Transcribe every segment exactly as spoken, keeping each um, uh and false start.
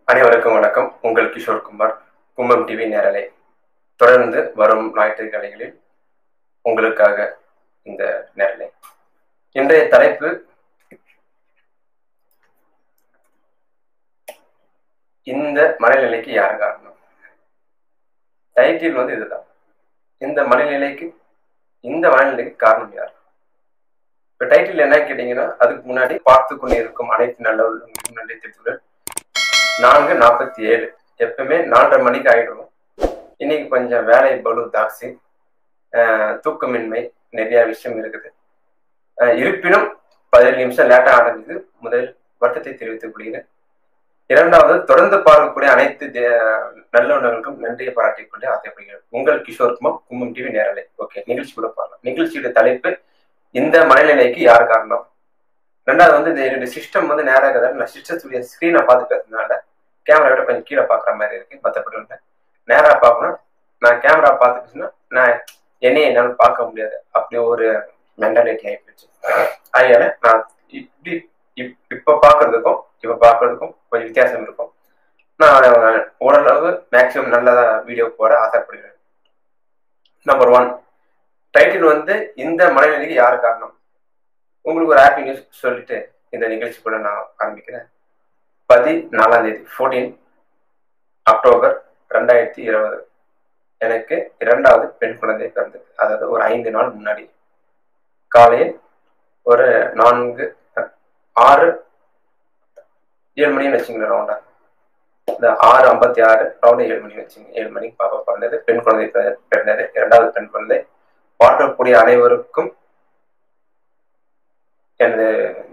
அனைவருக்கும் வணக்கம். உங்கள் கிஷோர் குமார், கும்பம் டிவி நேரலை. தொடர்ந்து வரும் ஞாயிற்றுக்கிழமைகளில் உங்களுக்காக இந்த நேரலை. இன்றைய தலைப்பு இந்த மனநிலைக்கு யார் காரணம். டைட்டில் வந்து இதுதான், இந்த மனநிலைக்கு இந்த மனநிலைக்கு காரணம் யார். இப்ப டைட்டில் என்ன கேட்டீங்கன்னா, அதுக்கு முன்னாடி பார்த்து கொண்டு இருக்கும் அனைத்து நல்ல உள்ளவங்களுக்கும் நன்றி தெரிவித்துள்ளேன். நான்கு நாற்பத்தி ஏழு எப்பவுமே நாலரை மணிக்கு ஆயிடும். இன்னைக்கு கொஞ்சம் வேலை பலு தாசி, தூக்கமின்மை, நிறைய விஷயம் இருக்குது. இருப்பினும் பதினேழு நிமிஷம் லேட்டா ஆரம்பித்து முதல் வருத்தத்தை தெரிவித்துக் கொள்கிறேன். இரண்டாவது, தொடர்ந்து பார்க்கக்கூடிய அனைத்து நல்லுணர்களுக்கும் நன்றியை பாராட்டிக் கொண்டு ஆசைப்படுகிறேன். உங்கள் கிஷோர் குமார், கும்பம் டிவி நேரலை. ஓகே, நிகழ்ச்சி கூட பார்க்கலாம். நிகழ்ச்சியுடைய தலைப்பு இந்த மனநிலைக்கு யார் காரணம். ரெண்டாவது வந்து இந்த என்னுடைய சிஸ்டம் வந்து நேராக நான் சிஸ்டத்துடைய ஸ்கிரீனை பார்த்து பேசுறதுனால கேமரா விட கொஞ்சம் கீழே பார்க்குற மாதிரி இருக்கு. மற்றபடி ஒன்று நேராக பார்க்கணும். நான் கேமரா பார்த்து பேசுனா நான் என்னையே என்னால் பார்க்க முடியாது, அப்படி ஒரு மென்டாலிட்டி ஆகிப்போச்சு. அதனால நான் இப்படி இப்போ பார்க்கறதுக்கும் இப்போ பார்க்கறதுக்கும் கொஞ்சம் வித்தியாசம் இருக்கும். நான் ஓரளவு மேக்சிமம் நல்லதா வீடியோ போட ஆசைப்படுகிறேன். நம்பர் ஒன், டைட்டில் வந்து இந்த மனநிலைக்கு யார் காரணம். உங்களுக்கு ஒரு ஹாப்பி நியூஸ் சொல்லிட்டு இந்த நிகழ்ச்சி கூட நான் ஆரம்பிக்கிறேன். பதினாலாம் தேதி ஃபோர்டீன் அக்டோபர் ரெண்டாயிரத்தி இருபது எனக்கு இரண்டாவது பெண் குழந்தை பிறந்தது. அதாவது ஒரு ஐந்து நாள் முன்னாடி காலையில் ஒரு நான்கு ஆறு ஏழு மணின்னு வச்சுங்க, ரவுண்டா இந்த ஆறு ஐம்பத்தி ஆறு ரவுண்டா ஏழு மணி வச்சுங்க. ஏழு மணிக்கு பாப்பா பிறந்தது, பெண் குழந்தை பிறந்தது, இரண்டாவது பெண் குழந்தை. பார்க்கக்கூடிய அனைவருக்கும் எனது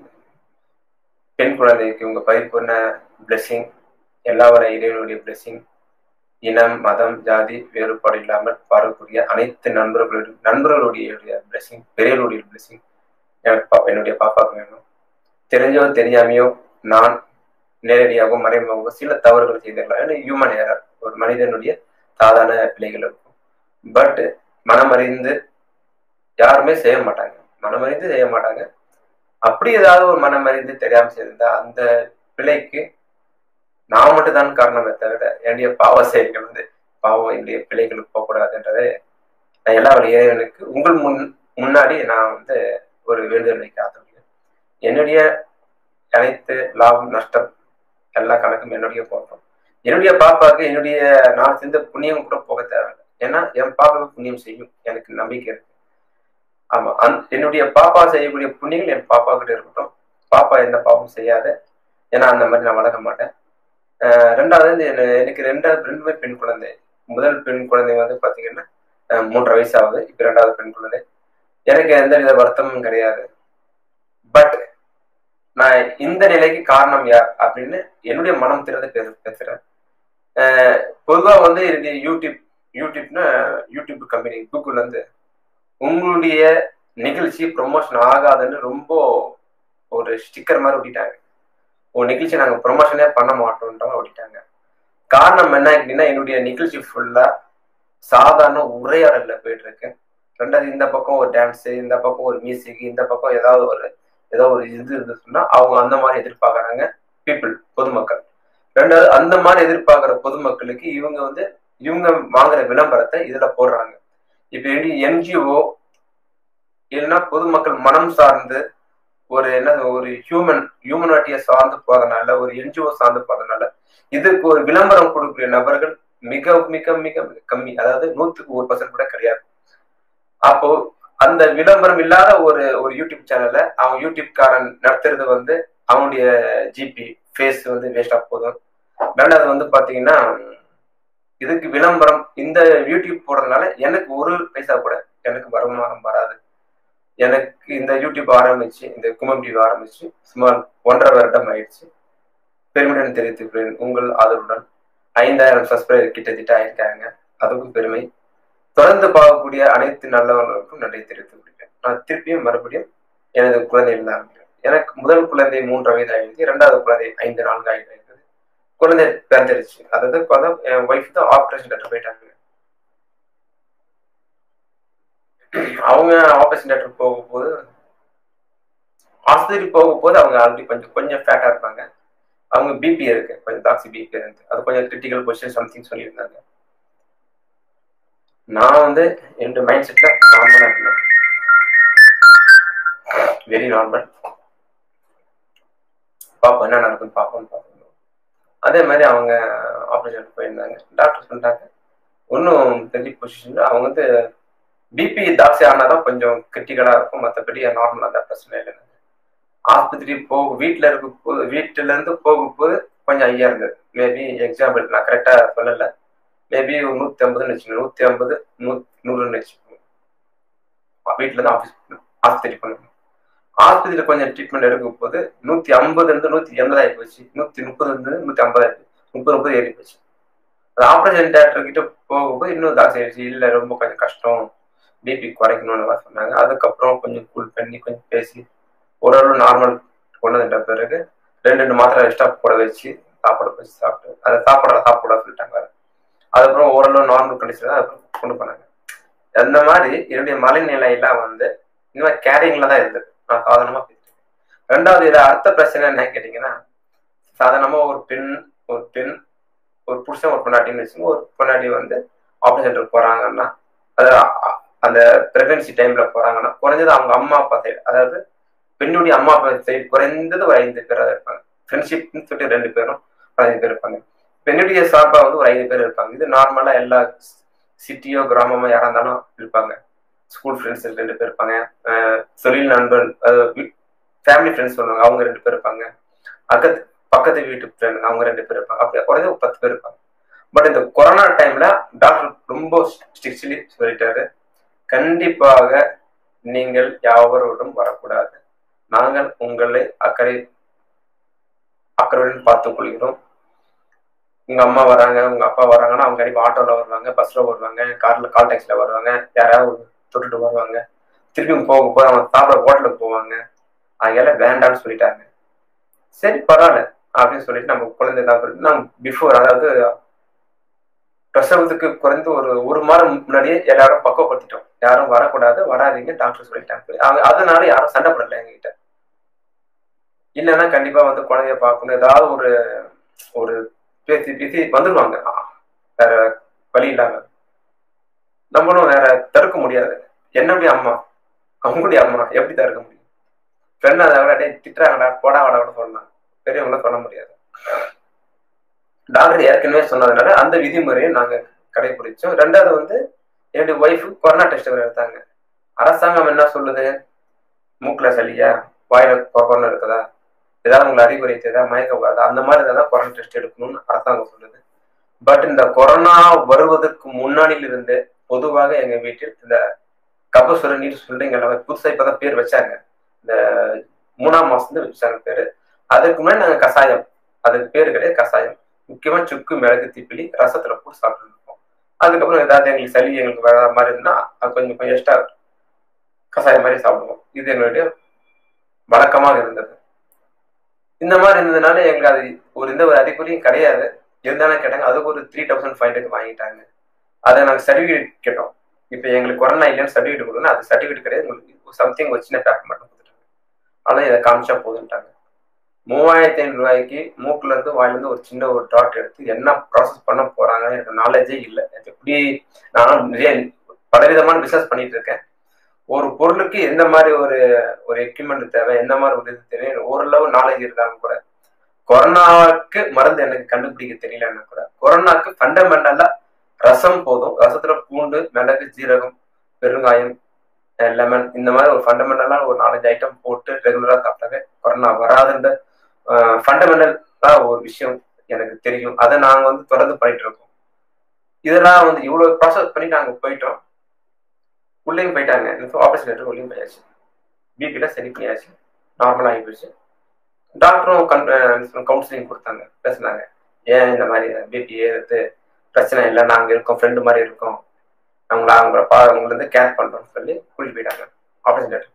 பெண் குழந்தைக்கு உங்க பரிபூர்ண பிளெஸிங், எல்லா வர இறைவனுடைய பிளெஸிங், இனம் மதம் ஜாதி வேறுபாடு இல்லாமல் பார்க்கக்கூடிய அனைத்து நண்பர்களுடைய நண்பர்களுடைய பிளெஸிங், பெரியவர்களுடைய பிளெஸிங் எனக்கு என்னுடைய பாப்பாவுக்கு வேணும். தெரிஞ்சோ தெரியாமையோ நான் நேரடியாகவோ மறைமுகவோ சில தவறுகள் செய்திடலாம். ஏன்னா ஹியூமன் ஏரர், ஒரு மனிதனுடைய சாதாரண பிழைகள் இருக்கும். பட் மனமறிந்து யாருமே செய்ய மாட்டாங்க, மனமறிந்து செய்ய மாட்டாங்க. அப்படி ஏதாவது ஒரு மனமறிந்து தெரியாம செய்திருந்தா அந்த பிழைக்கு நான் மட்டும் தான் காரணமே தவிர என்னுடைய பாவ செயல்கள் வந்து பாவம் என்னுடைய பிள்ளைகளுக்கு போகக்கூடாதுன்றதை நான் எல்லா இறைவனுக்கு உங்கள் முன் முன்னாடி நான் வந்து ஒரு வேண்டுதல் வைக்க ஆசைப்படுகிறேன். என்னுடைய அனைத்து லாபம் நஷ்டம் எல்லா கணக்கும் என்னுடைய போகும். என்னுடைய பாப்பாவுக்கு என்னுடைய நான் செஞ்ச புண்ணியம் கூட போக தேவையில்லை. ஏன்னா என் பாப்பாவுக்கு புண்ணியம் செய்யும், எனக்கு நம்பிக்கை இருக்கு. ஆமா, அந் என்னுடைய பாப்பா செய்யக்கூடிய புண்ணியங்கள் என் பாப்பா கிட்ட இருக்கட்டும். பாப்பா எந்த பாவமும் செய்யாத, ஏன்னா அந்த மாதிரி நான் வளர்க்க மாட்டேன். ஆஹ் ரெண்டாவது எனக்கு ரெண்டாவது ரெண்டுமே பெண் குழந்தை. முதல் பெண் குழந்தை வந்து பாத்தீங்கன்னா மூன்றரை வயசு ஆகுது. இப்ப ரெண்டாவது பெண் குழந்தை. எனக்கு எந்த வித வருத்தமும் கிடையாது. பட் நான் இந்த நிலைக்கு காரணம் யார் அப்படின்னு என்னுடைய மனம் திறந்து பேச பேசுறேன். ஆஹ் பொதுவா வந்து என்னுடைய யூடியூப் யூடியூப்னா யூடியூப் கம்பெனி கூகுள் வந்து உங்களுடைய நிகழ்ச்சி ப்ரொமோஷன் ஆகாதுன்னு ரொம்ப ஒரு ஸ்டிக்கர் மாதிரி ஒட்டிட்டாங்க. ஒரு நிகழ்ச்சி நாங்கள் ப்ரொமோஷனே பண்ண மாட்டோம்ன்றவங்க ஒட்டிட்டாங்க. காரணம் என்ன அப்படின்னா, என்னுடைய நிகழ்ச்சி ஃபுல்லா சாதாரண உரையாடல்ல போயிட்டு இருக்கு. ரெண்டாவது இந்த பக்கம் ஒரு டான்ஸு, இந்த பக்கம் ஒரு மியூசிக், இந்த பக்கம் ஏதாவது ஒரு ஏதோ ஒரு இது இருந்துச்சுன்னா அவங்க அந்த மாதிரி எதிர்பார்க்கறாங்க பீப்புள், பொதுமக்கள். ரெண்டாவது அந்த மாதிரி எதிர்பார்க்குற பொதுமக்களுக்கு இவங்க வந்து இவங்க வாங்குற விளம்பரத்தை இதுல போடுறாங்க. இப்ப என்ஜிஓ இல்லைன்னா பொதுமக்கள் மனம் சார்ந்து ஒரு என்ன ஒரு ஹியூமன் ஹியூமனிட்டியை சார்ந்து போறதுனால, ஒரு என்ஜிஓ சார்ந்து போறதுனால இதுக்கு ஒரு விளம்பரம் கொடுக்கிற நபர்கள் மிக மிக மிக கம்மி. அதாவது நூத்துக்கு ஒரு பர்சன்ட் கூட கிடையாது. அப்போ அந்த விளம்பரம் இல்லாத ஒரு ஒரு யூடியூப் சேனல்ல அவங்க யூடியூப் காரன் நடத்துறது வந்து அவனுடைய ஜிபி ஃபேஸ் வந்து வேஸ்டா போதும். ரெண்டாவது வந்து பாத்தீங்கன்னா, இதுக்கு விளம்பரம் இந்த யூடியூப் போடுறதுனால எனக்கு ஒரு பைசா கூட எனக்கு வருமானம் வராது. எனக்கு இந்த யூடியூப் ஆரம்பிச்சு, இந்த கும்பம் டிவி ஆரம்பிச்சு சுமார் ஒன்றரை வருடம் ஆயிடுச்சு. பெருமையுடன் தெரிவித்துக்கிறேன். உங்கள் ஆதரவுடன் ஐந்தாயிரம் சப்ஸ்கிரைபர் கிட்டத்தட்ட ஆயிருக்காங்க. அதுக்கும் பெருமை. தொடர்ந்து பார்க்கக்கூடிய அனைத்து நல்லவர்களுக்கும் நன்றி தெரிவித்துக் கொள்கிறேன். நான் திருப்பியும் மறுபடியும் எனது குழந்தைகள் ஆரம்பிக்கிறேன். எனக்கு முதல் குழந்தை மூன்று வயது ஆயிடுச்சு, இரண்டாவது குழந்தை ஐந்து நான்கு ஆயிடுச்சு. குழந்தை பிறந்துருச்சு. அதாவது என் ஒய்ஃப் தான் ஆப்ரேஷன் தேட்டர் போயிட்டாங்க. அவங்க ஆப்போசிட் டாக்டர் போக போது ஆஸ்பத்திரி போக போது அவங்க ஆல்ரெடி கொஞ்சம் கொஞ்சம் ஃபேட்டா இருப்பாங்க. அவங்க பிபி இருக்கு, கொஞ்சம் டாக்ஸி பிபி இருக்கு, அது கொஞ்சம் கிரிட்டிக்கல் பொசிஷன் சம்திங் சொல்லியிருந்தாங்க. நான் வந்து என்னோட மைண்ட் செட்ல நார்மலா இருந்தேன், வெரி நார்மல். பார்ப்போம் என்ன நடக்குன்னு பார்ப்போம்னு பார்ப்போம். அதே மாதிரி அவங்க ஆப்ரேஷன் போயிருந்தாங்க. டாக்டர் சொல்லிட்டாங்க ஒன்றும் பெரிய பொசிஷன், அவங்க வந்து பிபி தாட்சி ஆனாதான் கொஞ்சம் கிரிட்டிக்கலா இருக்கும், மற்றபடி நார்மலா தான், பிரச்சனை இல்லை. ஆஸ்பத்திரி போக வீட்டில் இருக்கும் போது வீட்டுல இருந்து போகும்போது கொஞ்சம் ஐயா இருந்தது. மேபி எக்ஸாம்பிள் நான் கரெக்டா சொல்லலை, மேபி ஒரு நூத்தி ஐம்பதுன்னு வச்சுக்கோங்க, நூத்தி ஐம்பது நூ நூறுன்னு வச்சுக்கோங்க. வீட்டுல இருந்து ஆஃபீஸ் ஆஸ்பத்திரி பண்ணணும். ஆஸ்பத்திரியில கொஞ்சம் ட்ரீட்மெண்ட் எடுக்கும் போது நூத்தி ஐம்பது இருந்து நூத்தி எண்பது ஆகி போச்சு, நூத்தி முப்பது இருந்து நூத்தி ஐம்பது ஆகி போச்சு, முப்பது முப்பது ஏறி போச்சு. அது ஆப்ரேஷன் தியேட்டர் கிட்ட போகும்போது இன்னும் தாசி ஆயிடுச்சு. இல்லை ரொம்ப கொஞ்சம் கஷ்டம், பிபி குறைக்கணும்னு சொன்னாங்க. அதுக்கப்புறம் கொஞ்சம் கூல் பண்ணி கொஞ்சம் பேசி ஓரளவு நார்மல் கொண்டு வந்துட்ட பிறகு ரெண்டு ரெண்டு மாத்திரை எக்ஸ்ட்ரா போட வச்சு சாப்பாடு வச்சு சாப்பிட்டு அதை சாப்பிட சாப்பிட சொல்லிட்டாங்க. அதுக்கப்புறம் ஓரளவு நார்மல் கண்டிஷன் தான் அதுக்கப்புறம் கொண்டு போனாங்க. அந்த மாதிரி என்னுடைய மனநிலையெல்லாம் வந்து இந்த மாதிரி கேரிங்ல தான் இருந்தது. நான் சாதாரணமா பேசிட்டேன். ரெண்டாவது இதில் அடுத்த பிரச்சனை என்ன கேட்டீங்கன்னா, சாதாரணமா ஒரு பெண் ஒரு பெண் ஒரு புருஷன் ஒரு பொண்டாட்டின்னு வச்சுக்கோங்க, ஒரு பொண்டாட்டி வந்து ஆப்ரேஷன் போறாங்கன்னா, அது அந்த பிரெக்னன்சி டைம்ல போறாங்கன்னா குறைஞ்சது அவங்க அம்மா அப்பா சைடு, அதாவது பெண்ணுடைய அம்மா அப்பா சைடு குறைந்தது ஒரு ஐந்து பேராக இருப்பாங்க. ஃப்ரெண்ட்ஷிப்னு சொல்லிட்டு ரெண்டு பேரும் ஒரு ஐந்து பேர் இருப்பாங்க. பெண்ணுடைய சார்பா வந்து ஒரு ஐந்து பேர் இருப்பாங்க. இது நார்மலா எல்லா சிட்டியோ கிராமமோ யாரா இருந்தாலும் இருப்பாங்க. ஸ்கூல் ஃப்ரெண்ட்ஸ் ரெண்டு பேர் இருப்பாங்க, தொழில் நண்பர் ஃபேமிலி ஃப்ரெண்ட்ஸ் சொல்லுவாங்க, அவங்க ரெண்டு பேர் இருப்பாங்க, பக்கத்து பக்கத்து வீட்டு ஃப்ரெண்ட் அவங்க ரெண்டு பேர் இருப்பாங்க. அப்படியே குறைஞ்ச பத்து பேர் இருப்பாங்க. பட் இந்த கொரோனா டைம்ல டாக்டர் ரொம்ப ஸ்ட்ரிக்ட்லி சொல்லிட்டாரு, கண்டிப்பாக நீங்கள் யாவரோடும் வரக்கூடாது, நாங்கள் உங்களை அக்கறை அக்கறையுடன் பார்த்துக் கொள்கிறோம். உங்க அம்மா வராங்க உங்க அப்பா வராங்கன்னா அவங்க கண்டிப்பா ஆட்டோல வருவாங்க, பஸ்ல வருவாங்க, கார்ல கால் டாக்ஸில வருவாங்க, யாராவது தொட்டுட்டு வருவாங்க, திருப்பியும் போக போக அவங்க சாப்பிட ஹோட்டலுக்கு போவாங்க, அதெல்லாம் வேண்டாம்னு சொல்லிட்டாங்க. சரி பரவாயில்ல அப்படின்னு சொல்லிட்டு நம்ம குழந்தை தான் சொல்லிட்டு நாங்கள் பிஃபோர், அதாவது பிரசவத்துக்கு குறைந்து ஒரு ஒரு மாதம் முன்னாடியே எல்லாரும் பக்குவப்படுத்திட்டோம், யாரும் வரக்கூடாது வராதிங்க டாக்டர் சொல்லிட்டாங்க. அதனால யாரும் சண்டை போடல எங்ககிட்ட. இல்லைன்னா கண்டிப்பா வந்து குழந்தைய பார்க்கணும், ஏதாவது ஒரு ஒரு பேசி பேசி வந்துடுவாங்க, வேற வழி இல்லாம. நம்மளும் வேற தடுக்க முடியாது. என்னுடைய அம்மா அவங்களுடைய அம்மா எப்படி தடுக்க முடியும்? ஃப்ரெண்ட் அதை விட திட்டுறாங்கடா போடா வாடா கூட சொல்லலாம், பெரியவங்கள சொல்ல முடியாது. டாக்டர் ஏற்கனவே சொன்னதுனால அந்த விதிமுறையை நாங்க கடைபிடிச்சோம். ரெண்டாவது வந்து என்னுடைய ஒய்ஃபு கொரோனா டெஸ்ட் எடுத்தாங்க. அரசாங்கம் என்ன சொல்லுது, மூக்குல சளியா வாயில கொரோனா இருக்குதா, ஏதாவது உங்களை அறிகுறி தெரியுதா, மயக்க வருதா, அந்த மாதிரி ஏதாவது கொரோனா டெஸ்ட் எடுக்கணும்னு அரசாங்கம் சொல்லுது. பட் இந்த கொரோனா வருவதற்கு முன்னாடியில் இருந்து பொதுவாக எங்க வீட்டில் இந்த கபசுர நீர் சொல்றீங்க புதுசா இப்பதான் பேர் வச்சாங்க, இந்த மூணாம் மாசத்துல வச்சாங்க பேரு. அதுக்கு முன்னாடி நாங்க கஷாயம், அதுக்கு பேரு கிடையாது கஷாயம், முக்கியமா சுக்கு மிளகு திப்பிலி ரசத்துல போட்டு சாப்பிட்டு இருப்போம். அதுக்கப்புறம் ஏதாவது எங்களுக்கு சளி எங்களுக்கு வர மாதிரி இருந்தா அது கொஞ்சம் கொஞ்சம் எக்ஸ்ட்ரா கஷாயம் மாதிரி சாப்பிடுவோம். இது எங்களுடைய வழக்கமாக இருந்தது. இந்த மாதிரி இருந்ததுனால எங்களுக்கு அது ஒரு எந்த ஒரு அறிகுறியும் கிடையாது. இருந்தாலும் கேட்டாங்க, அதுக்கு ஒரு த்ரீ தௌசண்ட் ஃபைவ் ஹண்ட்ரட் வாங்கிட்டாங்க. அதை நாங்கள் சர்டிஃபிகேட் கேட்டோம், இப்போ எங்களுக்கு கொரோனா இல்லைன்னு சர்டிஃபிகேட் கொடுக்கணும். அது சர்டிஃபிகேட் கிடையாது, உங்களுக்கு சம்திங் ஒரு சின்ன பேக் மட்டும் கொடுத்துட்டாங்க. ஆனால் இதை காமிச்சா போதுன்ட்டாங்க. மூவாயிரத்தி ஐநூறு ரூபாய்க்கு மூக்குல இருந்து வாயிலிருந்து ஒரு சின்ன ஒரு டாட் எடுத்து என்ன ப்ராசஸ் பண்ண போறாங்கன்னு எனக்கு நாலேஜே இல்லை. எப்படி நான் நிறைய பலவிதமான பிசினஸ் பண்ணிட்டு இருக்கேன். ஒரு பொருளுக்கு எந்த மாதிரி ஒரு ஒரு எக்யூப்மெண்ட் தேவை, எந்த மாதிரி ஒரு இது தேவை, ஓரளவு நாலேஜ் இருந்தாலும் கூட கொரோனாவுக்கு மருந்து எனக்கு கண்டுபிடிக்க தெரியலன்னா கூட கொரோனாக்கு ஃபண்டமெண்டலா ரசம் போதும். ரசத்துல பூண்டு, மிளகு, ஜீரகம், பெருங்காயம், லெமன், இந்த மாதிரி ஒரு ஃபண்டமெண்டலா ஒரு நாலஞ்சு ஐட்டம் போட்டு ரெகுலரா சாப்பிட்டாவே கொரோனா வராதுன்ற ஃபண்டமெண்டலா ஒரு விஷயம் எனக்கு தெரியும். அதை நாங்க வந்து தொடர்ந்து பண்ணிட்டு இருக்கோம். இதெல்லாம் வந்து இவ்வளவு ப்ராசஸ் பண்ணி நாங்க போயிட்டோம், உள்ளேயும் போயிட்டாங்க, ஆபரேஷன் தேட்டர் உள்ளேயும் போயாச்சு, பிபில சரி பண்ணியாச்சு, நார்மலா ஆகி போயிடுச்சு. டாக்டரும் கவுன்சிலிங் கொடுத்தாங்க, பேசினாங்க, ஏன் இந்த மாதிரி பிபி ஏறுது, பிரச்சனை இல்லை, நாங்கள் இருக்கோம், ஃப்ரெண்டு மாதிரி இருக்கோம், அவங்கள அவங்கள பா அவங்கள இருந்து கேர் பண்றோம்னு சொல்லி கூட்டிட்டு போயிட்டாங்க ஆபரேஷன் தேட்டர்.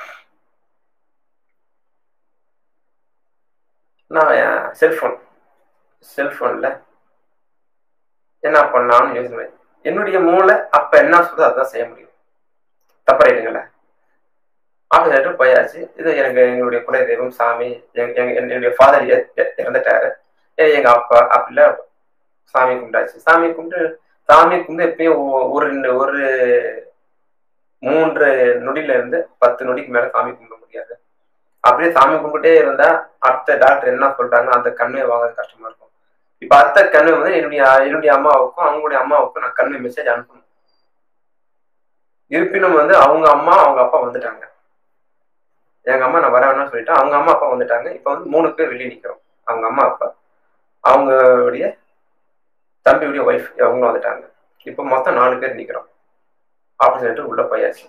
நான் என் செல்போன் செல்போன்ல என்ன பண்ணான்னு யோசனை, என்னுடைய மூளை அப்ப என்ன சொல்றது அதுதான் செய்ய முடியும். தப்ப ரைட்டுங்களா? ஆப்ரேஷன் போயாச்சு. இது எனக்கு எங்களுடைய குல தெய்வம் சாமி, என்னுடைய ஃபாதர் இறந்துட்டாரு, எங்க அப்பா அப்படில சாமி கும்பிட்டாச்சு. சாமி கும்பிட்டு சாமி கும்பிட்டு எப்பயும் ஒரு ஒரு மூன்று நொடியில இருந்து பத்து நொடிக்கு மேல சாமி கும்பிட முடியாது. அப்படியே சாமி கும்பிட்டே இருந்தா அடுத்த டாக்டர் என்ன சொல்றாங்க அந்த கண்மையை வாங்குறது கஷ்டமா இருக்கும். இப்ப அடுத்த கண்மை வந்து என்னுடைய என்னுடைய அம்மாவுக்கும் அவங்களுடைய அம்மாவுக்கும் நான் கண்மை மெசேஜ் அனுப்பணும். இருப்பினும் வந்து அவங்க அம்மா அவங்க அப்பா வந்துட்டாங்க. எங்க அம்மா நான் வர வேணாம்னு சொல்லிட்டு அவங்க அம்மா அப்பா வந்துட்டாங்க. இப்ப வந்து மூணு பேர் வெளியே நிக்கிறோம். அவங்க அம்மா அப்பா, அவங்களுடைய தம்பியுடைய ஒய்ஃப், அவங்களும் வந்துட்டாங்க. இப்ப மொத்தம் நாலு பேர் நிக்கிறோம். ஆப்ரேஷன் உள்ள போயாச்சு.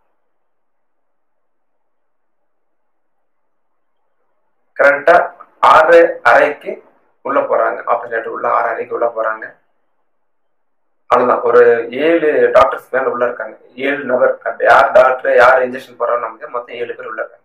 கரெக்டா ஆறு அறைக்கு உள்ள போறாங்க. ஆப்ரேஷன் உள்ள ஆறு அறைக்கு உள்ள போறாங்க. அவ்வளவுதான். ஒரு ஏழு டாக்டர்ஸ் மேல உள்ள இருக்காங்க. ஏழு நபர். யார் டாக்டர் யார் இன்ஜெக்ஷன் போடுறான்னு நமக்கு மொத்தம் ஏழு பேர் உள்ள இருக்காங்க.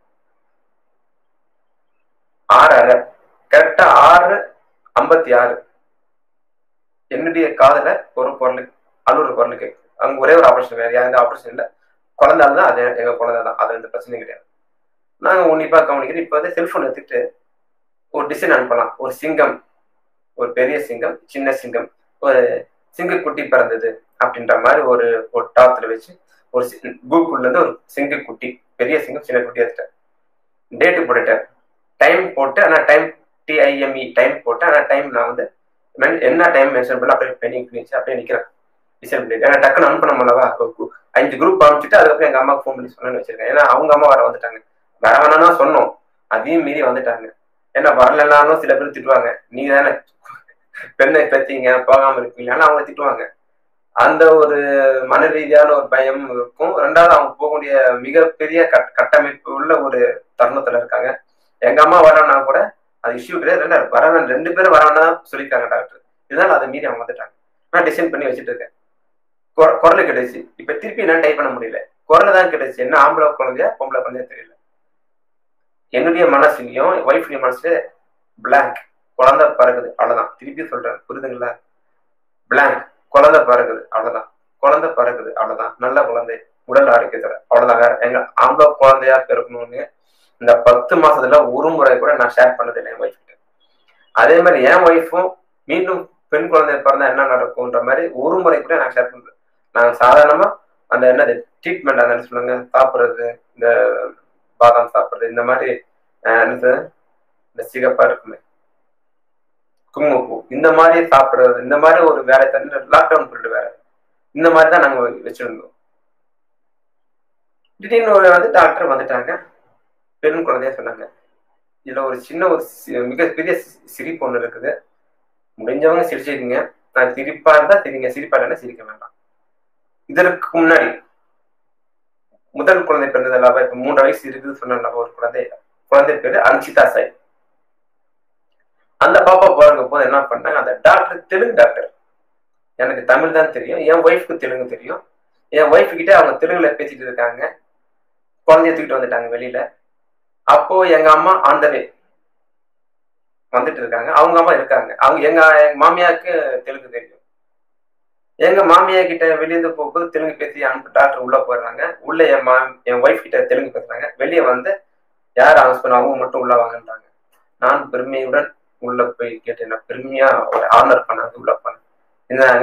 ஆறு அறை. கரெக்டா ஆறு ஐம்பத்தி ஆறு என்னுடைய காதல ஒரு குரல் அலுவலர் குரல் கேட்கு. அங்க ஒரே ஒரு ஆபரேஷன், வேற எந்த ஆபரேஷன் இல்லை. குழந்தை தான், அது எங்க குழந்தை தான், அது எந்த பிரச்சனையும் கிடையாது. நாங்க உன்னிப்பா கவனிக்கிறோம். இப்ப வந்து செல்போன் எடுத்துக்கிட்டு ஒரு டிசைன் அனுப்பலாம். ஒரு சிங்கம், ஒரு பெரிய சிங்கம், சின்ன சிங்கம், ஒரு சிங்கக்குட்டி பிறந்தது அப்படின்ற மாதிரி ஒரு ஒரு டாப்ல வச்சு ஒரு கூகுள்ல இருந்து ஒரு சிங்கக்குட்டி, பெரிய சிங்கம், சின்ன குட்டி எடுத்துட்டேன். டேட்டு போட்டுட்டேன், டைம் போட்டு, ஆனா டைம் டிஐஎம்இ டைம் போட்டு, ஆனா டைம் நான் வந்து என்ன டைம் மென்ஷன் பண்ணல, அப்படியே பெண்டிங் பண்ணிச்சு, அப்படியே நிக்கிறேன். டிசைன் பண்ணிட்டு ஏன்னா டக்குன்னு அனுப்பணும் அல்லவா. அஞ்சு குரூப் அனுப்பிச்சுட்டு அதுக்கப்புறம் எங்க அம்மாவுக்கு ஃபோன் பண்ணி சொன்னு வச்சிருக்கேன். ஏன்னா அவங்க அம்மா வர வந்துட்டாங்க. வர வேணாம்னா சொன்னோம், அதையும் மீறி வந்துட்டாங்க. ஏன்னா வரலனாலும் சில பேர் திட்டுவாங்க, நீங்க தானே பெண்ணை பெற்றீங்க போகாம இருப்பீங்க, ஆனா அவங்க திட்டுவாங்க. அந்த ஒரு மன ரீதியான ஒரு பயம் இருக்கும். ரெண்டாவது அவங்க போகக்கூடிய மிகப்பெரிய கட் கட்டமைப்பு உள்ள ஒரு தருணத்துல இருக்காங்க. எங்க அம்மா வரனா கூட அது இஷ்யூ கிடையாது. ரெண்டாவது வர ரெண்டு பேரும் வரவேன்னா சொல்லியிருக்காங்க டாக்டர். இதனால அதை மீறி அவங்க வந்துட்டாங்க. நான் டிசைன் பண்ணி வச்சுட்டு இருக்கேன். குரல் கிடைச்சு. இப்ப திருப்பி என்ன டைப் பண்ண முடியல, குரல் தான் கிடைச்சு. என்ன ஆம்பளை குழந்தையா பொம்பளை குழந்தையா தெரியல. என்னுடைய மனசுலயும் ஒய்ஃப்லயும் மனசுல பிளாங்க், குழந்தை பறக்குது, அவ்வளவுதான். திருப்பி சொல்றேன், புரியுதுங்களா? பிளாங்க், குழந்தை பறக்குது, அவ்வளவுதான். குழந்தை பறக்குது, அவ்வளவுதான். நல்ல குழந்தை, உடல் ஆரோக்கியத்துல, அவ்வளவுதான். வேற எங்க ஆம்பளை குழந்தையா பிறக்கணும்னு இந்த பத்து மாசத்துல ஒரு முறை கூட நான் ஷேர் பண்ணது இல்லை என் ஒய்ஃப் கிட்ட. அதே மாதிரி என் ஒய்ஃபும் மீண்டும் பெண் குழந்தை பிறந்தா என்ன நடக்கும்ன்ற மாதிரி ஒரு முறை கூட நான் ஷேர் பண்றேன். நாங்க சாதாரணமா அந்த என்னது ட்ரீட்மெண்ட் அந்த சொல்லுங்க, சாப்பிட்றது, இந்த பாதாம் சாப்பிட்றது, இந்த மாதிரி என்னது இந்த சிகப்பா இருக்குமே குங்குமப்பூ, இந்த மாதிரி சாப்பிட்றது, இந்த மாதிரி ஒரு வேலை தண்ணி லாக்டவுன் பீரியட் வேற, இந்த மாதிரி தான் நாங்க வச்சிருந்தோம். திடீர்னு வந்து டாக்டர் வந்துட்டாங்க, பெண் குழந்தைய சொன்னாங்க. இதுல ஒரு சின்ன ஒரு மிகப்பெரிய சிரிப்பு ஒண்ணு இருக்குது. முடிஞ்சவங்க சிரிச்சிருக்கீங்க, நான் சிரிப்பா இருந்தா சிரிங்க, சிரிப்பா இல்லைன்னா சிரிக்க வேண்டாம். இதற்கு முன்னாடி முதல் குழந்தை பிறந்தது இல்லாம இப்ப மூன்று வயசு இருக்குது சொன்ன ஒரு குழந்தை, குழந்தை பேரு அன்சிதா சாய். அந்த பாப்பா பிறக்க போது என்ன பண்ணாங்க, அந்த டாக்டர் தெலுங்கு டாக்டர். எனக்கு தமிழ் தான் தெரியும், என் ஒய்ஃப்க்கு தெலுங்கு தெரியும். என் ஒய்ஃப் கிட்ட அவங்க தெலுங்குல பேசிட்டு இருக்காங்க. குழந்தைய தூக்கிட்டு வந்துட்டாங்க வெளியில. அப்போ எங்க அம்மா ஆந்தவே வந்துட்டு இருக்காங்க, அவங்க அம்மா இருக்காங்க. அவங்க எங்க எங்க மாமியாருக்கு தெலுங்கு தெரியும். எங்க மாமியா கிட்ட வெளியிருந்து போகும்போது தெலுங்கு பேசி அனுப்பி டாக்டர் உள்ள போயிடுறாங்க. உள்ள என் மா என் ஒய்ஃப் கிட்ட தெலுங்கு பேசுறாங்க. வெளியே வந்து யார் ஹஸ்பண்ட் அவங்க மட்டும் உள்ள வாங்கன்றாங்க. நான் பெருமையுடன் உள்ள போய் கேட்டேன், பெருமையா ஒரு ஆனர் பண்ணாங்க. உள்ள பண்ண என்னங்க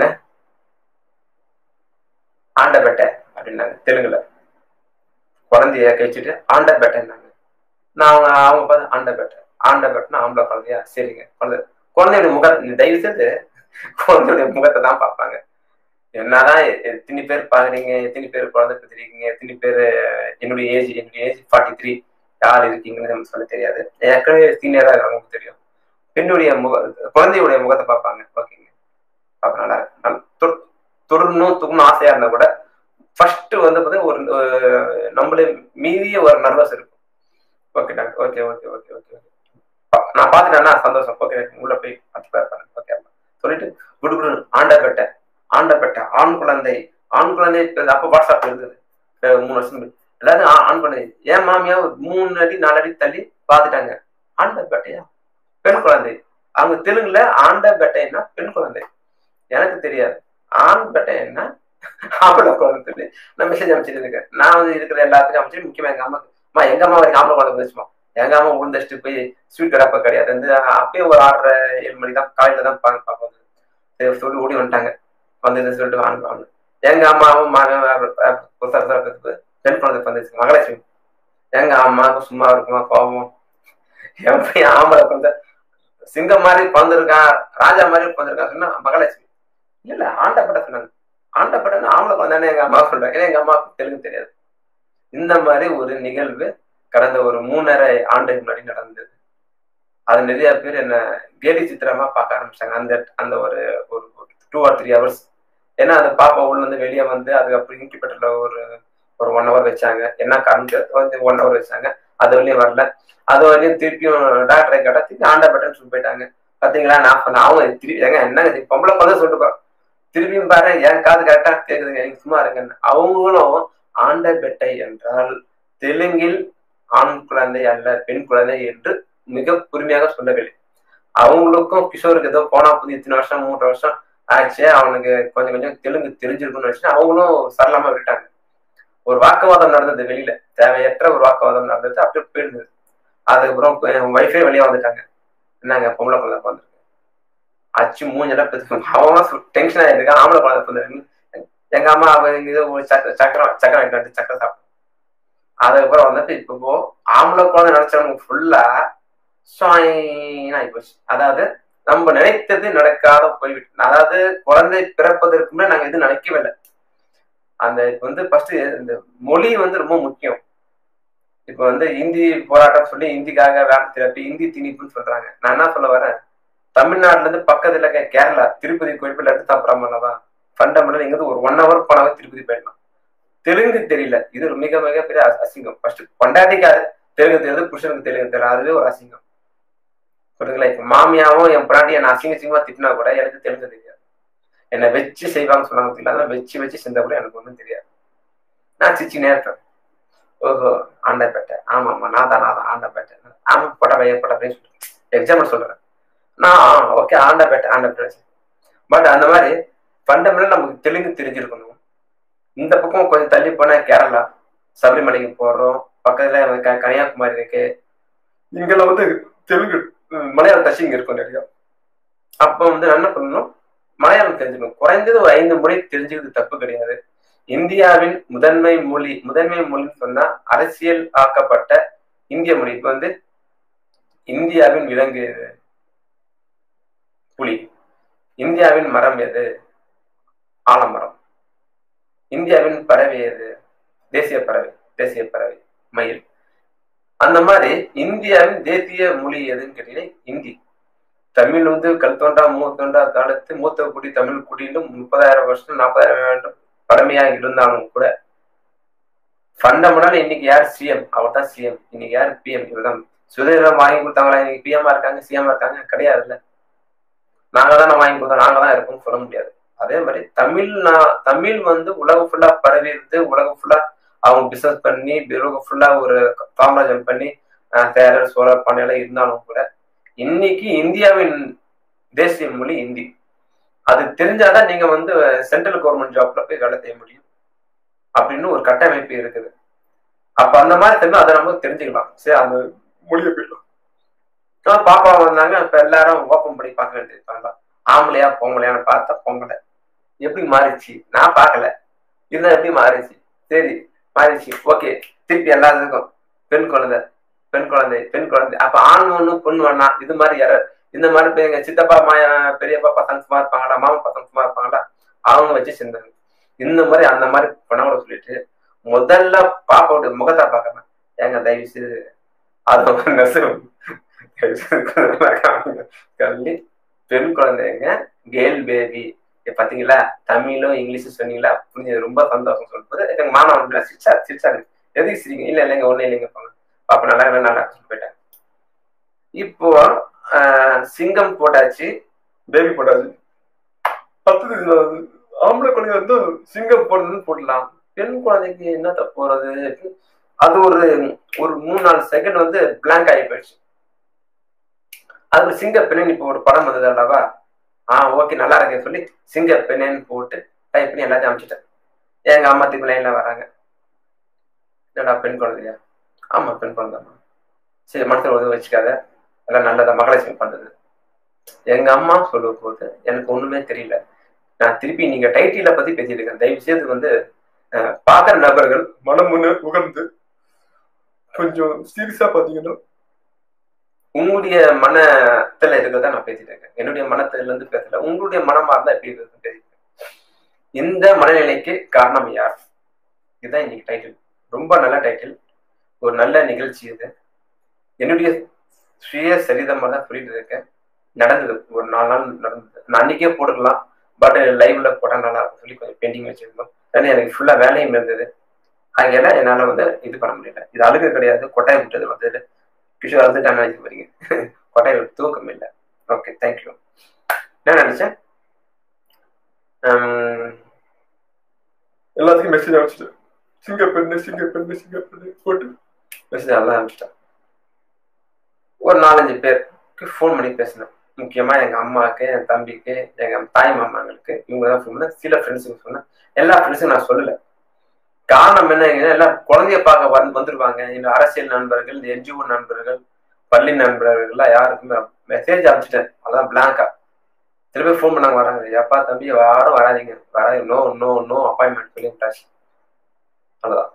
ஆண்டபேட்டை அப்படின்னாங்க தெலுங்குல. குழந்தைய கழிச்சுட்டு ஆண்டபேட்டைன்னாங்க. நான் அவங்க அவங்க பார்த்து ஆண்டபேட்டை, ஆண்டபேட்டைன்னா ஆம்பளை குழந்தையா, சரிங்க. குழந்தை குழந்தையுடைய முகத்தை தயவு செய்து குழந்தையுடைய முகத்தை தான் பார்ப்பாங்க. என்னதான் எத்தனை பேர் பாக்குறீங்க, எத்தனை பேர் குழந்தை பெற்றிருக்கீங்க, எத்தனை பேர் என்னுடைய ஏஜ் என்னுடைய ஏஜ் ஃபார்ட்டி த்ரீ யார் இருக்கீங்கன்னு நமக்கு சொல்ல தெரியாது. ஏற்கனவே சீனியரா இருக்கிறவங்களுக்கு தெரியும். பெண்ணுடைய முக குழந்தையுடைய முகத்தை பார்ப்பாங்க. ஓகேங்க, அப்ப நல்லா தொடரணும் தூக்கணும் ஆசையா இருந்தா கூட ஃபர்ஸ்ட் வந்து பார்த்தீங்கன்னா ஒரு நம்மளே மீறிய ஒரு நர்வஸ் இருக்கும். Okay doctor, okay okay okay okay okay நான் பார்த்துட்டேன்னா சந்தோஷம். ஓகே உள்ள போய் ப்ரிப்பேர் பண்ணேன். ஓகே சொல்லிட்டு குடு குடு ஆண்டபேட்டை ஆண்டபேட்டை ஆண் குழந்தை ஆண் குழந்தை அப்ப வாட்ஸ்அப் இருந்தது மூணு வருஷம். எல்லாரும் ஆண் குழந்தை. என் மாமியா ஒரு மூணு அடி நாலு அடி தள்ளி பார்த்துட்டாங்க. ஆண்டபேட்டையா பெண் குழந்தை. அவங்க தெலுங்குல ஆண்டபேட்டைன்னா பெண் குழந்தை. எனக்கு தெரியாது ஆண் பேட்டை என்ன ஆம்பளை குழந்தை சொல்லி நான் மெசேஜ் அமைச்சிட்டு இருக்கேன். நான் வந்து இருக்கிற எல்லாத்துக்கும் அமைச்சிட்டு முக்கியமா எங்க அம்மாக்கு எங்க அம்மா வரைக்கும் ஆம்பளை குழந்தை வந்துச்சுமா. எங்க அம்மா உளுந்தடிச்சுட்டு போய் ஸ்வீட் கடப்ப கிடையாது வந்து அப்பயும் ஒரு ஆறரை ஏழு மணி தான் காலையில தான் பார்ப்போம். சொல்லி ஓடி வந்துட்டாங்க. வந்து சொல்லிட்டு வாங்க. எங்க அம்மாவும் பெண் குழந்தை வந்துச்சு மகாலட்சுமி. எங்க அம்மாவுக்கும் சும்மா இருக்குமா கோபம். என் பையன் ஆம்பளை குழந்தை சிங்கம் மாதிரி பிறந்திருக்கான், ராஜா மாதிரி பிறந்திருக்கான் சொன்னா மகாலட்சுமி. இல்ல இல்ல ஆண்டப்பட்ட சொன்னாங்க. ஆண்டப்பட்டன்னு ஆம்பளை குழந்தைன்னு எங்க அம்மா சொல்றேன். ஏன்னா எங்க அம்மாவுக்கு தெலுங்கு தெரியாது. இந்த மாதிரி ஒரு நிகழ்வு கடந்த ஒரு மூணரை ஆண்டுக்கு முன்னாடி நடந்தது. அது நிறைய பேர் என்ன கேலி சித்திரமா பார்க்க ஆரம்பிச்சாங்க அந்த அந்த ஒரு ஒரு டூ ஆர் த்ரீ ஹவர்ஸ். ஏன்னா அந்த பாப்பா உள்ள இருந்து வெளியே வந்து அதுக்கப்புறம் இன்குபேட்டர்ல ஒரு ஒரு ஒன் ஹவர் வச்சாங்க. என்ன காரணம் வந்து ஒன் ஹவர் வச்சாங்க. அது வரையும் வரல. அது வரையும் திருப்பியும் டாக்டரை கேட்டா திருப்பி ஆண்டப்பட்டன்னு சொல்லி போயிட்டாங்க. பாத்தீங்களா நான் சொன்னேன் அவங்க திருப்பி ஏங்க என்னங்க பொம்பளை குழந்தை சொல்லிட்டு போறேன். திருப்பியும் பாரு என் காது கரெக்டா கேக்குதுங்க எனக்கு சும்மா இருக்குன்னு. அவங்களும் ஆண்டபெட்டை என்றால் தெலுங்கில் ஆண் குழந்தை அல்ல பெண் குழந்தை என்று மிக பொறுமையாக சொல்லவில்லை. அவங்களுக்கும் கிஷோருக்கு ஏதோ போனா புது இத்தனை வருஷம் மூன்று வருஷம் ஆச்சு, அவனுக்கு கொஞ்சம் கொஞ்சம் தெலுங்கு தெரிஞ்சிருக்குன்னு வச்சு அவங்களும் சரளமா விட்டாங்க. ஒரு வாக்குவாதம் நடந்தது வெளியில, தேவையற்ற ஒரு வாக்குவாதம் நடந்தது. அப்படியே போயிருந்தது. அதுக்கப்புறம் ஒய்ஃபே வெளியே வந்துட்டாங்க. என்னங்க பொம்பளை குழந்தை பிறந்திருக்கு அச்சு மூஞ்செல்லாம் பெற்றுக்கணும். அவன் டென்ஷன் ஆயிருக்கான். ஆம்பளை குழந்தை பிறந்திருக்கு. எங்க அம்மா அவங்க ஒரு சக்கர சக்கரம் சக்கரம் வாங்கிட்டு சக்கரை சாப்பிடும். அதுக்கப்புறம் வந்துட்டு இப்போ ஆம்பளை குழந்தை நினைச்சவங்க ஃபுல்லா ஆகி போச்சு. அதாவது நம்ம நினைத்தது நடக்காத போய்விட்டு, அதாவது குழந்தை பிறப்பதற்குமே நாங்க எதுவும் நினைக்கவே இல்லை. அந்த இப்ப வந்து ஃபர்ஸ்ட் இந்த மொழி வந்து ரொம்ப முக்கியம். இப்ப வந்து இந்தி போராட்டம் சொல்லி இந்திக்காக வேலை திறப்பி இந்தி திணிப்புன்னு சொல்றாங்க. நான் என்ன சொல்ல வரேன், தமிழ்நாட்டுல இருந்து பக்கத்துல கேரளா திருப்பதி கோயில் லட்டு சாப்பிடாம அல்லவா ஃபண்டமெண்டல் இங்கிருந்து ஒரு ஒன் ஹவர் போனாவே திருப்பதி போயிடலாம். தெலுங்கு தெரியல, இது ஒரு மிக மிக பெரிய அசிங்கம். ஃபர்ஸ்ட் பொண்டாட்டிக்காது தெலுங்கு தெரியுது, புருஷனுக்கு தெலுங்கு தெரியல, அதுவே ஒரு அசிங்கம். புரியுதுங்களா? இப்ப மாமியாவும் என் பொண்டாட்டி என்ன அசிங்க அசிங்கமா திட்டினா கூட எனக்கு தெலுங்கு தெரியாது. என்னை வச்சு செய்வாங்க சொன்னாங்க தெரியல, வச்சு வச்சு செஞ்சா கூட எனக்கு ஒன்றும் தெரியாது. நான் சிச்சினே இருப்பேன். ஓஹோ ஆண்டப்பேட்டை, ஆமா ஆமா நான் தான் நான் தான் ஆண்டப்பேட்டை, ஆமா படவை படவை எக்ஸாம்பிள் சொல்றேன். நான் ஓகே ஆண்டப்பேட்டை ஆண்டப்பேட்டை. பட் அந்த மாதிரி ஃபண்டமெண்டல் நமக்கு தெலுங்கு தெரிஞ்சிருக்கணும். இந்த பக்கம் கொஞ்சம் தள்ளி போனா கேரளா சபரிமலைக்கு போடுறோம், பக்கத்துல கன்னியாகுமரி இருக்கு, இங்கெல்லாம் வந்து தெலுங்கு மலையாள டச்சிங் இருக்கும் நிறையா. அப்போ வந்து என்ன பண்ணணும், மலையாளம் தெரிஞ்சுக்கணும். குறைந்தது ஒரு ஐந்து மொழி தெரிஞ்சுக்கிறது தப்பு கிடையாது. இந்தியாவின் முதன்மை மொழி முதன்மை மொழின்னு சொன்னா அரசியல் ஆக்கப்பட்ட இந்திய மொழி. இப்ப வந்து இந்தியாவின் விலங்கு எது? புலி. இந்தியாவின் மரம் எது? ஆலமரம். இந்தியாவின் பறவை எது? தேசிய பறவை தேசிய பறவை மயில். அந்த மாதிரி இந்தியாவின் தேசிய மொழி எதுன்னு கேட்டீங்கன்னா இந்தி. தமிழ் வந்து கல் தோன்றா மூ தோன்றா காலத்து மூத்த குடி தமிழ் குடியிலும் முப்பதாயிரம் வருஷம் நாற்பதாயிரம் ஆண்டு பழமையாக இருந்தாலும் கூட ஃபண்டமெண்டல் இன்னைக்கு யார் சிஎம்? அவர் தான் சிஎம். இன்னைக்கு யார் பிஎம்? இவர் தான். சுதந்திரம் வாங்கி கொடுத்தாங்களா இன்னைக்கு பிஎம்மா இருக்காங்க சிஎம்மா இருக்காங்க? கிடையாதுல்ல. நாங்க தான் வாங்கி கொடுத்தோம், நாங்க தான் இருக்கோம்னு சொல்ல முடியாது. அதே மாதிரி தமிழ் தமிழ் வந்து உலகம் ஃபுல்லா பரவி இருந்து உலகம் ஃபுல்லா அவங்க பிசினஸ் பண்ணி உலகம் ஃபுல்லா ஒரு சாம்ராஜ்யம் பண்ணி தேரர் சோழர் பண்ணையெல்லாம் இருந்தாலும் கூட இன்னைக்கு இந்தியாவின் தேசிய மொழி இந்தி. அது தெரிஞ்சாதான் நீங்க வந்து சென்ட்ரல் கவர்மெண்ட் ஜாப்ல போய் வேலை செய்ய முடியும் அப்படின்னு ஒரு கட்டமைப்பு இருக்குது. அப்ப அந்த மாதிரி தெரியும், அதை நம்ம தெரிஞ்சுக்கலாம். சரி அந்த மொழியை போயிடலாம். பாப்பா வந்தாங்க, இப்ப எல்லாரும் ஓப்பன் படி பார்க்க வேண்டியது. ஆம்பளையா பொங்கலையான்னு பார்த்தா பொங்கலை எப்படி மாறிச்சு நான் பார்க்கல, இதுதான் எப்படி மாறிச்சு. சரி மாறிச்சு, ஓகே. திருப்பி எல்லாத்துக்கும் பெண் குழந்தை பெண் குழந்தை பெண் குழந்தை அப்ப ஆண் ஒண்ணு பொண்ணு வேணா இது மாதிரி யார இந்த மாதிரி போய் எங்க சித்தப்பா மாயா பெரியப்பா பசங்க சும்மா இருப்பாங்களா, மாமா பசங்க சும்மா இருப்பாங்களா, அவங்க வச்சு செஞ்சாங்க. இந்த மாதிரி அந்த மாதிரி பண்ண கூட சொல்லிட்டு முதல்ல பாப்பாவோட முகத்தை பார்க்கணும். ஏங்க தயவு செய்து அது நெசவு கல்வி பெண் குழந்தைங்க கேர்ள் பேபி பாத்தீங்களா, தமிழும் இங்கிலீஷும் சொன்னீங்களா புரிஞ்சது, ரொம்ப சந்தோஷம் சொல்லும்போது எங்க மாணவன் சிரிச்சா சிரிச்சாங்க. எதுக்கு சிரிங்க? இல்ல இல்லைங்க ஒண்ணு இல்லைங்க போங்க பாப்பா நல்லா நல்லா சொல்லி போயிட்டாங்க. இப்போ ஆஹ் சிங்கம் போட்டாச்சு, பேபி போட்டாச்சு. பத்து ஆம்பளை குழந்தை வந்து சிங்கம் போடுறதுன்னு போடலாம், பெண் குழந்தைக்கு என்னத்த போறது? அது ஒரு ஒரு மூணு நாலு செகண்ட் வந்து பிளாங்க் ஆகி போயிடுச்சு. அது சிங்க பெண்ணு இப்போ ஒரு படம் வந்தது அல்லவா, ஆஹ் ஓகே நல்லா இருக்கேன்னு சொல்லி சிங்க பெண்ணு போட்டு டைப் பண்ணி எல்லாத்தையும் அனுப்பிச்சிட்டேன். எங்க அம்மா திருப்பி லைன்ல வராங்க, என்னடா பெண் குழந்தையா ஆமா, பெண் குழந்தை. சரி, மனசுல ஒதுங்க வச்சுக்காத, எல்லாம் நல்லதா மகாலட்சுமி பண்றது. எங்க அம்மா சொல்லும் போது எனக்கு ஒண்ணுமே தெரியல. நான் திருப்பி நீங்க டைட்டில பத்தி பேசிட்டு இருக்கேன். தயவு செய்து வந்து பார்க்குற நபர்கள் மனம் முன்னு உகர்ந்து கொஞ்சம் சீரியஸா பாத்தீங்கன்னா உங்களுடைய மனத்துல இருக்கிறதா நான் பேசிட்டு இருக்கேன். என்னுடைய மனத்துல இருந்து பேசல, உங்களுடைய மனமா இருந்தா எப்படி இருக்குன்னு பேசிட்டு. இந்த மனநிலைக்கு காரணம் யார்? இதுதான் இன்னைக்கு டைட்டில். ரொம்ப நல்ல டைட்டில், ஒரு நல்ல நிகழ்ச்சி இது. என்னுடைய சுய சரிதமா தான் சொல்லிட்டு இருக்கேன். நடந்தது ஒரு நாலு நாள் நடந்தது. நான் அன்னைக்கே போட்டுக்கலாம், பட் லைவ்ல போட்டா நல்லா இருக்கும் சொல்லி கொஞ்சம் பெயிண்டிங் வச்சிருந்தோம். ஏன்னா எனக்கு ஃபுல்லா வேலையும் இருந்தது. அதனால என்னால வந்து இது பண்ண முடியல. இது அழுக கிடையாது, கொட்டாய் விட்டது வந்து கிஷோர் அழுதுட்டாங்க நினைச்சு போறீங்க. கொட்டாய் விட்டு தூக்கம் இல்லை. Okay, thank you. என்ன நினைச்சேன், எல்லாத்துக்கும் மெசேஜ் அனுப்பிச்சிட்டு சிங்க பெண்ணு சிங்க பெண்ணு சிங்க பெண்ணு போட்டு மெசேஜ் எல்லாம் அனுப்பிச்சிட்டேன். ஒரு நாலஞ்சு பேருக்கு ஃபோன் பண்ணி பேசினேன். முக்கியமா எங்க அம்மாவுக்கு, என் தம்பிக்கு, எங்க தாய் மாமாங்களுக்கு, இவங்க தான் ஃபோன் பண்ணேன். சில ஃப்ரெண்ட்ஸுக்கு சொன்னேன். எல்லா ஃப்ரெண்ட்ஸுக்கும் நான் சொல்லல. காரணம் என்ன, எல்லாம் குழந்தைய பார்க்க வந்து வந்துருவாங்க. இந்த அரசியல் நண்பர்கள், இந்த என்ஜிஓ நண்பர்கள், பள்ளி நண்பர்கள்லாம் யாருக்குமே மெசேஜ் அனுப்பிச்சிட்டேன். அதான் பிளாங்கா. சில பேர் ஃபோன் பண்ணாங்க, வராங்க. எப்பா தம்பி யாரும் வராதிங்க, வராதிங்க, நோ நோ நோ அப்பாயின்மெண்ட் சொல்லி விட்டாச்சு. அவ்வளோதான்.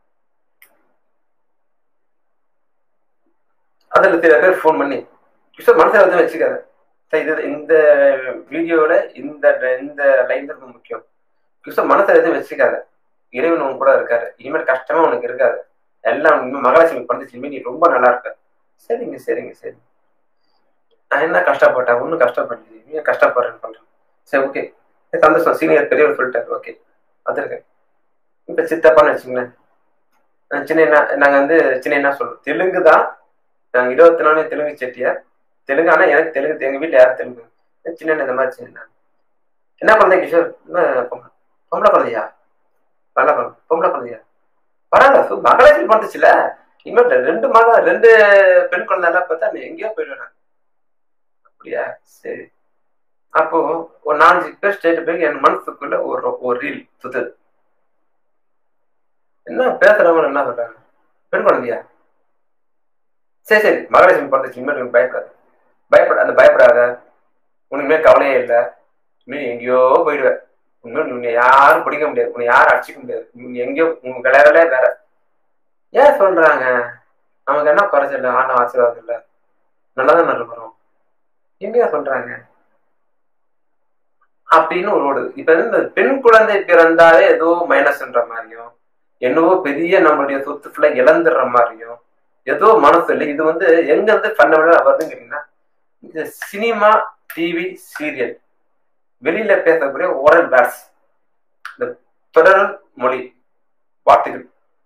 அதுல சில பேர் ஃபோன் பண்ணி கிஷோர் மனசுல வந்து வச்சுக்காத, இது இந்த வீடியோல இந்த இந்த லைன் ரொம்ப முக்கியம். கிஷோர் மனசுல எதுவும் வச்சுக்காத, இறைவன் உன் கூட இருக்காரு. இனிமேல் கஷ்டமா உனக்கு இருக்காது. எல்லாம் இன்னும் மகாலட்சுமி பண்ணிச்சு, இனிமேல் நீ ரொம்ப நல்லா இருக்க. சரிங்க சரிங்க சரி, நான் என்ன கஷ்டப்பட்டேன்? ஒன்றும் கஷ்டப்படல, நீ கஷ்டப்படுறேன்னு பண்றேன். சரி, ஓகே, சந்தோஷம். சீனியர் பெரியவர் சொல்லிட்டாரு, ஓகே வந்துருக்கேன். இப்ப சித்தப்பான்னு வச்சுங்களேன், சின்ன என்ன, நாங்க வந்து சின்ன என்ன சொல்றோம், தெலுங்கு தான். நாங்க இருபத்தி நாலு தெலுங்கு செட்டியார். தெலுங்கு, ஆனா எனக்கு தெலுங்கு, எங்க வீட்டுல யாரும் தெலுங்கு. சின்ன இந்த மாதிரி சின்ன என்ன குழந்தை கிஷோர், பொம்பளை குழந்தையா? நல்ல குழந்தை, பொம்பளை குழந்தையா? பரவாயில்ல, மகாலட்சுமி வந்துச்சுல, இனிமேல் ரெண்டு மக ரெண்டு பெண் குழந்தை எல்லாம் பார்த்தா நீ எங்கேயோ போயிடுவேன். அப்படியா, சரி. அப்போ ஒரு நாலஞ்சு பேர் ஸ்டேட் போய் என் மனசுக்குள்ள ஒரு ஒரு ரீல் சுத்துது. என்ன பேசுறவங்க என்ன சொல்றாங்க, பெண் குழந்தையா? சரி சரி, மகாலட்சுமி பிறந்துச்சு, இனிமேல் பயப்படாத, பயப்பட அந்த பயப்படாத, உனக்குமே கவலையே இல்லை, நீ எங்கேயோ போயிடுவேன். உண்மையும் உன்னை யாரும் பிடிக்க முடியாது, உன்னை யாரும் அடிச்சிக்க முடியாது, நீ எங்கேயோ உங்க விளையாடலே வேற. ஏன் சொல்றாங்க, நமக்கு என்ன குறைச்சல, ஆனா ஆசீர்வாதம் இல்லை, நல்லாதான் இருக்கிறோம், எங்கேயா சொல்றாங்க அப்படின்னு ஒரு ஓடுது. இப்ப இந்த பெண் குழந்தை பிறந்தாலே ஏதோ மைனஸ்ன்ற மாதிரியும், என்னவோ பெரிய நம்மளுடைய சொத்து ஃபுல்லா இழந்துடுற மாதிரியும் ஏதோ மனசு இல்லை. இது வந்து எங்க இருந்து ஃபண்டமெண்டலா வருதுன்னு கேட்டீங்கன்னா, இந்த சினிமா, டிவி, சீரியல், வெளியில பேசக்கூடிய ஓரல் வேர்ட்ஸ், இந்த தொடர் மொழி வார்த்தைகள்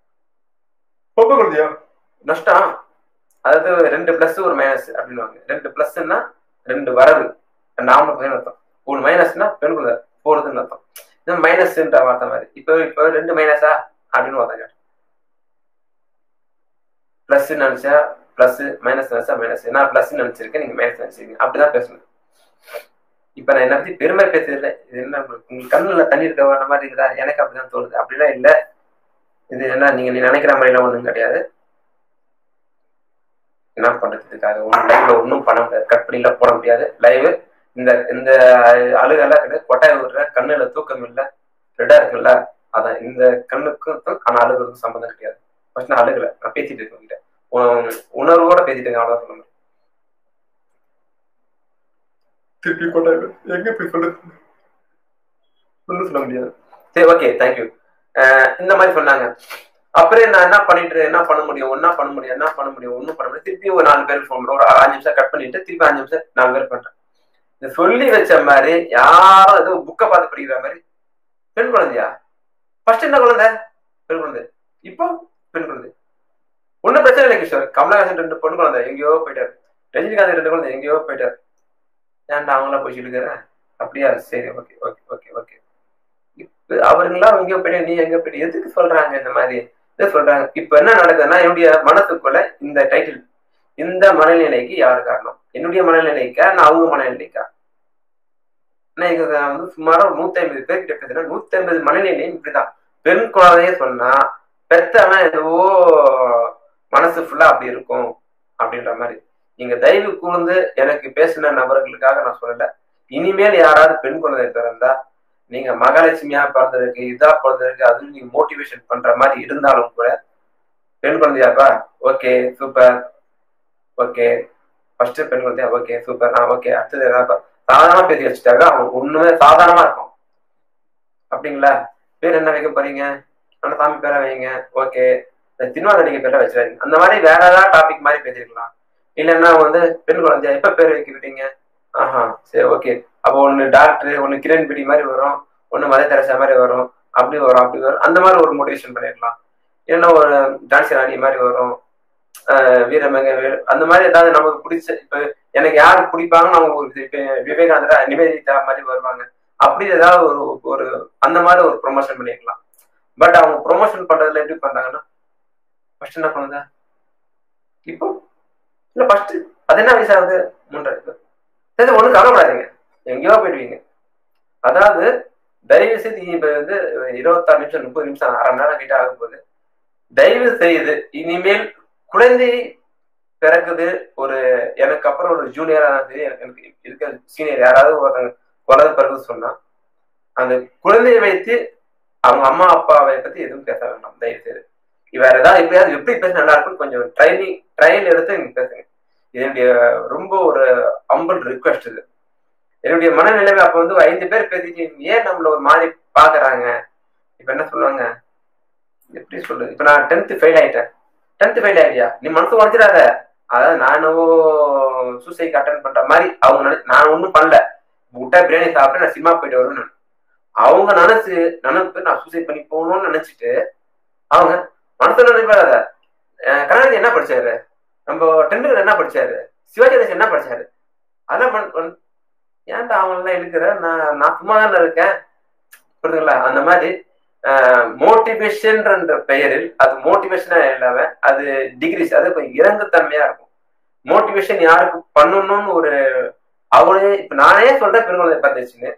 நஷ்டம். அதாவது ரெண்டு பிளஸ் ஒரு மைனஸ் அப்படின்வாங்க. ரெண்டு பிளஸ்ன்னா ரெண்டு வரவு, நாம அர்த்தம். ஒரு மைனஸ்னா பெண் குழந்தை போறதுன்னு அர்த்தம். இது மைனஸ்ன்ற வார்த்தை மாதிரி. இப்போ இப்போ ரெண்டு மைனஸா அப்படின்னு வார்த்தை, பிளஸ் நினைச்சா பிளஸ், மைனஸ் நினைச்சா மைனஸ். நான் பிளஸ் நினைச்சிருக்கேன், நீங்க மைனஸ் நினைச்சிருக்கீங்க, அப்படிதான் பேசணும். இப்ப நான் என்ன பத்தி பெருமை பேசுறதுல இது என்ன, உங்களுக்கு கண்ணுல தண்ணி இருக்க வர மாதிரி இருக்குதா? எனக்கு அப்படிதான் தோணுது. அப்படிலாம் இல்லை. இது என்ன, நீங்க நீ நினைக்கிற மாதிரிலாம் ஒண்ணும் கிடையாது. என்ன பண்றதுக்காக ஒன்னும் லைவ்ல ஒன்றும் பண்ண முடியாது, கட் பண்ணில போட முடியாது. லைவ் இந்த இந்த அழுகெல்லாம் கிடையாது. கொட்டாய் விடுற, கண்ணுல தூக்கம் இல்லை, ரெட்டா இருக்குல்ல, அதான் இந்த கண்ணுக்கும் ஆனா அழுகுறதுக்கும் சம்மந்தம் கிடையாது. ஃபர்ஸ்ட் நான் அழுகலை, நான் பேசிட்டு இருக்கேன் கிட்ட, உணர்வோட பேசிட்டு இருக்கேன், அவ்வளவுதான் சொல்ல முடியும். திருப்பி கொட்டாய் எங்க போய் சொல்றது, ஒன்றும் சொல்ல முடியாது. சரி, ஓகே, தேங்க்யூ. இந்த மாதிரி சொன்னாங்க. அப்புறம் நான் என்ன பண்ணிட்டு என்ன பண்ண முடியும், ஒன்னா பண்ண முடியும், என்ன பண்ண முடியும், ஒன்னும் பண்ண முடியும். திருப்பி ஒரு நாலு பேருக்கு ஃபோன் பண்ணுறோம், ஒரு அஞ்சு நிமிஷம் கட் பண்ணிட்டு திருப்பி அஞ்சு நிமிஷம் நாலு பேர் பண்றேன். இந்த சொல்லி வச்ச மாதிரி யாரும் ஏதோ புக்கை பார்த்து படிக்கிற மாதிரி, பெண் குழந்தையா? ஃபர்ஸ்ட் என்ன குழந்தை? பெண் குழந்தை. இப்போ பெண் குழந்தை. ஒன்னும் பிரச்சனை இல்லை கிஷோர். கமலஹாசன் ரெண்டு பொண்ணு குழந்தை எங்கேயோ போயிட்டாரு, ரஜினிகாந்த் ரெண்டு குழந்தை எங்கேயோ போயிட்டாரு, ஏன்டா அவங்களாம் போய் சொல்லிக்கிறேன்? அப்படியா, சரி, ஓகே ஓகே ஓகே ஓகே. இப்ப அவருங்களாம் எங்கேயோ போயிட்டு நீ எங்க போயிட்டு எதுக்கு சொல்றாங்க இந்த மாதிரி சொல்றாங்க? இப்ப என்ன நடக்குதுன்னா, என்னுடைய மனசுக்குள்ள இந்த டைட்டில், இந்த மனநிலைக்கு யாரு காரணம்? என்னுடைய மனநிலைக்கா, நான் அவங்க மனநிலைக்கா? வந்து சுமாரா ஒரு நூத்தி ஐம்பது பேர்கிட்ட பேசுறேன். நூத்தி ஐம்பது மனநிலையும் இப்படிதான். பெண் குழந்தைய சொன்னா பெத்தவன் ஏதோ மனசு ஃபுல்லா அப்படி இருக்கும் அப்படின்ற மாதிரி. நீங்க தயவு கூர்ந்து எனக்கு பேசின நபர்களுக்காக நான் சொல்லல. இனிமேல் யாராவது பெண் குழந்தை பிறந்தா நீங்க மகாலட்சுமியா பிறந்ததுக்கு இதா பிறந்ததுக்கு அதுவும் நீங்க மோட்டிவேஷன் பண்ற மாதிரி இருந்தாலும் கூட, பெண் குழந்தையாப்பா ஓகே சூப்பர், ஓகே ஃபர்ஸ்ட் பெண் குழந்தையா ஓகே சூப்பர், ஆ ஓகே அடுத்தது ஏதாவது சாதாரணமா பேசி வச்சுட்டாங்க. அவங்க ஒண்ணுமே சாதாரணமா இருக்கும். அப்படிங்களா? பேர் என்ன வைக்க போறீங்க? அந்த சாமி பேரை வைங்க. ஓகே, சினிமா நடிகை பேரை வச்சிடாதீங்க. அந்த மாதிரி வேற ஏதாவது டாபிக் மாதிரி பேசிருக்கலாம். இல்லைன்னா வந்து பெண் குழந்தையா எப்ப பேர் வைக்கிட்டீங்க? ஆஹா சரி ஓகே. அப்போ ஒண்ணு டாக்டர், ஒண்ணு கிரண்பேடி மாதிரி வரும், ஒண்ணு மதர் தெரசா மாதிரி வரும், அப்படி வரும் அப்படி வரும். அந்த மாதிரி ஒரு மோட்டிவேஷன் பண்ணிடலாம். இல்லைன்னா ஒரு ஜான்சி ராணி மாதிரி வரும், வீரமங்க அந்த மாதிரி ஏதாவது நமக்கு பிடிச்ச. இப்ப எனக்கு யாரு பிடிப்பாங்கன்னு அவங்க ஒரு விவேகானந்தா நிவேதிதா மாதிரி வருவாங்க. அப்படி ஏதாவது ஒரு ஒரு அந்த மாதிரி ஒரு ப்ரொமோஷன் பண்ணிருக்கலாம். பட் அவங்க ப்ரொமோஷன் பண்றதுல எப்படி பண்றாங்கன்னா, ஃபர்ஸ்ட் என்ன குழந்தை இப்போ இல்ல ஃபர்ஸ்ட் அது என்ன வயசாகுது? மூன்றரை. சரி ஒண்ணு கவலைப்படாதீங்க, எங்கேயோ போயிடுவீங்க. அதாவது தயவு செய்து இப்ப வந்து இருபத்தாறு நிமிஷம் முப்பது நிமிஷம் அரை மணி நேரம் கிட்ட ஆகும் போது, தயவு செய்து இனிமேல் குழந்தை பிறக்குது ஒரு எனக்கு அப்புறம் ஒரு ஜூனியரா எனக்கு இருக்க சீனியர் யாராவது ஒருத்தங்க குழந்தை பிறகு சொன்னா, அந்த குழந்தையை வைத்து அவங்க அம்மா அப்பாவை பத்தி எதுவும் பேச வேண்டாம் தயவு செய்து. வேற ஏதாவது எப்படியாவது எப்படி பேச நல்லா இருக்கும் கொஞ்சம் ட்ரைனிங் ட்ரையல் எடுத்து நீங்க பேசுங்க. என்னுடைய ரொம்ப ஒரு அம்பல் ரிக்வெஸ்ட் இது. என்னுடைய மனநிலைமை அப்ப வந்து ஐந்து பேர் பேசிட்டு ஏன் நம்மள ஒரு மாதிரி பாக்குறாங்க. இப்ப என்ன சொல்லுவாங்க, எப்படி சொல்றது, இப்ப நான் டென்த் ஃபெயில் ஆயிட்டேன். டென்த் ஃபெயில் ஆயிட்டியா நீ மனசு உடச்சிடாத. அதாவது நானும் சூசைக்கு அட்டன் பண்ற மாதிரி அவங்க நினை நான் ஒன்றும் பண்ணல, விட்டா பிரியாணி சாப்பிட்டு நான் சினிமா போயிட்டு வருவேன். அவங்க நினைச்சு நினைப்பு நான் சூசைட் பண்ணி போகணும்னு நினைச்சிட்டு அவங்க மனசுல நினைப்பாத. கருணாநிதி என்ன படிச்சாரு, நம்ம டெண்டுல்கர் என்ன படிச்சாரு, சிவாஜி கணேசன் என்ன படிச்சாரு, அதெல்லாம் ஏன்டா அவங்க எல்லாம் இருக்கிற நான் நான் சும்மா தானே இருக்கேன். புரியுதுங்களா? அந்த மாதிரி மோட்டிவேஷன் பெயரில் அது மோட்டிவேஷனா இல்லாம அது டிகிரிஸ், அது கொஞ்சம் இறங்குத்தன்மையா இருக்கும். மோட்டிவேஷன் யாருக்கு பண்ணணும்னு ஒரு அவளே இப்ப நானே சொல்றேன் பெருங்குழந்தை பார்த்துச்சுன்னு,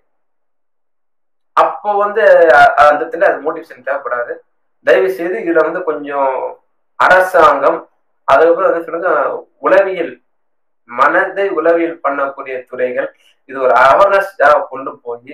அப்போ வந்து அந்த இடத்துல அது மோட்டிவேஷன் தேவைப்படாது. தயவு செய்து இதுல வந்து கொஞ்சம் அரசாங்கம், அதுக்கப்புறம் வந்து சொல்லுங்க உளவியல், மனதை உளவியல் பண்ணக்கூடிய துறைகள் இது ஒரு அவேர்னஸ் கொண்டு போய்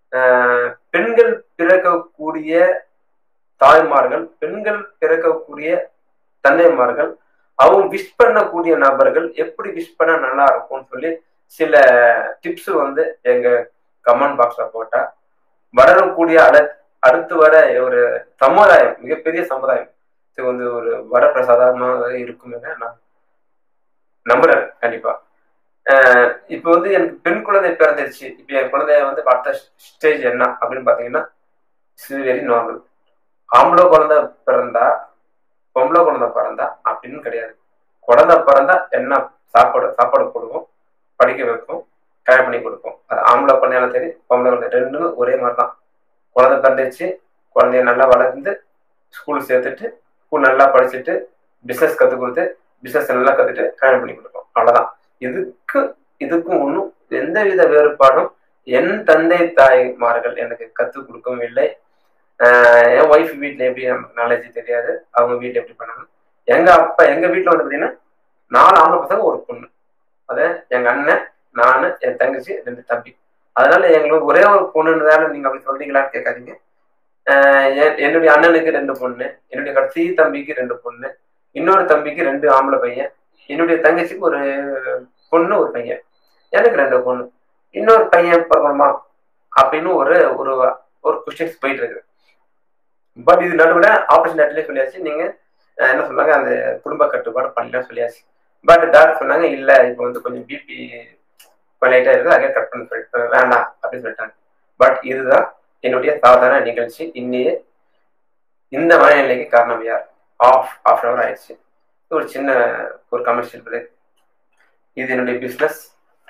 பெண்கள் பிறக்கக்கூடிய தாய்மார்கள், பெண்கள் பிறக்கக்கூடிய தந்தைமார்கள், அவங்க விஷ் பண்ணக்கூடிய நபர்கள் எப்படி விஷ் பண்ண நல்லா இருக்கும்னு சொல்லி சில டிப்ஸ் வந்து எங்க கமெண்ட் பாக்ஸ்ல போட்டா வளரக்கூடிய அட அடுத்து வர ஒரு சமுதாயம், மிகப்பெரிய சமுதாயம் இது வந்து ஒரு வரப்பிரசாதமாக இருக்கும் என நான் நம்புறேன் கண்டிப்பா. ஆஹ் இப்ப வந்து எனக்கு பெண் குழந்தை பிறந்துருச்சு. இப்ப என் குழந்தைய வந்து அடுத்த ஸ்டேஜ் என்ன அப்படின்னு பாத்தீங்கன்னா, இட்ஸ் வெரி நார்மல். ஆம்பளை குழந்தை பிறந்தா பொம்பளை குழந்தை பிறந்தா அப்படின்னு கிடையாது. குழந்தை பிறந்தா என்ன சாப்பாடு சாப்பாடு போடுவோம், படிக்க வைப்போம், கல்யாணம் பண்ணி கொடுப்போம். அது ஆம்பளை குழந்தையாலும் சரி பொம்பளை குழந்தை ரெண்டுமே ஒரே மாதிரிதான். குழந்தை பிறந்துச்சு, குழந்தைய நல்லா வளர்ந்து ஸ்கூல் சேர்த்துட்டு ஸ்கூல் நல்லா படிச்சுட்டு பிசினஸ் கற்றுக் கொடுத்து பிசினஸ் நல்லா கத்துட்டு கல்யாணம் பண்ணி கொடுப்போம். அவ்வளவுதான். இதுக்கு இதுக்கும் ஒன்றும் எந்தவித வேறுபாடும் என் தந்தை தாய்மார்கள் எனக்கு கற்றுக் கொடுக்கவும் இல்லை. ஆஹ் என் ஒய்ஃப் வீட்டுல எப்படி நமக்கு நாலேஜ் தெரியாது, அவங்க வீட்டுல எப்படி பண்ணாங்க. எங்க அப்பா எங்க வீட்டுல வந்து பாத்தீங்கன்னா நாலு ஆம்பளை பசங்க ஒரு பொண்ணு. அது எங்க அண்ணன், நானு, என் தங்கச்சி, ரெண்டு தம்பி. அதனால எங்களுக்கு ஒரே ஒரு பொண்ணுன்றதால நீங்க அப்படி சொல்றீங்களான்னு கேட்காதீங்க. ஆஹ் என்னுடைய அண்ணனுக்கு ரெண்டு பொண்ணு, என்னுடைய கடைசி தம்பிக்கு ரெண்டு பொண்ணு, இன்னொரு தம்பிக்கு ரெண்டு ஆம்பளை பையன், என்னுடைய தங்கச்சிக்கு ஒரு பொண்ணு ஒரு பையன், எனக்கு ரெண்டு பொண்ணு, இன்னொரு பையன் பிறக்கணுமா அப்படின்னு ஒரு ஒரு ஒரு கொஸ்டின்ஸ் போயிட்டு இருக்கு. பட் இது நடுவில் ஆப்ரேஷன் நட்லேயே சொல்லியாச்சு. நீங்க என்ன சொன்னாங்க, அந்த குடும்ப கட்டுப்பாடு பண்ணலாம் சொல்லியாச்சு. பட் டாக்டர் சொன்னாங்க இல்ல இப்போ வந்து கொஞ்சம் பிபி லைட்டா இருக்குது, அதே கட் பண்ணி சொல்லிட்டு வேண்டாம் அப்படின்னு சொல்லிட்டாங்க. பட் இதுதான் என்னுடைய சாதாரண நிகழ்ச்சி. இன்னையே இந்த மனநிலைக்கு காரணம் யார்? ஆஃப் ஆஃப் அன் அவர் ஆயிடுச்சு. ஒரு சின்ன ஒரு கமர்ஷியல் பிரேக். இது என்னுடைய பிஸ்னஸ்.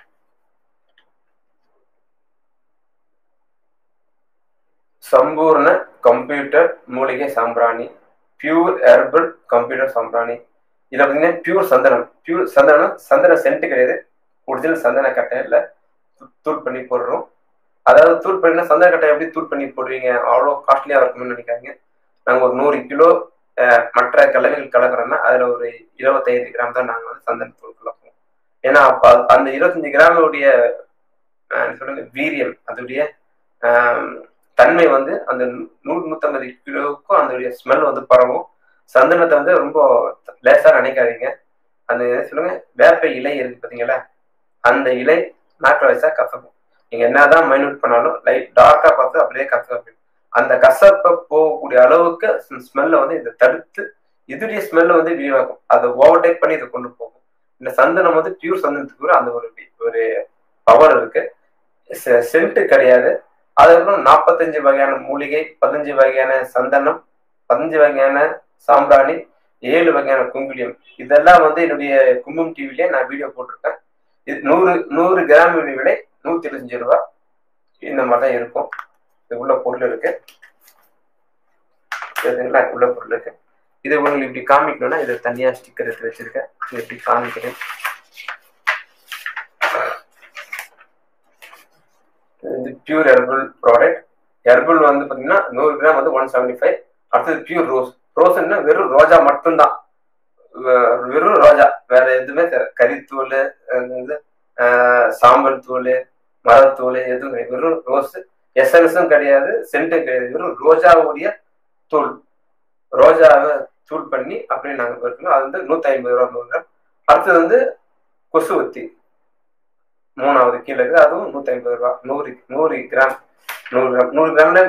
சம்பூர்ண கம்ப்யூட்டர் மூலிகை சாம்பிராணி, பியூர் ஹெர்பல் கம்ப்யூட்டர் சாம்பிராணி. இதுல பார்த்தீங்கன்னா பியூர் சந்தனம். பியூர் சந்தனம் சந்தன சென்ட் கிடையாது, ஒரிஜினல் சந்தன கட்டையில தூள் பண்ணி போடுறோம். அதாவது தூள் பண்ணினா சந்தன கட்டை எப்படி தூள் பண்ணி போடுவீங்க, அவ்வளோ காஸ்ட்லியா இருக்கும்னு நினைக்காதீங்க. நாங்கள் ஒரு நூறு கிலோ மற்ற கலவைகள் கலக்கிறோம்னா அதுல ஒரு இருபத்தைந்து கிராம் தான் நாங்கள் வந்து சந்தனத்தூள் கலப்போம். ஏன்னா அப்ப அந்த இருபத்தஞ்சு கிராமுடைய சொல்லுங்க வீரியம், அதோடைய தன்மை வந்து அந்த நூறு நூற்றம்பது கிலோவுக்கும் அதோடைய ஸ்மெல் வந்து பரவும். சந்தனத்தை வந்து ரொம்ப லேசா நினைக்காதீங்க. அந்த சொல்லுங்க வேப்ப இலை இருக்கு பார்த்தீங்களா, அந்த இலை நாக்கில் வச்சா கசக்கும். நீங்க என்னதான் மைனூட் பண்ணாலும் லைட் டார்க்கா பார்த்து அப்படியே கசக்கும். அந்த கசப்பை போகக்கூடிய அளவுக்கு ஸ்மெல்ல வந்து இதை தடுத்து இதுடைய ஸ்மெல்ல வந்து விரிவாக்கும். அதை ஓவர்டேக் பண்ணி இதை கொண்டு போகும். இந்த சந்தனம் வந்து பியூர் சந்தனத்துக்கு அந்த ஒரு ஒரு பவர் இருக்கு. சென்ட் கிடையாது. அதுக்கப்புறம் நாற்பத்தஞ்சு வகையான மூலிகை, பதினஞ்சு வகையான சந்தனம், பதினஞ்சு வகையான சாம்பிராணி, ஏழு வகையான குங்குலியம், இதெல்லாம் வந்து என்னுடைய குங்குமம் டிவிலேயே நான் வீடியோ போட்டிருக்கேன். இது நூறு நூறு கிராம் விலை நூத்தி இருபத்தஞ்சு ரூபா இந்த மாதிரி தான் இருக்கும். இது உள்ள பொருள் இருக்கு, உள்ள பொருள் இருக்கு. இது உங்களுக்கு இப்படி காமிக்கணும்னா இதை தனியா ஸ்டிக்கர் எடுத்து வச்சிருக்கேன். இது எப்படி காமிக்கிறேன். இது பியூர் ஹெர்பல் ப்ராடக்ட். ஹெர்பல் வந்து பார்த்தீங்கன்னா நூறு கிராம் வந்து ஒன் செவன்டி ஃபைவ். அடுத்தது பியூர் ரோஸ். ரோஸ்ன்னா வெறும் ரோஜா மட்டும்தான், வெறும் ரோஜா, வேற எதுவுமே கறித்தூள், சாம்பல் தூள், மரத்தூள் எதுவும் கிடையாது. வெறும் ரோஸ். எசன்ஸும் கிடையாது, சென்ட்டும் கிடையாது. வெறும் ரோஜாவுடைய தூள், ரோஜாவை தூள் பண்ணி அப்படி நாங்கள் இருக்கணும். அது வந்து நூத்தி ஐம்பது ரூபா நூறு கிராம். அடுத்தது வந்து கொசுவத்தி மூணாவது கீழே இருக்குது, அதுவும் நூத்தி ஐம்பது ரூபா. நூறு நூறு கிராம் நூறு கிராம் நூறு கிராம்ல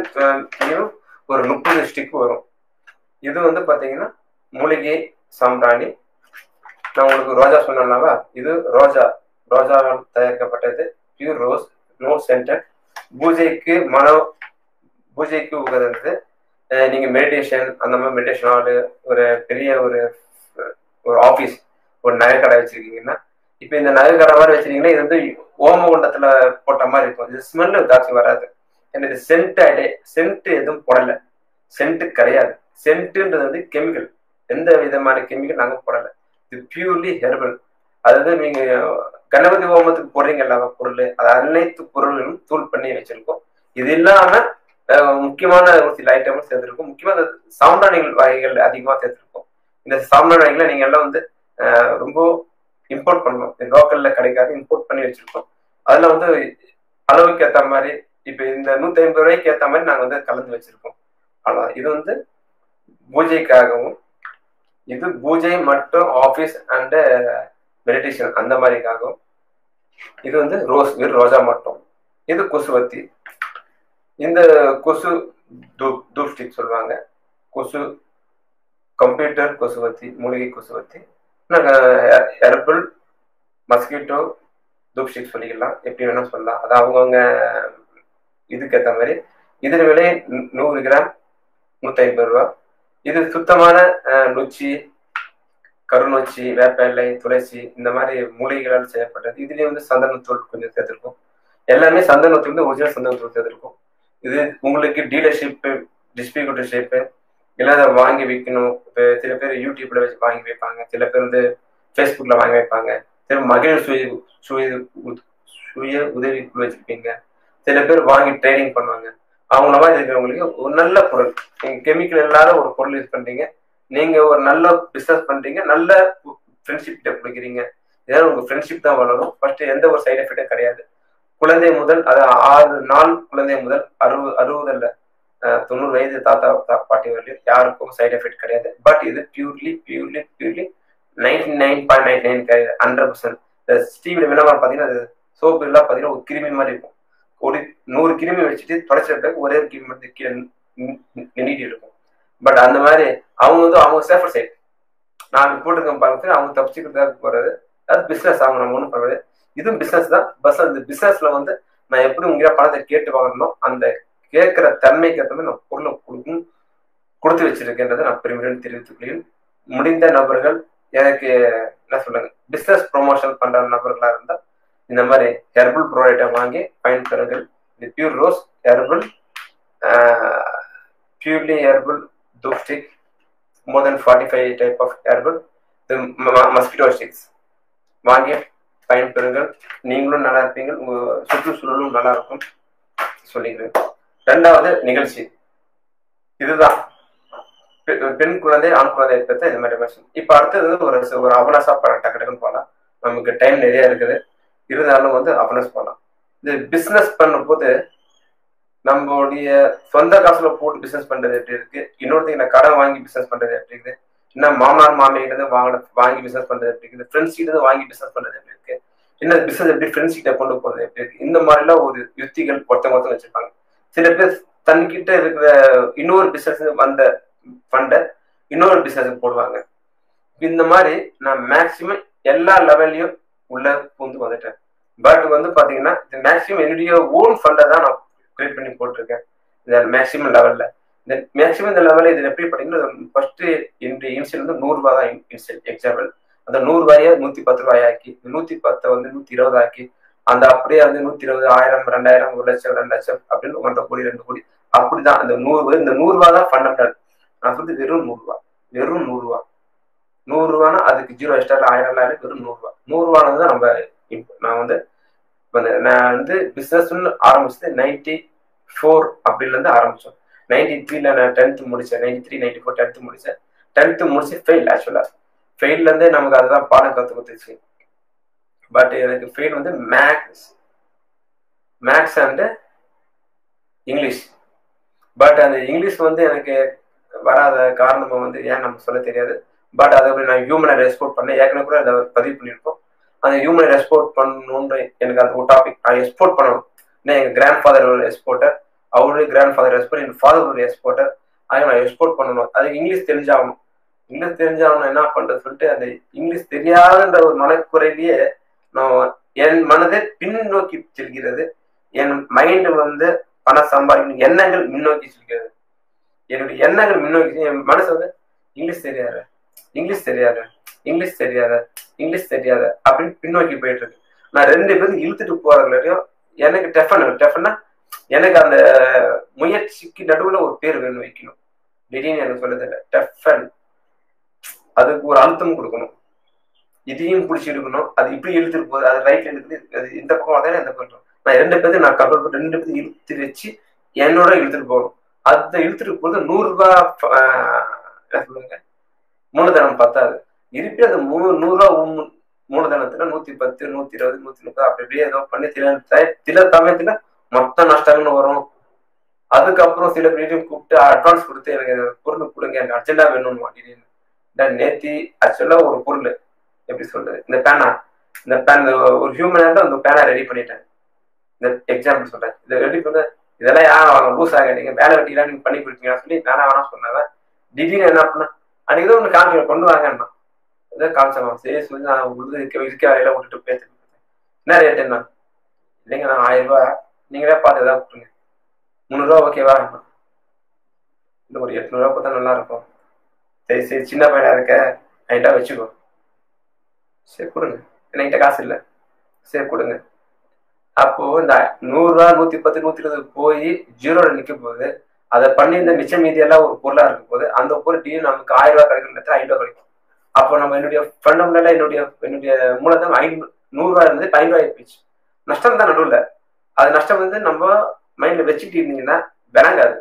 ஒரு முப்பது ஸ்டிக் வரும். இது வந்து பாத்தீங்கன்னா மூலிகை சாம்பிராணி. நான் உங்களுக்கு ரோஜா சொன்னேன்னாவா, இது ரோஜா, ரோஜாவால் தயாரிக்கப்பட்டது. Pure rose, no center. பூஜைக்கு மனம், பூஜைக்கு உகந்தது. நீங்க மெடிடேஷன் அந்த மாதிரி மெடிடேஷன் ஆளு, ஒரு பெரிய ஒரு ஒரு ஆஃபீஸ், ஒரு நகைக்கடை வச்சிருக்கீங்கன்னா, இப்ப இந்த நகைக்கடை மாதிரி வச்சிருக்கீங்கன்னா இது வந்து ஓமகுண்டத்துல போட்ட மாதிரி இருக்கும். இது ஸ்மெல்லு தாட்சி வராது. ஏன்னா இது சென்ட் ஐடே சென்ட் எதுவும் போடலை, சென்ட் கிடையாது. சென்ட்ன்றது வந்து கெமிக்கல், எந்த விதமான கெமிக்கல் நாங்கள் போடலை. இது பியூர்லி ஹெர்பல். அதாவது நீங்க கணபதி ஹோமத்துக்கு போடுறீங்கல்ல பொருள், அது அனைத்து பொருள்களும் தூள் பண்ணி வச்சிருக்கோம். இது இல்லாம முக்கியமான ஒரு சில ஐட்டமும் சேர்த்துருக்கும். முக்கியமாக சாம்பிராணிகள் வகைகள் அதிகமாக சேர்த்துருக்கோம். இந்த சாம்பிராணிகளை நீங்க எல்லாம் வந்து ரொம்ப இம்போர்ட் பண்ணணும், லோக்கல்ல கிடைக்காது, இம்போர்ட் பண்ணி வச்சிருக்கோம். அதுல வந்து அளவுக்கு ஏற்ற மாதிரி இப்ப இந்த நூத்தி ஐம்பது ரூபாய்க்கு ஏற்ற மாதிரி நாங்க வந்து கலந்து வச்சிருக்கோம். ஆனா இது வந்து பூஜைக்காகவும், இது பூஜை மற்றும் ஆஃபீஸ் அண்ட் மெடிடேஷன் அந்த மாதிரிக்காகவும். இது வந்து ரோஸ், வெறும் ரோஜா மட்டும். இது கொசுவத்தி. இந்த கொசு தூப் தூப் ஸ்டிக் சொல்லுவாங்க. கொசு கம்ப்யூட்டர் கொசுவத்தி, மூலிகை கொசுவத்தி. ஹெர்பல் மஸ்கிட்டோ தூப் ஸ்டிக் சொல்லிக்கலாம், எப்படி வேணா சொல்லலாம். அது அவங்கவுங்க இதுக்கு ஏற்ற மாதிரி. இதன் விலை நூறு கிராம் நூத்தி ஐம்பது ரூபா. இது சுத்தமான நொச்சி, கருநொச்சி, வேப்ப இலை, துளசி இந்த மாதிரி மூலிகைகளால் செய்யப்பட்டது. இதுலயே வந்து சந்தனத்தூள் கொஞ்சம் சேர்த்திருக்கும். எல்லாமே சந்தனத்தூள் வந்து ஒரிஜினல் சந்தனத்தூள் சேர்த்திருக்கும். இது உங்களுக்கு டீலர்ஷிப், டிஸ்ட்ரிபியூட்டர்ஷிப்பு இல்லாத வாங்கி விற்கணும். இப்போ சில பேர் யூடியூப்ல வச்சு வாங்கி வைப்பாங்க, சில பேர் வந்து ஃபேஸ்புக்ல வாங்கி வைப்பாங்க, சில மகளிர் சுய சுய சுய உதவி குழு வச்சிருப்பீங்க, சில பேர் வாங்கி ட்ரேடிங் பண்ணுவாங்க. அவங்கள மாதிரி இருக்கிறவங்களுக்கு ஒரு நல்ல பொருள், நீங்க கெமிக்கல் இல்லாத ஒரு பொருள் யூஸ் பண்றீங்க, நீங்க ஒரு நல்ல பிசினஸ் பண்றீங்க, நல்ல ஃப்ரெண்ட்ஷிப் கொடுக்குறீங்க. இதனால உங்க ஃப்ரெண்ட்ஷிப் தான் வளரும். ஃபர்ஸ்ட் எந்த ஒரு சைட் எஃபெக்டும் கிடையாது. குழந்தை முதல், அதாவது ஆறு நாள் குழந்தை முதல் அறுபது அறுபது இல்ல தொண்ணூறு வயது தாத்தா பாட்டி வரையும் யாருக்கும் சைட் எஃபெக்ட் கிடையாது. பட் இது purely purely purely ninety nine point nine nine கிடையாது, ஹண்ட்ரட் பர்சன்ட். ஸ்டீவில விளம்பரம் பார்த்தீங்கன்னா அது சோப்பு எல்லாம் பார்த்தீங்கன்னா ஒரு கிருமி மாதிரி இருக்கும். ஒரு நூறு கிருமி வச்சுட்டு தொலைச்சிட்டு ஒரே ஒரு கிருமி வந்து கீழே நின்றுட்டு இருக்கும். பட் அந்த மாதிரி அவங்க வந்து அவங்க சேஃபர் சைட் நாங்கள் போட்டுருக்க பார்த்து அவங்க தப்பிச்சுக்கிறதுக்காக போறது. அது பிசினஸ், அவங்க நம்ம ஒன்றும் பண்ணுறது. இதுவும் பிசினஸ் தான். பஸ் அந்த பிசினஸ்ல வந்து நான் எப்படி உங்க பணத்தை கேட்டு வாங்கணும், அந்த கேட்கிற தன்மைக்கு ஏற்ற மாதிரி நான் பொருளை கொடுக்கும் கொடுத்து வச்சிருக்கேன்றதை நான் பெருமையுடன் தெரிவித்துக்கொள்கிறேன். முடிந்த நபர்கள் எனக்கு என்ன சொல்லுங்க, பிசினஸ் ப்ரொமோஷன் பண்ற நபர்களா இருந்தா இந்த மாதிரி ஹெர்பல் ப்ராடக்டை வாங்கி பயன்பெறுங்கள். இது pure rose herbal, purely herbal dhoop stick, more then forty five type of herbal mosquito sticks வாங்கி பயன்பெறுங்கள். நீங்களும் நல்லா இருப்பீங்க, உங்க சுற்றுச்சூழலும் நல்லா இருக்கும் சொல்லிக்கிறேன். ரெண்டாவது நிகழ்ச்சி இதுதான். பெண் குழந்தை ஆண் குழந்தை பற்றி இந்த மாதிரி மென்ஷன். இப்போ அடுத்தது ஒரு ஒரு அவனஸா டக்கு டக்குன்னு போகலாம். நமக்கு டைம் நிறைய இருக்குது, இருந்தாலும் வந்து அவனஸ் போகலாம். இந்த பிஸ்னஸ் பண்ணும்போது நம்மளுடைய சொந்த காசுல போட்டு பிசினஸ் பண்றது எப்படி இருக்கு, இன்னொருத்தங்க கடன் வாங்கி பிசினஸ் பண்றது எப்படி இருக்குது, இன்னும் மாமனார் மாமியிட்ட இருந்து வாங்க வாங்கி பிசினஸ் பண்றது எப்படி இருக்குது, ஃப்ரெண்ட்ஸ் கிட்ட இருந்து வாங்கி பிசினஸ் பண்றது எப்படி இருக்கு, இன்னும் பிசினஸ் எப்படி ஃப்ரெண்ட்ஸ் கிட்ட கொண்டு போறது எப்படி இருக்கு, இந்த மாதிரி எல்லாம் ஒரு யுக்திகள் ஒருத்தவங்க ஒருத்தவங்க வச்சிருப்பாங்க. சில பேர் தன்கிட்ட இருக்கிற இன்னொரு பிசினஸ் வந்த ஃபண்டை இன்னொரு பிசினஸ் போடுவாங்க. இந்த மாதிரி நான் மேக்சிமம் எல்லா லெவல்லையும் உள்ள பூந்து வந்துட்டேன். பட் வந்து பாத்தீங்கன்னா மேக்சிமம் என்னுடைய ஓன் ஃபண்டை தான் நான் கிரியேட் பண்ணி போட்டிருக்கேன் இந்த மேக்சிமம் லெவல்ல. இந்த மேக்சிமம் இந்த லெவலில் இது எப்படி பார்த்தீங்கன்னா, ஃபர்ஸ்ட் என்னுடைய இன்சியல் வந்து நூறு ரூபாய் தான் இன்சியல் எக்ஸாம்பிள். அந்த நூறு ரூபாயை நூத்தி பத்து ரூபாய் ஆக்கி, நூத்தி பத்தை வந்து நூத்தி இருபது ஆக்கி, அந்த அப்படியே வந்து நூத்தி இருபது ஆயிரம் ரெண்டாயிரம் ஒரு லட்சம் ரெண்டு லட்சம் அப்படின்னு ஒன்றரை கோடி ரெண்டு கோடி அப்படிதான். அந்த நூறு இந்த நூறு ரூபாய் தான் ஃபண்டமெண்டல். நான் சொல்றது வெறும் நூறு ரூபாய், வெறும் நூறு ரூபாய். நூறு ரூபானா அதுக்கு ஜீரோ எக்ஸ்ட்ரா ஆயிரம் இல்லை, வெறும் நூறு ரூபாய். நூறு ரூபானது தான் நம்ம நான் வந்து நான் வந்து பிசினஸ் ஆரம்பிச்சது நைன்டி ஃபோர் அப்படில இருந்து ஆரம்பிச்சோம். நைன்டி த்ரீல நான் டென்த் முடிச்சேன். Ninety three ninety four tenth முடிச்சேன். டென்த் முடிச்சு ஃபெயில். ஆக்சுவலா ஃபெயில்ல இருந்தே நமக்கு அதுதான் பாடம் கத்து கொடுத்துச்சு. பட் எனக்கு ஃபெயில் வந்து maths maths and English. But அந்த இங்கிலீஷ் வந்து எனக்கு வராத காரணம் வந்து ஏன் நம்ம சொல்ல தெரியாது. பட் அதை நான் ஹியூமனை எக்ஸ்போர்ட் பண்ணேன். ஏற்கனவே கூட அதை பதிவு பண்ணியிருப்போம். அந்த ஹியூமனை எக்ஸ்போர்ட் பண்ணணுன்ற எனக்கு அந்த ஒரு டாபிக் நான் எக்ஸ்போர்ட் பண்ணணும். ஏன்னா எங்கள் கிராண்ட் ஃபாதர் ஒரு எக்ஸ்போர்ட்டர், அவருடைய கிராண்ட் ஃபாதர் எக்ஸ்போர்ட், என் ஃபாதர் ஒரு எக்ஸ்போர்ட்டர். அதை நான் எக்ஸ்போர்ட் பண்ணணும். அதுக்கு இங்கிலீஷ் தெரிஞ்சாகணும். இங்கிலீஷ் தெரிஞ்சாகணும் என்ன பண்ணுறது சொல்லிட்டு அந்த இங்கிலீஷ் தெரியாதுன்ற ஒரு மனக்குறையிலேயே நான் என் மனதை பின்னோக்கி செல்கிறது. என் மைண்டு வந்து பணம் சம்பாதிக்கணும் எண்ணங்கள் முன்னோக்கி செல்கிறது. என்னுடைய எண்ணங்கள் முன்னோக்கி என் மனசு வந்து இங்கிலீஷ் தெரியாது, இங்கிலீஷ் தெரியாது, இங்கிலீஷ் தெரியாத, இங்கிலீஷ் தெரியாத அப்படின்னு பின்னோக்கி போயிட்டு இருக்கு. நான் ரெண்டு பேரும் இழுத்துட்டு போறதுலையும் எனக்கு டெஃபன் டெஃபன்னா எனக்கு அந்த முயற்சிக்கு நடுவில் ஒரு பேர் வேணும் வைக்கணும். திடீர்னு எனக்கு சொல்லுது இல்லை டெஃபன், அதுக்கு ஒரு அழுத்தம் கொடுக்கணும். இதையும் பிடிச்சி இருக்கணும். அது இப்படி இழுத்துட்டு போகுது, அது ரைட்ல இழுக்குது, அது இந்த பக்கம் வந்தாலும் இந்த பக்கம். நான் ரெண்டு பேர்த்து நான் கண்ட்ரோல் பண்ணி ரெண்டு பேர்த்து இழுத்து வச்சு என்னோட இழுத்துட்டு போகணும். அதை இழுத்துட்டு போகிறது நூறு ரூபாய் என்ன சொல்லுங்க மூலதனம் பத்தாது. இருப்பி அந்த மூணு நூறு ரூபா மூலதனத்துல நூத்தி பத்து நூத்தி இருபது நூத்தி முப்பது அப்படி அப்படியே ஏதோ பண்ணி சில சில சமயத்துல மொத்த நஷ்டங்கள்னு வரும். அதுக்கப்புறம் சில பேரையும் கூப்பிட்டு அட்வான்ஸ் கொடுத்து எனக்கு பொருள் கொடுங்க, எனக்கு அர்ஜென்டா வேணும்னு மாட்டேன். நேத்தி ஆக்சுவலா ஒரு பொருள் எப்படி சொல்றது, இந்த பேனா இந்த பேன் ஒரு ஹியூமன் அந்த பேனா ரெடி பண்ணிட்டேன். இந்த எக்ஸாம்பிள் சொல்றேன். இதை ரெடி பண்ண இதெல்லாம் யாரும் லூஸ் ஆகிட்டீங்க, வேலை வெட்டிலாம் நீங்க பண்ணி கொடுத்தீங்கன்னு சொல்லி வேணா வேணா சொன்னவன் திடீர்னு என்ன பண்ணா அன்னைக்கு ஏதோ ஒன்று காமிக்க கொண்டு வாங்கன்னா ஏதோ காமிச்சாங்க. சரி சொல்லி நான் உழுது இருக்க இருக்க வரையில விட்டுட்டு பேசிட்டு என்ன ரேட் என்ன இல்லைங்க, நான் ஆயிரம் ரூபா நீங்களே பார்த்து எதாவது கொடுங்க, முந்நூறுரூவா ஓகேவா, இல்லை ஒரு எட்நூறுவா பார்த்தா நல்லா இருக்கும். சரி சரி சின்ன பையனா இருக்க என்கிட்ட வச்சுக்கோ, சரி கொடுங்க, என்கிட்ட காசு இல்லை, சரி கொடுங்க. அப்போ இந்த நூறுரூவா நூத்தி பத்து நூத்தி இருபது போய் ஜீரோல நிற்க போகுது. அதை பண்ணி இந்த மிச்சம் மீதியெல்லாம் ஒரு பொருளா இருக்கும் போது அந்த பொருள் டீ நமக்கு ஆயிரம் ரூபாய் கிடைக்கும், ஐநூறு ரூபாய் கிடைக்கும். அப்போ நம்ம என்னுடைய ஃபண்டமெண்டலா என்னுடைய என்னுடைய மூலதனம் ஐநூறு நூறு ரூபாய் இருந்தது ஐநூறு ரூபாய் போயிடுச்சு. நஷ்டம் தான் நடுவில். அது நஷ்டம் வந்து நம்ம மைண்ட்ல வச்சுட்டு இருந்தீங்கன்னா விளங்காது.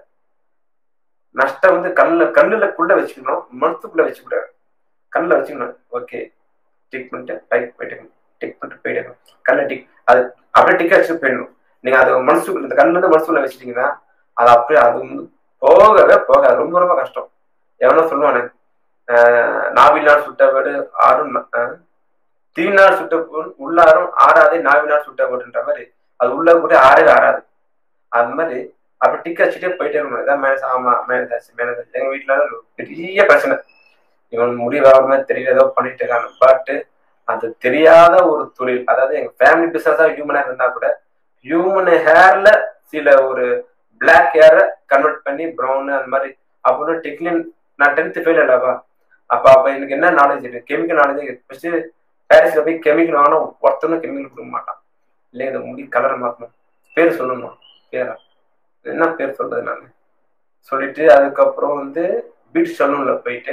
நஷ்டம் வந்து கல்ல கல்லுக்குள்ள வச்சுக்கணும், மனசுக்குள்ள வச்சுக்கூடாது. கல்ல வச்சுக்கணும். ஓகே டிக் பண்ணிட்டு ரைட் போயிட்டு டிக் பண்ணிட்டு போயிட்டு கல்ல டிக் அது அப்படியே டிக் அடிச்சுட்டு போயிடணும். நீங்க அது மனசுக்குள்ள இந்த கல்ல இருந்து மனசுக்குள்ள வச்சுட்டீங்கன்னா அது அப்படியே அது வந்து போகவே போகாது. ரொம்ப ரொம்ப கஷ்டம். எவனோ சொல்லுவானே நாவினால் சுட்ட வீடு ஆறும் தீவினால் சுட்ட உள்ளாரும் ஆறாதே நாவினால் சுட்ட வீடுன்ற மாதிரி அது உள்ள கூட ஆறவே ஆறாது. அது மாதிரி அப்படி டிக் அடிச்சுட்டே போயிட்டே இருக்கணும். இதான் மேனேஜ் ஆமா மேனேஜ் ஆச்சு மேனேஜ் ஆச்சு. எங்க வீட்டுல பெரிய பிரச்சனை, இவன் முடிவாக தெரியல ஏதோ பண்ணிட்டு இருக்காங்க. பட் அது தெரியாத ஒரு தொழில், அதாவது எங்க ஃபேமிலி பிசினஸா ஹியூமனா இருந்தா கூட ஹியூமன் ஹேர்ல சில ஒரு பிளாக் ஹேரை கன்வெர்ட் பண்ணி ப்ரௌன் அந்த மாதிரி அப்படின்னு டெக்னிக். நான் டென்த் ஃபெயில் இல்லவா, அப்ப அப்ப எனக்கு என்ன நாலேஜ் இருக்கு, கெமிக்கல் நாலேஜ். ஃபர்ஸ்ட் பாரிஸ்ல போய் கெமிக்கல் வாங்கினா ஒருத்தனும் கெமிக்கல் கொடுக்க மாட்டான். இல்லையா இந்த முடி கலரை மாற்றணும், பேர் சொல்லணுமா, பேரா என்ன பேர் சொல்றது நான் சொல்லிட்டு அதுக்கப்புறம் வந்து பியூட்டி சலூன்ல போயிட்டு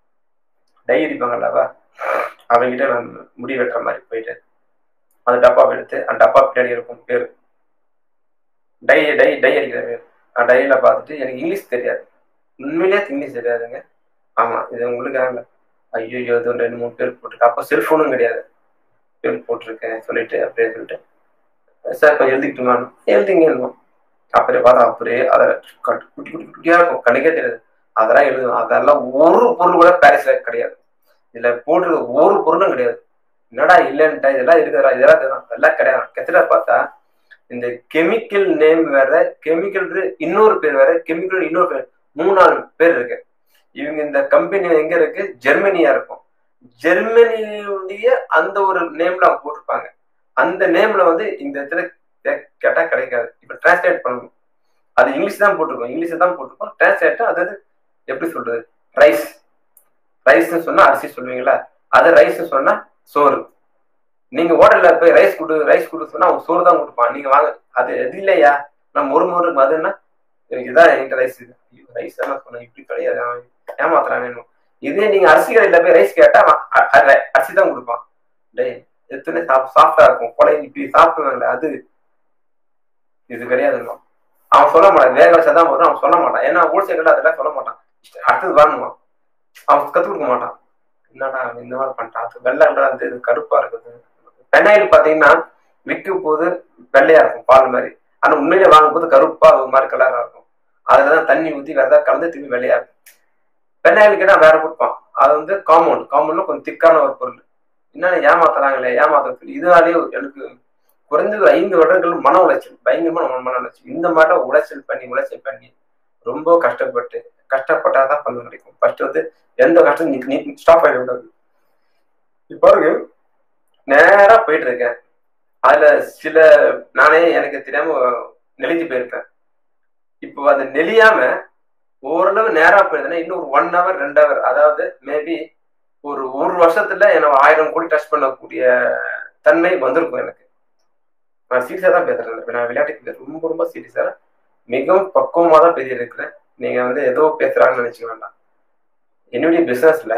டை அடிப்பாங்கல்லவா அவங்ககிட்ட நான் முடி வெட்டுற மாதிரி போயிட்டு அந்த டப்பாவை எடுத்து அந்த டப்பா பின்னாடி இருக்கும் பேர் டை டை டை அடிக்கிற பேர். டையில பார்த்துட்டு எனக்கு இங்கிலீஷ் தெரியாது, உண்மையிலேயே இங்கிலீஷ் தெரியாதுங்க. ஆமா இது உங்களுக்கு ஐயோ இது ரெண்டு மூணு பேர் போட்டிருக்கேன். அப்போ செல்போனும் கிடையாது. பேர் போட்டிருக்கேன் சொல்லிட்டு அப்படியே சொல்லிட்டு சார் கொஞ்சம் எழுதிக்கிட்டுமா எழுதிங்க. அப்படியே பார்த்தா அப்படியே அதை குட்டி குட்டி குட்டியா இருக்கும், கணக்கே தெரியாது. அதெல்லாம் எழுதும். அதெல்லாம் ஒரு பொருள் கூட பாரிஸ்ல கிடையாது. இதுல போட்டிருக்க ஒரு பொருளும் கிடையாது. என்னடா இல்லைன்ட்டா இதெல்லாம் இருக்குதா இதெல்லாம் அதெல்லாம் கிடையாது. கெத்துல பார்த்தா இந்த கெமிக்கல் நேம் வேற, கெமிக்கல் இன்னொரு பேர் வேற, கெமிக்கல் இன்னொரு பேர், மூணு நாலு பேர் இருக்கு. இவங்க இந்த கம்பெனி எங்க இருக்கு? ஜெர்மனியா இருக்கும். ஜெர்மனியுடைய அந்த ஒரு நேம்ல அவங்க போட்டிருப்பாங்க. அந்த நேம்ல வந்து இந்த இடத்துல கேட்டா கிடைக்காது. இப்ப டிரான்ஸ்லேட் பண்ணணும். அது இங்கிலீஷ் தான் போட்டிருக்கோம், இங்கிலீஷ் தான் போட்டிருக்கோம். டிரான்ஸ்லேட் அதாவது எப்படி சொல்றது? ரைஸ் ரைஸ்ன்னு சொன்னா அரிசி சொல்லுவீங்களா, அது ரைஸ் சொன்னா சோறு. நீங்க ஹோட்டல்ல போய் ரைஸ் கொடு ரைஸ் கொடு சொன்னா அவங்க சோறு தான் கொடுப்பான். நீங்க வாங்க அது எது இல்லையா நம்ம ஒரு முறை அதுன்னா இதுதான் என்கிட்ட ரைஸ் ரைஸ் தான் சொன்னேன். இப்படி கிடையாது, ஏமாத்துறாங்க. இதே நீங்க அரிசி கடையில போய் ரைஸ் கேட்டா அரிசி தான் கொடுப்பான். டே எத்தனை சாஃப்டா இருக்கும் கொலை இப்படி சாப்பிடுவாங்கல்ல அது இது கிடையாதுங்க. அவன் சொல்ல மாட்டான், வேக வச்சாதான் வரும். அவன் சொல்ல மாட்டான், ஏன்னா ஹோல்சேல் அதெல்லாம் சொல்ல மாட்டான். அடுத்தது வாங்கணுமா அவன் கத்துக் கொடுக்க மாட்டான். என்னடா இந்த மாதிரி பண்ணிட்டான். வெள்ளை வந்து இது கருப்பா இருக்குது. பெனாயில் பாத்தீங்கன்னா விற்கும் போது வெள்ளையா இருக்கும் பால் மாதிரி, ஆனா உண்மையில வாங்கும் போது கருப்பா ஒரு மாதிரி கலரா இருக்கும். அதுலதான் தண்ணி ஊத்தி வேற ஏதாவது கலந்து திரும்பி வெள்ளையா இருக்கும். பெனாயிலுக்கு வேற கொடுப்பான். அது வந்து காம்பவுண்ட் காம்பவுண்ட்ல கொஞ்சம் திக்கான ஒரு பொருள். என்னன்னு ஏமாத்துறாங்களே ஏமாத்த இதனாலேயே எனக்கு குறைஞ்சது ஐந்து வருடங்கள் மன உளைச்சல், பயங்கரமான மன உளைச்சல். இந்த மாதிரி உளைச்சல் பண்ணி உளைச்சல் பண்ணி ரொம்ப கஷ்டப்பட்டு கஷ்டப்பட்டாதான் பண்ண கிடைக்கும். ஃபர்ஸ்ட் வந்து எந்த கஷ்டம் நீ ஸ்டாப் ஆகிட கூடாது. இப்போ நேரா போயிட்டு இருக்கேன். அதுல சில நானே எனக்கு தெரியாம நெளிஞ்சு போயிருப்பேன். இப்போ அது நெளியாம ஓரளவு நேரா போயிருந்தேன்னா இன்னும் ஒரு ஒன் ஹவர் ரெண்டு ஹவர், அதாவது மேபி ஒரு ஒரு வருஷத்துல எனக்கு ஆயிரம் கோடி டச் பண்ணக்கூடிய தன்மை வந்திருக்கும் எனக்கு. நான் சீரியஸா தான் பேசுறேன். நான் விளையாட்டுக்கு ரொம்ப ரொம்ப சீரியஸா மிகவும் பக்குவமா தான் பேசியிருக்கிறேன். நீங்க வந்து ஏதோ பேசுறாங்கன்னு நினைச்சுக்க வேண்டாம். என்னுடைய பிசினஸ்ல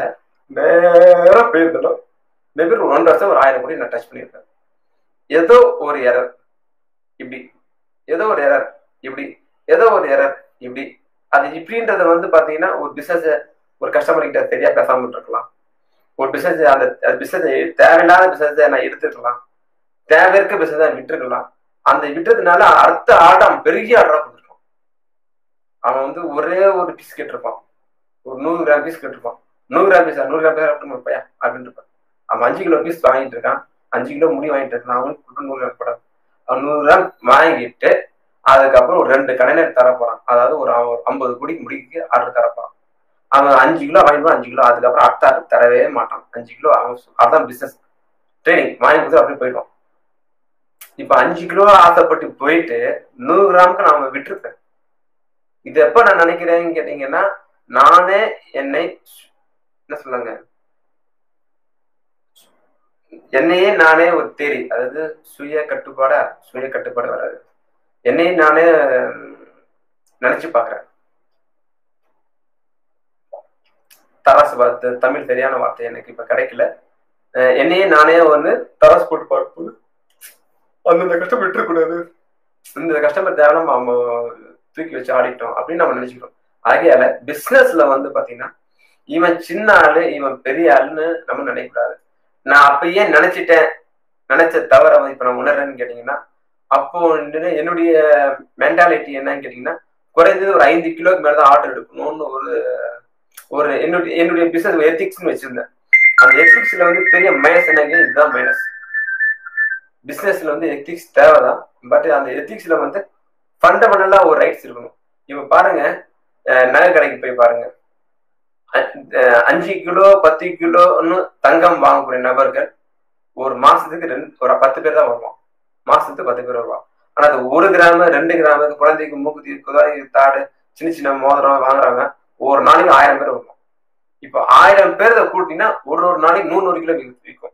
நேரா போயிருந்தோம் மேபி ஒரு ஒன்றரை வருஷம் ஒரு ஆயிரம் கோடி நான் டச் பண்ணியிருக்கேன். ஏதோ ஒரு எரர் இப்படி, ஏதோ ஒரு எரர் இப்படி, ஏதோ ஒரு எரர் இப்படி. அது இப்படின்றத வந்து பாத்தீங்கன்னா ஒரு பிசினஸ் ஒரு கஸ்டமர் கிட்ட சரியா பேசாம இருக்கலாம். ஒரு பிசினஸ் அந்த பிசினஸ் தேவையில்லாத பிசினஸ் நான் எடுத்துக்கலாம், தேவை இருக்க பிசினஸ் விட்டுருக்கலாம். அந்த விட்டுறதுனால அடுத்த ஆர்டர் பெரிய ஆர்டரா கொடுத்துருப்பான். அவன் வந்து ஒரே ஒரு பீஸ் கேட்டிருப்பான், ஒரு நூறு கிராம் பீஸ் கேட்டிருப்பான். நூறு கிராம் பீஸா நூறு கிராம் பீஸ் பையா அப்படின்னு இருப்பான். அவன் அஞ்சு கிலோ பீஸ் வாங்கிட்டு இருக்கான், அஞ்சு கிலோ முடி வாங்கிட்டு இருக்கான். அவனுக்கு நூறு கிராம் போடாது. அவன் நூறு கிராம் வாங்கிட்டு அதுக்கப்புறம் ஒரு ரெண்டு கடைநர் தர போறான். அதாவது ஒரு ஐம்பது கோடிக்கு முடிக்கு ஆர்டர் தர போறான். அவன் அஞ்சு கிலோ வாங்கிடுவான், அஞ்சு கிலோ அதுக்கப்புறம் அடுத்த ஆர்டர் தரவே மாட்டான். அஞ்சு கிலோ அவன் அதான் பிசினஸ் ட்ரைனிங் வாங்கி கொடுத்து அப்படியே போயிடுவான். இப்ப அஞ்சு கிலோ ஆசைப்பட்டு போயிட்டு நூறு கிராமுக்கு நான் அவன் விட்டுருப்பேன். இது எப்ப நான் நினைக்கிறேன்னு கேட்டீங்கன்னா, நானே என்னை என்ன சொல்லுங்க என்னையே நானே ஒரு தேரி, அதாவது சுய கட்டுப்பாடா சுய கட்டுப்பாடு வராது. என்னையே நானே நினைச்சு பாக்குறேன். தராசு வார்த்தை தமிழ் சரியான வார்த்தை எனக்கு இப்ப கிடைக்கல. என்னையே நானே வந்து தராசு போட்டு பார்ப்போம். அந்தந்த கஷ்டம் விட்டுறக்கூடாது, இந்த கஷ்டப்பர் தேவை நம்ம தூக்கி வச்சு ஆடிட்டோம் அப்படின்னு நம்ம நினைச்சுக்கிறோம். ஆகையால பிசினஸ்ல வந்து பாத்தீங்கன்னா இவன் சின்ன ஆளு இவன் பெரிய ஆளுன்னு நம்ம நினைக்கக்கூடாது. நான் அப்பயே நினைச்சிட்டேன், நினைச்ச தவிர வந்து இப்ப நான் உணர்றேன்னு கேட்டீங்கன்னா, அப்போ என்னுடைய மென்டாலிட்டி என்னன்னு கேட்டீங்கன்னா, குறைந்தது ஒரு ஐந்து கிலோக்கு மேலதான் ஆர்டர் எடுக்கணும்னு ஒரு ஒரு என்னுடைய என்னுடைய பிசினஸ் எத்திக்ஸ்ன்னு வச்சிருந்தேன். அந்த எத்திக்ஸ்ல வந்து பெரிய மைனஸ் என்ன, இதுதான் மைனஸ். பிசினஸ்ல வந்து எத்திக்ஸ் தேவைதான், பட் அந்த எத்திக்ஸ்ல வந்து ஃபண்டமெண்டலா ஒரு ரைட்ஸ் இருக்கணும். இப்ப பாருங்க, நகை கடைக்கு போய் பாருங்க, அஞ்சு கிலோ பத்து கிலோன்னு தங்கம் வாங்கக்கூடிய நபர்கள் ஒரு மாசத்துக்கு ரெண்டு ஒரு பத்து பேர் தான் வருவான். மாசத்துக்கு பத்து பேர் வருவான். ஆனா அது ஒரு கிராம ரெண்டு கிராம குழந்தைக்கு மூக்குத்தி குழந்தைக்கு தாடு சின்ன சின்ன மோதிரம் வாங்குறாங்க, ஒரு நாளைக்கு ஆயிரம் பேர் வருவான். இப்போ ஆயிரம் பேர் கூட்டினா ஒரு ஒரு நாளைக்கு நூறு நூறு கிலோ விற்கும்.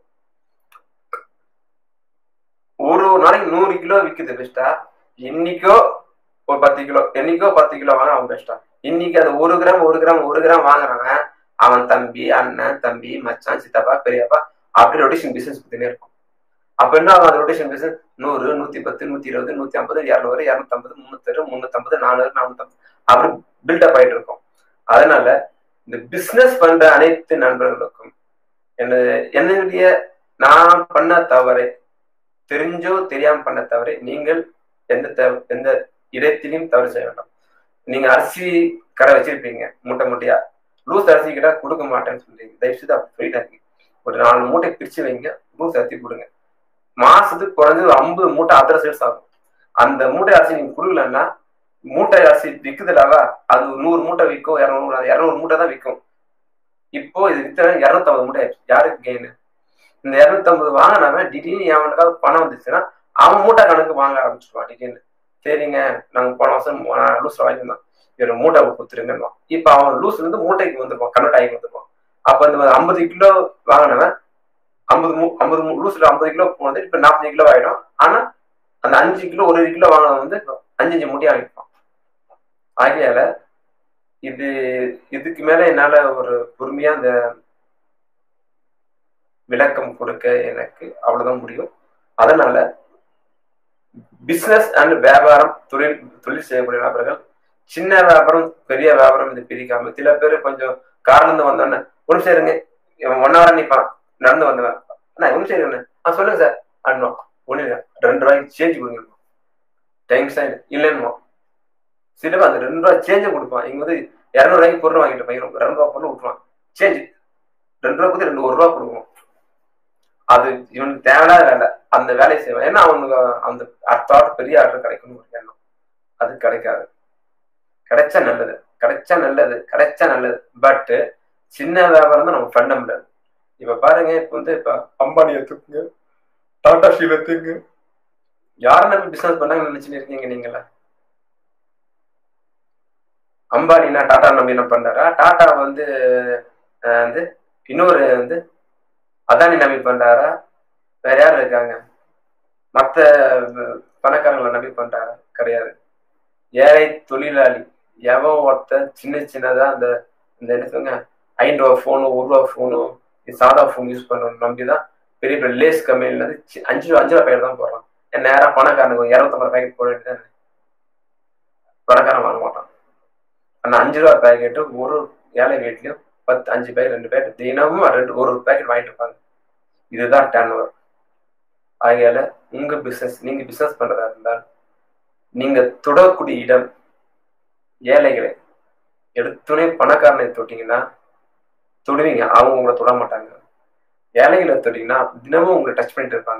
ஒரு ஒரு நாளைக்கு நூறு கிலோ விற்குது பெஸ்டா, இன்னைக்கோ ஒரு பத்து கிலோ என்னைக்கோ பத்து கிலோ வாங்க அவன் பெஸ்டா. இன்னைக்கு அது ஒரு கிராம் ஒரு கிராம் ஒரு கிராம் வாங்குறவன் அவன் தம்பி அண்ணன் தம்பி மச்சான் சித்தப்பா பெரியப்பா அப்படி ரொட்டேஷன் பிசினஸ் பத்தினே இருக்கும். அப்ப என்ன ஆகும்? அந்த ரொட்டேஷன் பிசினஸ் நூறு நூத்தி பத்து நூத்தி இருபது நூத்தி ஐம்பது இரநூறு இரநூத்தி ஐம்பது முன்னூத்தி முன்னூத்தி ஐம்பது நானூறு நானூத்தி ஐம்பது அப்படி பில்டப் ஆயிட்டு இருக்கும். அதனால இந்த பிசினஸ் பண்ற அனைத்து நண்பர்களுக்கும் எனது என்னுடைய நான் பண்ண தவறை தெரிஞ்சோ தெரியாம பண்ண தவறை நீங்கள் எந்த எந்த இடத்திலையும் தவறு செய்ய வேண்டாம். நீங்க அரிசி கடை வச்சிருப்பீங்க, மூட்டை மூட்டையா லூஸ் அரிசி கிட்ட கொடுக்க மாட்டேன்னு சொல்றீங்க. தயவுசெய்து அப்படி போயிட்டாங்க. ஒரு நாலு மூட்டை பிரிச்சு வைங்க, லூஸ் அரிசி கொடுங்க. மாசத்துக்கு குறைஞ்சது ஐம்பது மூட்டை அதர சேல்ஸ் ஆகும். அந்த மூட்டை அரிசி நீங்க கொடுக்கலன்னா மூட்டை அரிசி விற்குதுலாவா, அது நூறு மூட்டை விற்கும், இரநூறு இரநூறு மூட்டை தான் விற்கும். இப்போ இது வித்த இருநூத்தி ஐம்பது மூட்டை ஆயிடுச்சு. யாருக்கு கெயின்? இந்த இருநூத்தி ஐம்பது வாங்கினவன் திடீர்னு எவனுக்காவது பணம் வந்துச்சுன்னா அவன் மூட்டை கணக்கு வாங்க ஆரம்பிச்சிருவான். திடீர்னு சரிங்க நாங்க போன வருஷம் லூஸ் வாங்கியிருந்தோம், இவர் மூட்டை கொடுத்துருங்க. இப்ப அவன் லூஸ்ல இருந்து மூட்டைக்கு வந்துருப்பான், கன்வெர்ட் ஆகி வந்துருப்பான். அப்ப இந்த ஐம்பது கிலோ வாங்கினவன் ஐம்பது ஐம்பது லூஸ்ல ஐம்பது கிலோ போனது இப்ப நாற்பது கிலோ ஆயிடும். ஆனா அந்த அஞ்சு கிலோ ஒரு கிலோ வாங்கினவன் வந்து அஞ்சு அஞ்சு மூட்டையா வாங்கிப்பான். ஆகையால இது இதுக்கு மேல என்னால ஒரு பொறுமையா அந்த விளக்கம் கொடுக்க எனக்கு அவ்வளவுதான் முடியும். அதனால பிசினஸ் அண்ட் வியாபாரம் தொழில் தொழில் செய்யக்கூடிய நபர்கள் சின்ன வியாபாரம் பெரிய வியாபாரம் இது பிரிக்காம, சில பேர் கொஞ்சம் கார்ல வந்தோன்னே ஒன்று சேருங்க ஒன் ஹவர் நிற்பான், நடந்து வந்தவன் அண்ணா ஒன்று சேருங்க ஆ சொல்லுங்க சார் அண்ணா ஒண்ணு ரெண்டு ரூபாய்க்கு சேஞ்ச் கொடுங்க டைம்ஸ் இல்லைன்னு சில பேர் அந்த ரெண்டு ரூபாய் சேஞ்சை கொடுப்பான். இங்க வந்து இரநூறு ரூபாய்க்கு பொருள் வாங்கிட்டு போயிடும், ரெண்டு ரூபா பொருள் விட்டுருவான். சேஞ்சு ரெண்டு ரூபா கொடுத்து ரெண்டு ஒரு ரூபா கொடுக்கணும். அது இவனுக்கு தேவையான வேலை, அந்த வேலையை செய்வான். ஏன்னா அவனுக்கு அந்த அடுத்த பெரிய ஆர்டர் கிடைக்கணும் ஒரு எண்ணம். அது கிடைக்காது. கிடைச்சா நல்லது, கிடைச்சா நல்லது, கிடைச்சா நல்லது. பட் சின்ன வியாபாரம் தான் நம்ம பண்ண முடியாது. இப்ப பாருங்க, இப்ப வந்து இப்ப அம்பானி எடுத்துக்கோங்க, டாடா ஸ்டீல் எடுத்துங்க, யாரை நம்பி பிசினஸ் பண்ணாங்கன்னு நினைச்சுட்டு இருக்கீங்க நீங்களா? அம்பானினா டாடா நம்பி என்ன பண்றாரா? டாடா வந்து வந்து இன்னொரு வந்து அதானி நம்பி பண்றாரா? வேற யாரு இருக்காங்க? மற்ற பணக்காரங்களை நம்பி பண்றாரா? கிடையாது. ஏழை தொழிலாளி எவன் ஒருத்த சின்ன சின்னதா அந்த இந்த என்ன சொல்லுங்க ஐந்து ரூபா ஃபோனு ஒரு ரூபா ஃபோனு சாதா ஃபோன் யூஸ் பண்ணணும் நம்பிதான் பெரிய பெரிய லேஸ் கம்பெனில இருந்து அஞ்சு ரூபா அஞ்சு ரூபா பேக்கெட் தான் போடுறான். நேரம் பணக்காரனுக்கு இருநூத்தம்பது பேக்கெட் போட வேண்டியதானே? பணக்காரன் வாங்க மாட்டான். ஆனா அஞ்சு ரூபா பேக்கெட்டு ஒரு ஏழை வீட்லயும் பத்து அஞ்சு பேக்கெட் ரெண்டு பேக்கெட் தினமும் ரெண்டு ஒரு பேக்கெட் வாங்கிட்டு இருப்பாங்க. இதுதான் டர்ன் ஓவர். ஆகையால உங்க பிசினஸ் நீங்க பிசினஸ் பண்றதா இருந்தால் நீங்க தொடக்கூடிய இடம் ஏழைகளை எடுத்துனே பணக்காரனை தொட்டீங்கன்னா தொடுவீங்க, அவங்க உங்களை தொட மாட்டாங்க. ஏழைகளை தொட்டீங்கன்னா தினமும் உங்களை டச் பண்ணிட்டு இருப்பாங்க.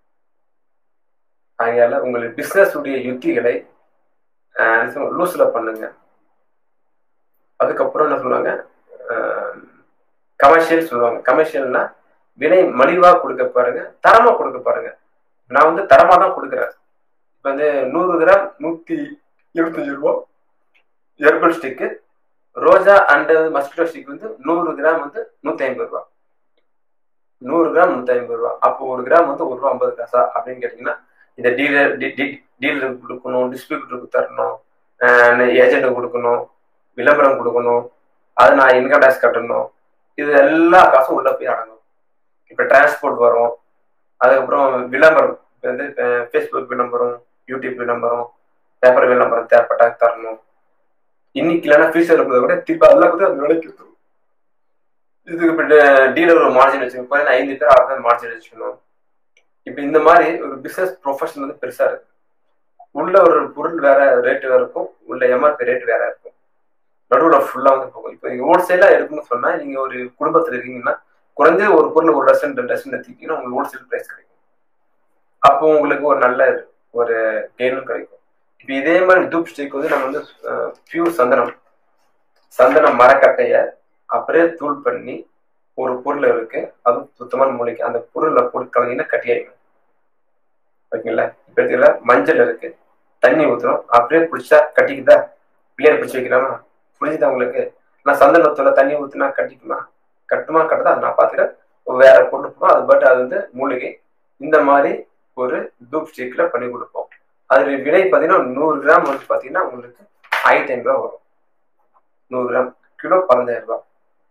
ஆகையால உங்களுக்கு பிசினஸ் உடைய யுக்திகளை லூஸ்ல பண்ணுங்க. அதுக்கப்புறம் என்ன சொல்லுவாங்க, கமர்ஷியல் சொல்லுவாங்க. கமர்ஷியல்னா விலை மலிவா கொடுக்க பாருங்க, தரமா கொடுக்க பாருங்க. நான் வந்து தரமா தான் கொடுக்குறேன். இப்ப வந்து நூறு கிராம் நூத்தி இருபத்தஞ்சு ரூபா ஹெர்பல் ஸ்டிக்கு, ரோஜா அண்ட் மஸ்கிட்டோ ஸ்டிக் வந்து நூறு கிராம் வந்து நூத்தி ஐம்பது ரூபா நூறு கிராம் நூத்தி ஐம்பது ரூபா அப்போ ஒரு கிராம் வந்து ஒரு ரூபா ஐம்பது காசா அப்படின்னு கேட்டீங்கன்னா, இந்த டீலர் டீலருக்கு கொடுக்கணும், டிஸ்ட்ரிபியூட்டருக்கு தரணும், ஏஜென்ட்டுக்கு கொடுக்கணும், விளம்பரம் கொடுக்கணும், அது நான் இன்கம் டேக்ஸ் கட்டணும், இது எல்லா காசும் உள்ள போய் அடங்கும். இப்ப டிரான்ஸ்போர்ட் வரும், அதுக்கப்புறம் விளம்பரம் வந்து ஃபேஸ்புக் விளம்பரம், யூடியூப் விளம்பரம், பேப்பர் விளம்பரம் தேவைப்பட்டா தரணும். இன்னைக்கு இல்லைன்னா ஃபியூச்சர்ல கூட திருப்பி அதெல்லாம் கூட அந்த வேலைக்கு இருக்கும். இதுக்கு இப்ப டீலர் ஒரு மார்ஜின் வச்சுக்கணும், ஐந்து பேர் ஆறு பேர் மார்ஜின் வச்சுக்கணும். இப்ப இந்த மாதிரி ஒரு பிசினஸ் ப்ரொஃபஷன் வந்து பெருசா இருக்கு. உள்ள ஒரு பொருள் வேற ரேட்டு வேற இருக்கும், உள்ள எம்ஆர்பி ரேட் வேற இருக்கும், நடுவில் ஃபுல்லா வந்து போகும். இப்போ நீங்க ஹோல்சேலா இருக்குன்னு சொன்னா, நீங்க ஒரு குடும்பத்துல இருக்கீங்கன்னா குறைஞ்ச ஒரு பொருள் ஒரு டசன் ரெண்டு டசன் எடுத்துக்கிட்டீங்கன்னா உங்களுக்கு ஹோல்சேல் பிரைஸ் கிடைக்கும். அப்போ உங்களுக்கு ஒரு நல்ல ஒரு கெயினும் கிடைக்கும். இப்போ இதே மாதிரி டூப் ஸ்டிக் வந்து நம்ம வந்து பியூர் சந்தனம் சந்தனம் மரக்கட்டைய அப்படியே தூள் பண்ணி ஒரு பொருள் இருக்கு, அதுவும் சுத்தமான மூலிகை, அந்த பொருளை போட்டு கலந்தீங்கன்னா கட்டி ஆயிடும். ஓகேங்களா? இப்ப எடுத்துக்கல மஞ்சள் இருக்கு, தண்ணி ஊத்துறோம், அப்படியே பிடிச்சா கட்டிக்குதா? பிள்ளையார் பிடிச்சி வைக்கிறாமா? புரிஞ்சுதா உங்களுக்கு? நான் சந்தனத்துல தண்ணி ஊத்துனா கட்டிக்குமா? கட்டுமா கட்டுதா? நான் பாத்துக்கிறேன். வேற பொருள் போடும், அது பட் அது வந்து மூலிகை. இந்த மாதிரி ஒரு டூப் ஸ்டிக்ல பண்ணி கொடுப்போம். அதுல விலை பார்த்தீங்கன்னா நூறு கிராம் வந்து பாத்தீங்கன்னா உங்களுக்கு ஆயிரத்தி ஐநூறு ரூபா வரும். நூறு கிராம் கிலோ பதினஞ்சாயிரம் ரூபாய்.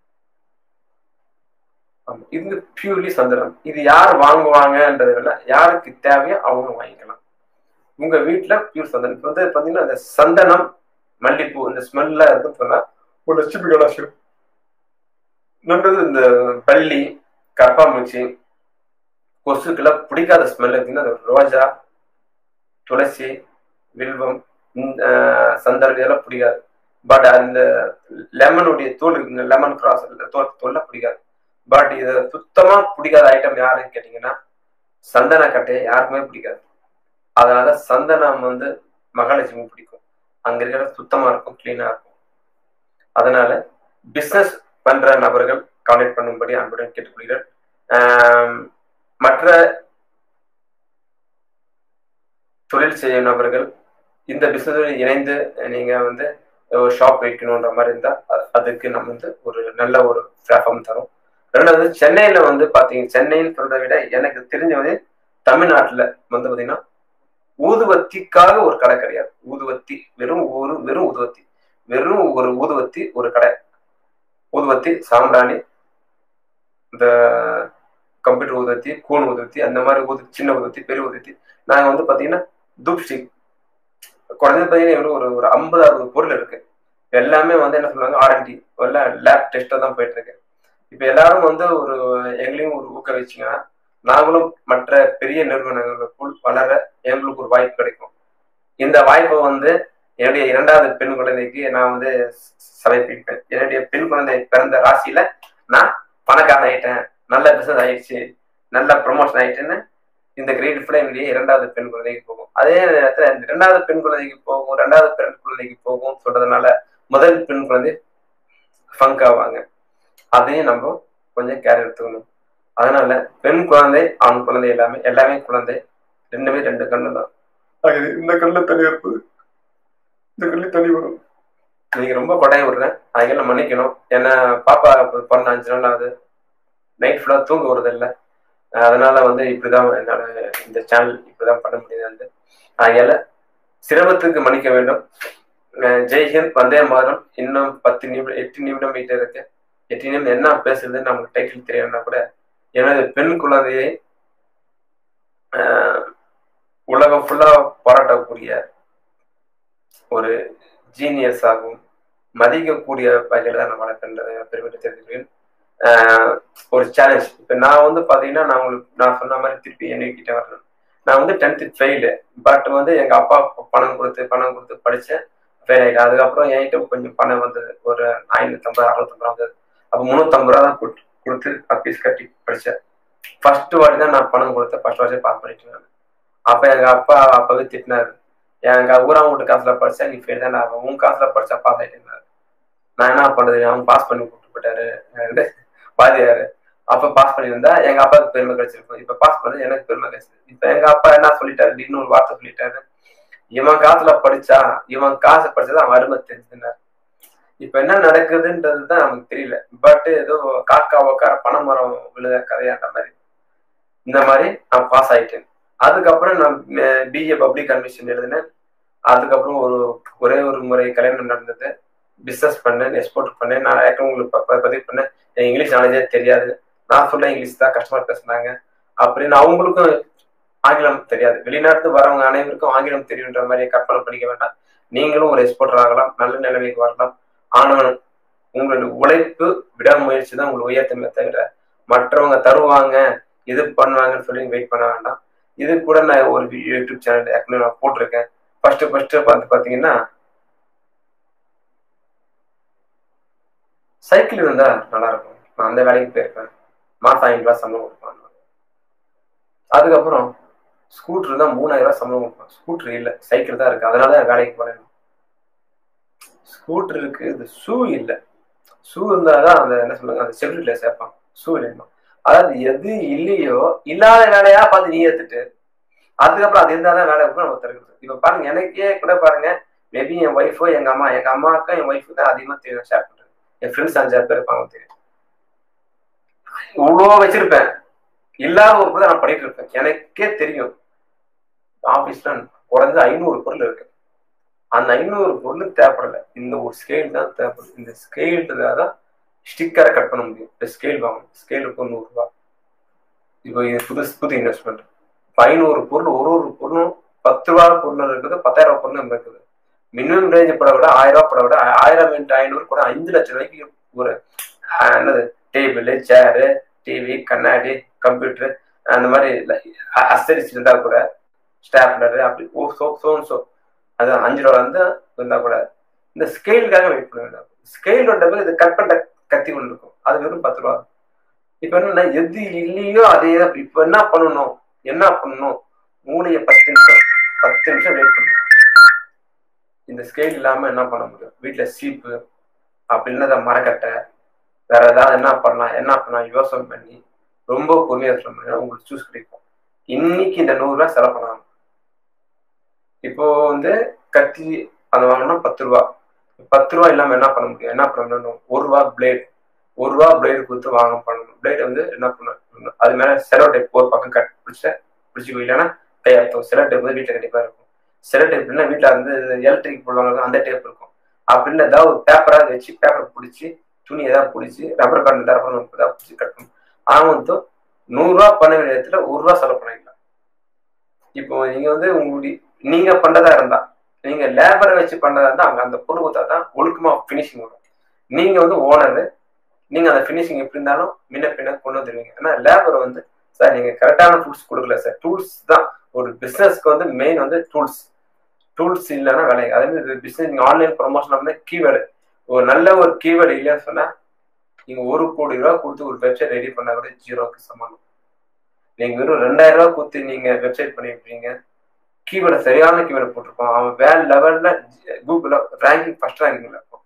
ஆமா, இது பியூர்லி சந்தனம். இது யார் வாங்குவாங்கன்றது விட யாருக்கு தேவையோ அவங்க வாங்கிக்கலாம். உங்க வீட்டுல பியூர் சந்தனம். இப்ப வந்து பாத்தீங்கன்னா இந்த சந்தனம் மல்லிப்பூ இந்த ஸ்மெல்லாம் இருக்குன்னு சொன்னா ஒரு லட்சுமி கடாட்சியம் இன்னொன்றது இந்த பள்ளி, கரப்பாம்பூச்சி, கொசுக்கெல்லாம் பிடிக்காத ஸ்மெல் இருக்குன்னா ரோஜா, துளசி, வில்வம், சந்தனம் இதெல்லாம் பிடிக்காது. பட் அந்த லெமனுடைய தூள் இருக்குங்க, லெமன் கிராஸ் தோல் தோல்லாம் பிடிக்காது. பட் இதை சுத்தமா பிடிக்காத ஐட்டம் யாருன்னு கேட்டீங்கன்னா சந்தன கட்டையை யாருக்குமே பிடிக்காது. அதனால சந்தனம் வந்து மகாலட்சுமி பிடிக்கும். அங்க இருக்கிற சுத்தமா இருக்கும், கிளீனா இருக்கும். அதனால பிசினஸ் பண்ற நபர்கள் கான்டாக்ட் பண்ணும்படி அன்புடன் கேட்டுக்கொள்கிறேன். மற்ற தொழில் செய்யும் நபர்கள் இந்த பிசினஸ் இணைந்து நீங்க வந்து ஒரு ஷாப் வைக்கணுன்ற மாதிரி இருந்தா அதுக்கு நம்ம வந்து ஒரு நல்ல ஒரு பிளாட்ஃபார்ம் தரும். ரெண்டாவது சென்னையில வந்து பாத்தீங்க, சென்னைன்னு சொல்றதை விட எனக்கு தெரிஞ்ச வந்து தமிழ்நாட்டுல வந்து பாத்தீங்கன்னா ஊதுவத்திக்காக ஒரு கடை கிடையாது. ஊதுவத்தி வெறும் ஒரு வெறும் ஊதுவத்தி வெறும் ஒரு ஊதுவத்தி ஒரு கடை. ஊதுவத்தி, சாம்பிராணி, இந்த கம்ப்யூட்டர் ஊதுவத்தி, கூன் ஊதுவத்தி, அந்த மாதிரி ஊது, சின்ன ஊதுவத்தி, பெரிய ஊதுவத்தி. நாங்க வந்து பாத்தீங்கன்னா தூப்ஸ்டிக் குறைஞ்சது பார்த்தீங்கன்னா ஒரு ஒரு ஐம்பது அறுபது பொருள் இருக்கு. எல்லாமே வந்து என்ன சொல்லுவாங்க, ஆர்என்டி எல்லாம் லேப் டெஸ்ட்டா தான் போயிட்டு இருக்கு. இப்போ எல்லாரும் வந்து ஒரு எங்களையும் ஒரு ஊக்குவிச்சிங்கன்னா நாங்களும் மற்ற பெரிய நிறுவனங்களுக்குள் வளர எங்களுக்கு ஒரு வாய்ப்பு கிடைக்கும். இந்த வாய்ப்பை வந்து என்னுடைய இரண்டாவது பெண் குழந்தைக்கு நான் வந்து சமர்ப்பிப்பேன். என்னுடைய பெண் குழந்தை பிறந்த ராசியில நான் பணக்காரன் ஆயிட்டேன், நல்ல பிசினஸ் ஆயிடுச்சு, நல்ல ப்ரொமோஷன் ஆயிட்டேன்னு இந்த கிரேட் ஃபுல்லா என்னுடைய இரண்டாவது பெண் குழந்தைக்கு போகும். அதே நேரத்துல இந்த இரண்டாவது பெண் குழந்தைக்கு போகும், ரெண்டாவது பெண் குழந்தைக்கு போகும் சொல்றதுனால முதல் பெண் குழந்தை ஃபங்க் ஆவாங்க. அதையும் நம்ம கொஞ்சம் கேர் எடுத்துக்கணும். அதனால பெண் குழந்தை, ஆண் குழந்தை எல்லாமே எல்லாமே குழந்தை, ரெண்டுமே ரெண்டு கண்ணு தான். இந்த கண்ணுல தண்ணி இருப்பது, இந்த கண்ணு தண்ணி வரும். நீங்க ரொம்ப கொடையை விடுறேன், அதெல்லாம் மன்னிக்கணும். ஏன்னா பாப்பா பிறந்த அஞ்சு நாள் ஆகுது, நைட் ஃபுல்லா தூங்க வருது இல்லை. அதனால வந்து இப்படிதான் என்னால இந்த சேனல் இப்படிதான் பண்ண முடியாது. அதனால சிரமத்துக்கு மன்னிக்க வேண்டும். ஜெய்ஹிந்த், வந்தே மாதரம். இன்னும் பத்து நிமிடம் எட்டு நிமிடம் வீட்டு இருக்கு. எட்டு நிமிடம் என்ன பேசுறதுன்னு நமக்கு டைட்டில் தெரியணும்னா கூட எனது பெண் குழந்தையை உலகம் ஃபுல்லா பாராட்டக்கூடிய ஒரு ஜீனியஸ் ஆகும் மதிக்கக்கூடிய வகையில தான் நான் வளர்க்கின்றதை பெருமைட்டு தெரிஞ்சுக்கிறேன். ஒரு சேலஞ்ச். இப்போ நான் வந்து பார்த்தீங்கன்னா நான் உங்களுக்கு நான் சொன்ன மாதிரி திருப்பி என்னைக்கிட்ட வரணும். நான் வந்து டென்த்து ஃபெயிலு. பட் வந்து எங்கள் அப்பா பணம் கொடுத்து பணம் கொடுத்து படித்தேன், ஃபெயில் ஆகிட்டேன். அதுக்கப்புறம் என்கிட்ட கொஞ்சம் பணம் வந்தது, ஒரு ஐநூற்றம்பது அறுநூத்தம்பது ரூபா வந்தது. அப்போ முந்நூற்றம்பது ரூபா தான் கொடுத்து கொடுத்து ஃபீஸ் கட்டி படித்தேன். ஃபர்ஸ்ட் வாட்டி தான் நான் பணம் கொடுத்தேன், ஃபர்ஸ்ட் வாட்டி பாஸ் பண்ணிட்டு நான். அப்போ எங்கள் அப்பா அப்போவே திட்டினாரு, எங்கள் ஊரா வீட்டு காசில் படித்தா நீ ஃபெயில் தானே ஆகும், உன் காசில் படித்தா பாஸ் ஆகிட்டேன். நான் என்ன பண்ணுறது, அவங்க பாஸ் பண்ணி கூப்பிட்டு போயிட்டாரு பாதியாரு. அப்ப பாஸ் பண்ணியிருந்தா எங்க அப்பாவுக்கு பெருமை கிடைச்சிருக்கும். இப்ப பாஸ் பண்ணது எனக்கு பெருமை கிடைச்சது. இப்ப எங்க அப்பா என்ன சொல்லிட்டாரு, இன்னொரு வார்த்தை சொல்லிட்டாரு, இவன் காசுல படிச்சா இவன் காசு படிச்சதான் அவன் அருமை தெரிஞ்சுனாரு. இப்ப என்ன நடக்குதுன்றதுதான் நமக்கு தெரியல. பட் ஏதோ காக்கா உக்கார பனை மரம் விழுத கதையான்ற மாதிரி இந்த மாதிரி நான் பாஸ் ஆயிட்டேன். அதுக்கப்புறம் நான் பிஏ பப்ளிக் அட்மிஷன் எழுதினேன். அதுக்கப்புறம் ஒரு ஒரே ஒரு முறை கல்யாணம் நடந்தது. பிஸ்னஸ் பண்ணேன், எக்ஸ்போர்ட் பண்ணேன். நான் உங்களுக்கு பதிவு பண்ணேன். எனக்கு இங்கிலீஷ் நாலேஜே தெரியாது. நான் சொல்ல இங்கிலீஷ் தான் கஸ்டமர் பேசுனாங்க அப்படின்னு. அவங்களுக்கும் ஆங்கிலம் தெரியாது. வெளிநாட்டு வரவங்க அனைவருக்கும் ஆங்கிலம் தெரியுன்ற மாதிரி கற்பனை பண்ணிக்க வேண்டாம். நீங்களும் ஒரு எக்ஸ்போர்ட்டர் ஆகலாம், நல்ல நிலைமைக்கு வரலாம். ஆனால் உங்களோட உழைப்பு, விடாமுயற்சி தான் உங்களுக்கு உயர்த்தமே தவிர மற்றவங்க தருவாங்க இது பண்ணுவாங்கன்னு சொல்லி வெயிட் பண்ண வேண்டாம். இது கூட நான் ஒரு யூடியூப் சேனல் ஏற்கனவே நான் போட்டிருக்கேன். ஃபர்ஸ்ட் ஃபர்ஸ்ட் பார்த்து பார்த்தீங்கன்னா சைக்கிள் இருந்தா நல்லா இருக்கும். நான் அந்த வேலைக்கு போயிருப்பேன், மாசம் ஐநூறு ரூபாய் சம்பளம் கொடுப்பாங்க. அதுக்கப்புறம் ஸ்கூட்டர் இருந்தா மூணாயிரம் ரூபாய் சம்பளம் கொடுப்பாங்க. ஸ்கூட்டர் இல்லை, சைக்கிள் தான் இருக்கு. அதனால வேலைக்கு போறேன். ஸ்கூட்டர் இருக்கு, இது ஷூ இல்லை. ஷூ இருந்தாதான் அந்த என்ன சொல்லுங்க, அந்த செக்யூரிட்டில சேர்ப்பாங்க. ஷூ இல்லைன்னா அதாவது எது இல்லையோ இல்லாத வேலையா பார்த்து நீ ஏத்துட்டு அதுக்கப்புறம் அது இருந்தாதான் வேலை இருக்கும் நம்ம தருகிறது. இப்ப பாருங்க, எனக்கே கூட பாருங்க, மேபி என் ஒய்ஃபோ எங்க அம்மா எங்க அம்மாவுக்கும் என் ஒய்ஃபு தான் அதிகமா தெரியும் ஷேர் பண்றது. என் ஃப்ரெண்ட்ஸ் அஞ்சாறு பேர் இருப்பாங்க தெரியும். இவ்வளோ வச்சிருப்பேன், இல்லாத ஒரு பொருள் நான் பண்ணிட்டு இருப்பேன். எனக்கே தெரியும் ஆபீஸ்ல குறைஞ்ச ஐநூறு பொருள் இருக்கு. அந்த ஐநூறு பொருள் தேவைப்படல, இந்த ஒரு ஸ்கேல் தான் தேவைப்படுது. இந்த ஸ்கேலுக்காக தான் ஸ்டிக்கரை கட் பண்ண முடியும். இந்த ஸ்கேல் வாங்கணும், ஸ்கேலுக்கு நூறு ரூபாய். இப்போ இது புது புது இன்வெஸ்ட்மெண்ட். இப்போ ஐநூறு பொருள், ஒரு ஒரு பொருளும் பத்து ரூபா பொருள் இருக்குது, பத்தாயிரம் ரூபாய் பொருள் இருக்குது. மினிமம் ரேஞ்ச் பட விட ஆயிரம் ரூபாய் பட விட ஆயிரம் இன்ட்டு ஐநூறு கூட அஞ்சு லட்சம் ரூபாய்க்கு ஒரு என்னது டேபிள், சேரு, டிவி, கண்ணாடி, கம்ப்யூட்டர் அந்த மாதிரி அசரிச்சு இருந்தா கூட ஸ்டாப்லரு அப்படி ஓ சோ சோன் சோ அது அஞ்சு ரூபா வந்து இருந்தா கூட இந்த ஸ்கெயிலுக்காக வெயிட் பண்ண வேண்டாம். ஸ்கெயில் வந்தப்ப இது கட் பண்ண கத்தி கொண்டு இருக்கும், அது வெறும் பத்து ரூபா. இப்ப என்னன்னா எது இல்லையோ அதே தான். இப்ப என்ன பண்ணணும் என்ன பண்ணணும் மூளைய பத்து நிமிஷம் பத்து நிமிஷம் வெயிட் பண்ணணும். இந்த ஸ்கெயில் இல்லாம என்ன பண்ண முடியும்? வீட்டுல சீப்பு அப்படி இல்லைன்னா மரக்கட்டை வேற ஏதாவது என்ன பண்ணலாம் என்ன பண்ணலாம் யோசனை பண்ணி ரொம்ப பொறுமையா யோசனை உங்களுக்கு சூஸ் கிடைக்கும். இன்னைக்கு இந்த நூறு ரூபாய் செலவு பண்ணலாம். இப்போ வந்து கத்தி அதை வாங்கினா பத்து ரூபா. பத்து ரூபா இல்லாம என்ன பண்ண முடியும்? என்ன பண்ண முடியும்? ஒரு ரூபா பிளேடு ஒரு ரூபா பிளேடு கொடுத்து வாங்க பண்ணணும். பிளேடு வந்து என்ன பண்ணணும், அது மேல செலோ டேப் ஒரு பக்கம் கட் பிடிச்ச பிடிச்சிக்கோ, இல்லைன்னா கையர்த்தம். செலோ டேப் வந்து வீட்டுல கண்டிப்பா இருக்கும். செலோ டேப் இல்லைன்னா வீட்டுல வந்து எலக்ட்ரிக் போடுவாங்க அந்த டேப் இருக்கும். அப்படின்னு ஏதாவது ஒரு பேப்பரா வச்சு பேப்பர் பிடிச்சி துணி ஏதாவது பிடிச்சி ரப்பர் பேண்ட் தரப்ப ஏதாவது பிடிச்சி கட்டணும். ஆனா வந்து நூறு ரூபா பண்ண வேண்டிய இடத்துல ஒரு ரூபா செலவு பண்ணிக்கலாம். இப்போ நீங்க வந்து உங்களுடைய நீங்க பண்றதா இருந்தா நீங்க லேபரை வச்சு பண்றதா இருந்தா அங்க அந்த பொருள் கொடுத்தா தான் ஒழுக்கமா பினிஷிங் வரும். நீங்க வந்து ஓனரு, நீங்க அந்த பினிஷிங் எப்படி இருந்தாலும் முன்ன பின்ன கொண்டு வந்துருவீங்க. ஆனா லேபர் வந்து சார் நீங்க கரெக்டான டூல்ஸ் கொடுக்கல சார். டூல்ஸ் தான் ஒரு பிசினஸ்க்கு வந்து மெயின் வந்து டூல்ஸ். டூல்ஸ் இல்லைன்னா வேலை. அதே மாதிரி பிசினஸ் நீங்க ஆன்லைன் ப்ரொமோஷன் வந்து கீவேர்டு, ஒரு நல்ல ஒரு கீவேர்டு இல்லைன்னு சொன்னா நீங்க ஒரு கோடி ரூபாய் கொடுத்து ஒரு வெப்சைட் ரெடி பண்ணா கூட ஜீரோக்கு சமானம். நீங்க வெறும் ரெண்டாயிரம் ரூபாய் கொடுத்து நீங்க வெப்சைட் பண்ணிருப்பீங்க, கீவேர்டை சரியான கீவேர்டு போட்டிருப்போம், அவன் வேற லெவல்ல கூகுள்ல ரேங்கிங் ஃபர்ஸ்ட் ரேங்கிங்ல இருக்கும்.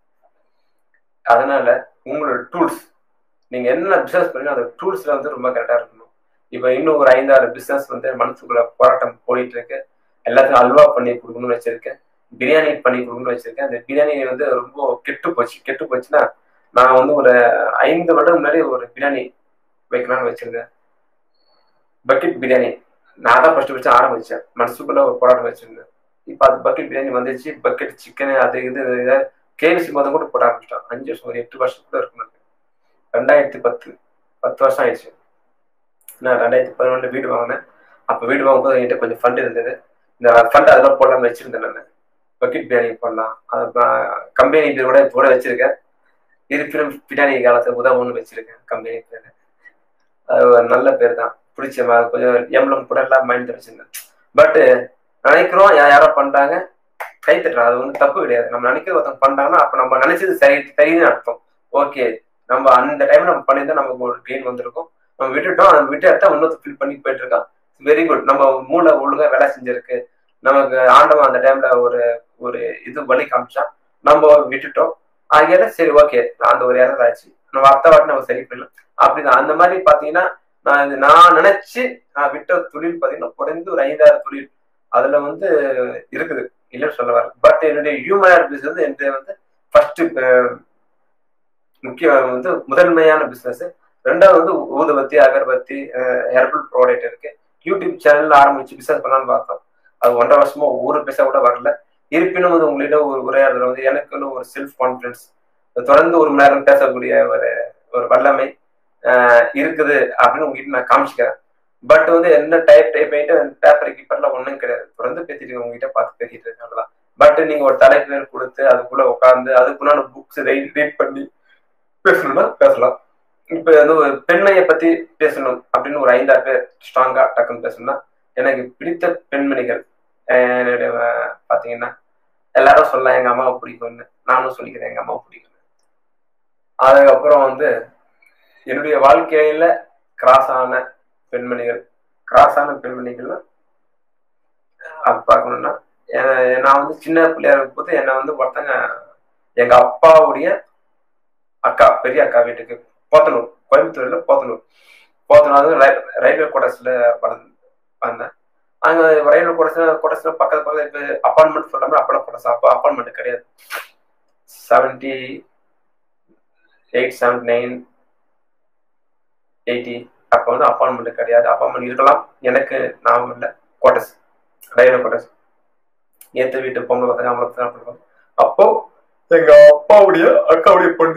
அதனால உங்களோட டூல்ஸ் நீங்க என்ன பிசினஸ் பண்ணீங்க அந்த டூல்ஸ்ல வந்து ரொம்ப கரெக்டா இருக்கணும். இப்ப இன்னும் ஒரு ஐந்தாறு பிசினஸ் வந்து மனசுக்குள்ள போராட்டம் போயிட்டு இருக்கு. எல்லாத்துக்கும் அல்வா பண்ணி கொடுக்கணும்னு வச்சிருக்கேன், பிரியாணி பண்ணி கொடுக்கணும்னு வச்சிருக்கேன். அந்த பிரியாணி வந்து ரொம்ப கெட்டு போச்சு. கெட்டு போச்சுன்னா நான் வந்து ஒரு ஐந்து வருடம் முன்னாடி ஒரு பிரியாணி வைக்கலாம்னு வச்சிருந்தேன். பக்கெட் பிரியாணி நான் தான் ஃபர்ஸ்ட் வச்சு ஆரம்பிச்சேன். மனசுக்குள்ள ஒரு போராட்டம் வச்சிருந்தேன். இப்ப அது பக்கெட் பிரியாணி வந்துச்சு. பக்கெட் சிக்கனு அது இது கேவிசி மதம் கூட போட ஆரம்பிச்சிட்டான். அஞ்சு வருஷம் ஒரு எட்டு வருஷம் கூட இருக்கணும். ரெண்டாயிரத்தி பத்து பத்து வருஷம் ஆயிடுச்சு. நான் ரெண்டாயிரத்தி பதினொன்னுல வீடு வாங்கினேன். அப்ப வீடு வாங்கும்போது என்கிட்ட கொஞ்சம் ஃபண்ட் இருந்தது. இந்த ஃபண்ட் அதெல்லாம் போடலாம்னு வச்சிருந்தேன். நான் பக்கெட் பிரியாணி போடலாம், அது கம்பெனி பேர் கூட கூட வச்சிருக்கேன். இருப்பினும் பிரியாணி காலத்துல உதவுன்னு வச்சிருக்கேன் கம்பெனி பேரு. அது ஒரு நல்ல பேர் தான், பிடிச்ச கொஞ்சம் எம்லம் கூட எல்லாம் மைண்ட் வச்சிருந்தேன். பட் நினைக்கிறோம் யாரோ பண்றாங்க கை தட்டுறோம், அது வந்து தப்பு கிடையாது. நம்ம நினைக்கிற ஒருத்தவங்க பண்றாங்கன்னா அப்ப நம்ம நினைச்சது சரி சரின்னு அர்த்தம். ஓகே நம்ம அந்த டைம்ல நம்ம பண்ணியிருந்தா நமக்கு ஒரு கெயின் வந்திருக்கும். நம்ம விட்டுட்டோம், அதை விட்டு எடுத்தா இன்னொரு ஃபில் பண்ணி போயிட்டு இருக்கோம். Very good. நம்ம மூளை ஒழுங்கா வேலை செஞ்சிருக்கு. நமக்கு ஆண்டவன் அந்த டைம்ல ஒரு ஒரு இது வழி காமிச்சா நம்ம விட்டுட்டோம். ஆகியால சரி ஓகே அந்த ஒரு இடம் ஆச்சு, நம்ம அடுத்த வாட்டி நம்ம சரி பண்ணலாம் அப்படிதான். அந்த மாதிரி பாத்தீங்கன்னா நான் இது நான் நினைச்சு நான் விட்ட தொழில் பாத்தீங்கன்னா குறைந்து ஒரு ஐந்தாறு தொழில் அதுல வந்து இருக்குது, இல்லைன்னு சொல்ல வரல. பட் என்னுடைய ஹியூமன் பிசினஸ் வந்து என்கிட்ட வந்து ஃபர்ஸ்ட் முக்கிய வந்து முதன்மையான பிசினஸ். ரெண்டாவது வந்து ஊதுபத்தி, அகர்பத்தி, ஹெர்பல் ப்ராடக்ட் இருக்கு. யூடியூப் சேனல் ஆரம்பிச்சு பிசினஸ் பண்ணலான்னு பார்த்தோம். அது ஒன்றரை வருஷமா ஒரு பைசா கூட வரல. இருப்பினும் வந்து உங்களிடம் ஒரு உரையாடல வந்து எனக்குன்னு ஒரு செல்ஃப் கான்பிடன்ஸ், தொடர்ந்து ஒரு மணி நேரம் பேசக்கூடிய ஒரு ஒரு வல்லமை ஆஹ் இருக்குது அப்படின்னு உங்ககிட்ட நான் காமிச்சிக்கிறேன். பட் வந்து என்ன டைப் டைப் ஆயிட்டு பேப்பர் கீப்பர்ல ஒன்றும் கிடையாது. தொடர்ந்து பேசிட்டு உங்ககிட்ட பார்த்து பேசிட்டு இருக்காங்களா. பட் நீங்க ஒரு தலைப்பு கொடுத்து அதுக்குள்ள உட்காந்து அதுக்குள்ளான புக்ஸ் ரீட் பண்ணி பேசணும்னா பேசலாம். இப்ப வந்து ஒரு பெண்மையை பத்தி பேசணும் அப்படின்னு ஒரு ஐந்தாறு பேர் ஸ்ட்ராங்கா டக்குன்னு பேசணும்னா எனக்கு பிடித்த பெண்மணிகள் என்னுடைய பாத்தீங்கன்னா எல்லாரும் சொல்லலாம் எங்க அம்மாவை பிடிக்கும்னு. நானும் சொல்லிக்கிறேன் எங்க அம்மாவை பிடிக்கும். அதுக்கப்புறம் வந்து என்னுடைய வாழ்க்கையில கிராஸ் ஆன பெண்மணிகள் கிராஸ் ஆன பெண்மணிகள்னா அது பார்க்கணும்னா நான் வந்து சின்ன பிள்ளையா இருக்கும் போது என்னை வந்து ஒருத்தங்க எங்க அப்பாவுடைய அக்கா பெரிய அக்கா வீட்டுக்கு போத்தனூர், கோயம்புத்தூர்ல போத்தனூர் போத்தனூர் ரயில்வே குவார்டர்ஸ்ல வளர்ந்து வந்தேன். அங்க ரயில்வே குவார்டர்ஸ் குவார்டர்ஸ்ல பக்கத்து பக்கத்துல இப்ப அப்பார்ட்மெண்ட் சொல்லாம அப்பெல்லாம் குவார்டர்ஸ், அப்போ அப்பார்ட்மெண்ட் கிடையாது. Seventy eight seventy nine eighty அப்போ வந்து அப்பார்ட்மெண்ட் கிடையாது. அப்பார்ட்மெண்ட் இருக்கலாம், எனக்கு ஞாபகம் இல்லை. Quarters, railway quarters. ஏத்த வீட்டு பொம்பளை பார்த்தாங்க, அவங்கள பார்த்தாங்க. அப்போ எங்க அப்பாவுடைய அக்காவுடைய பொண்ணு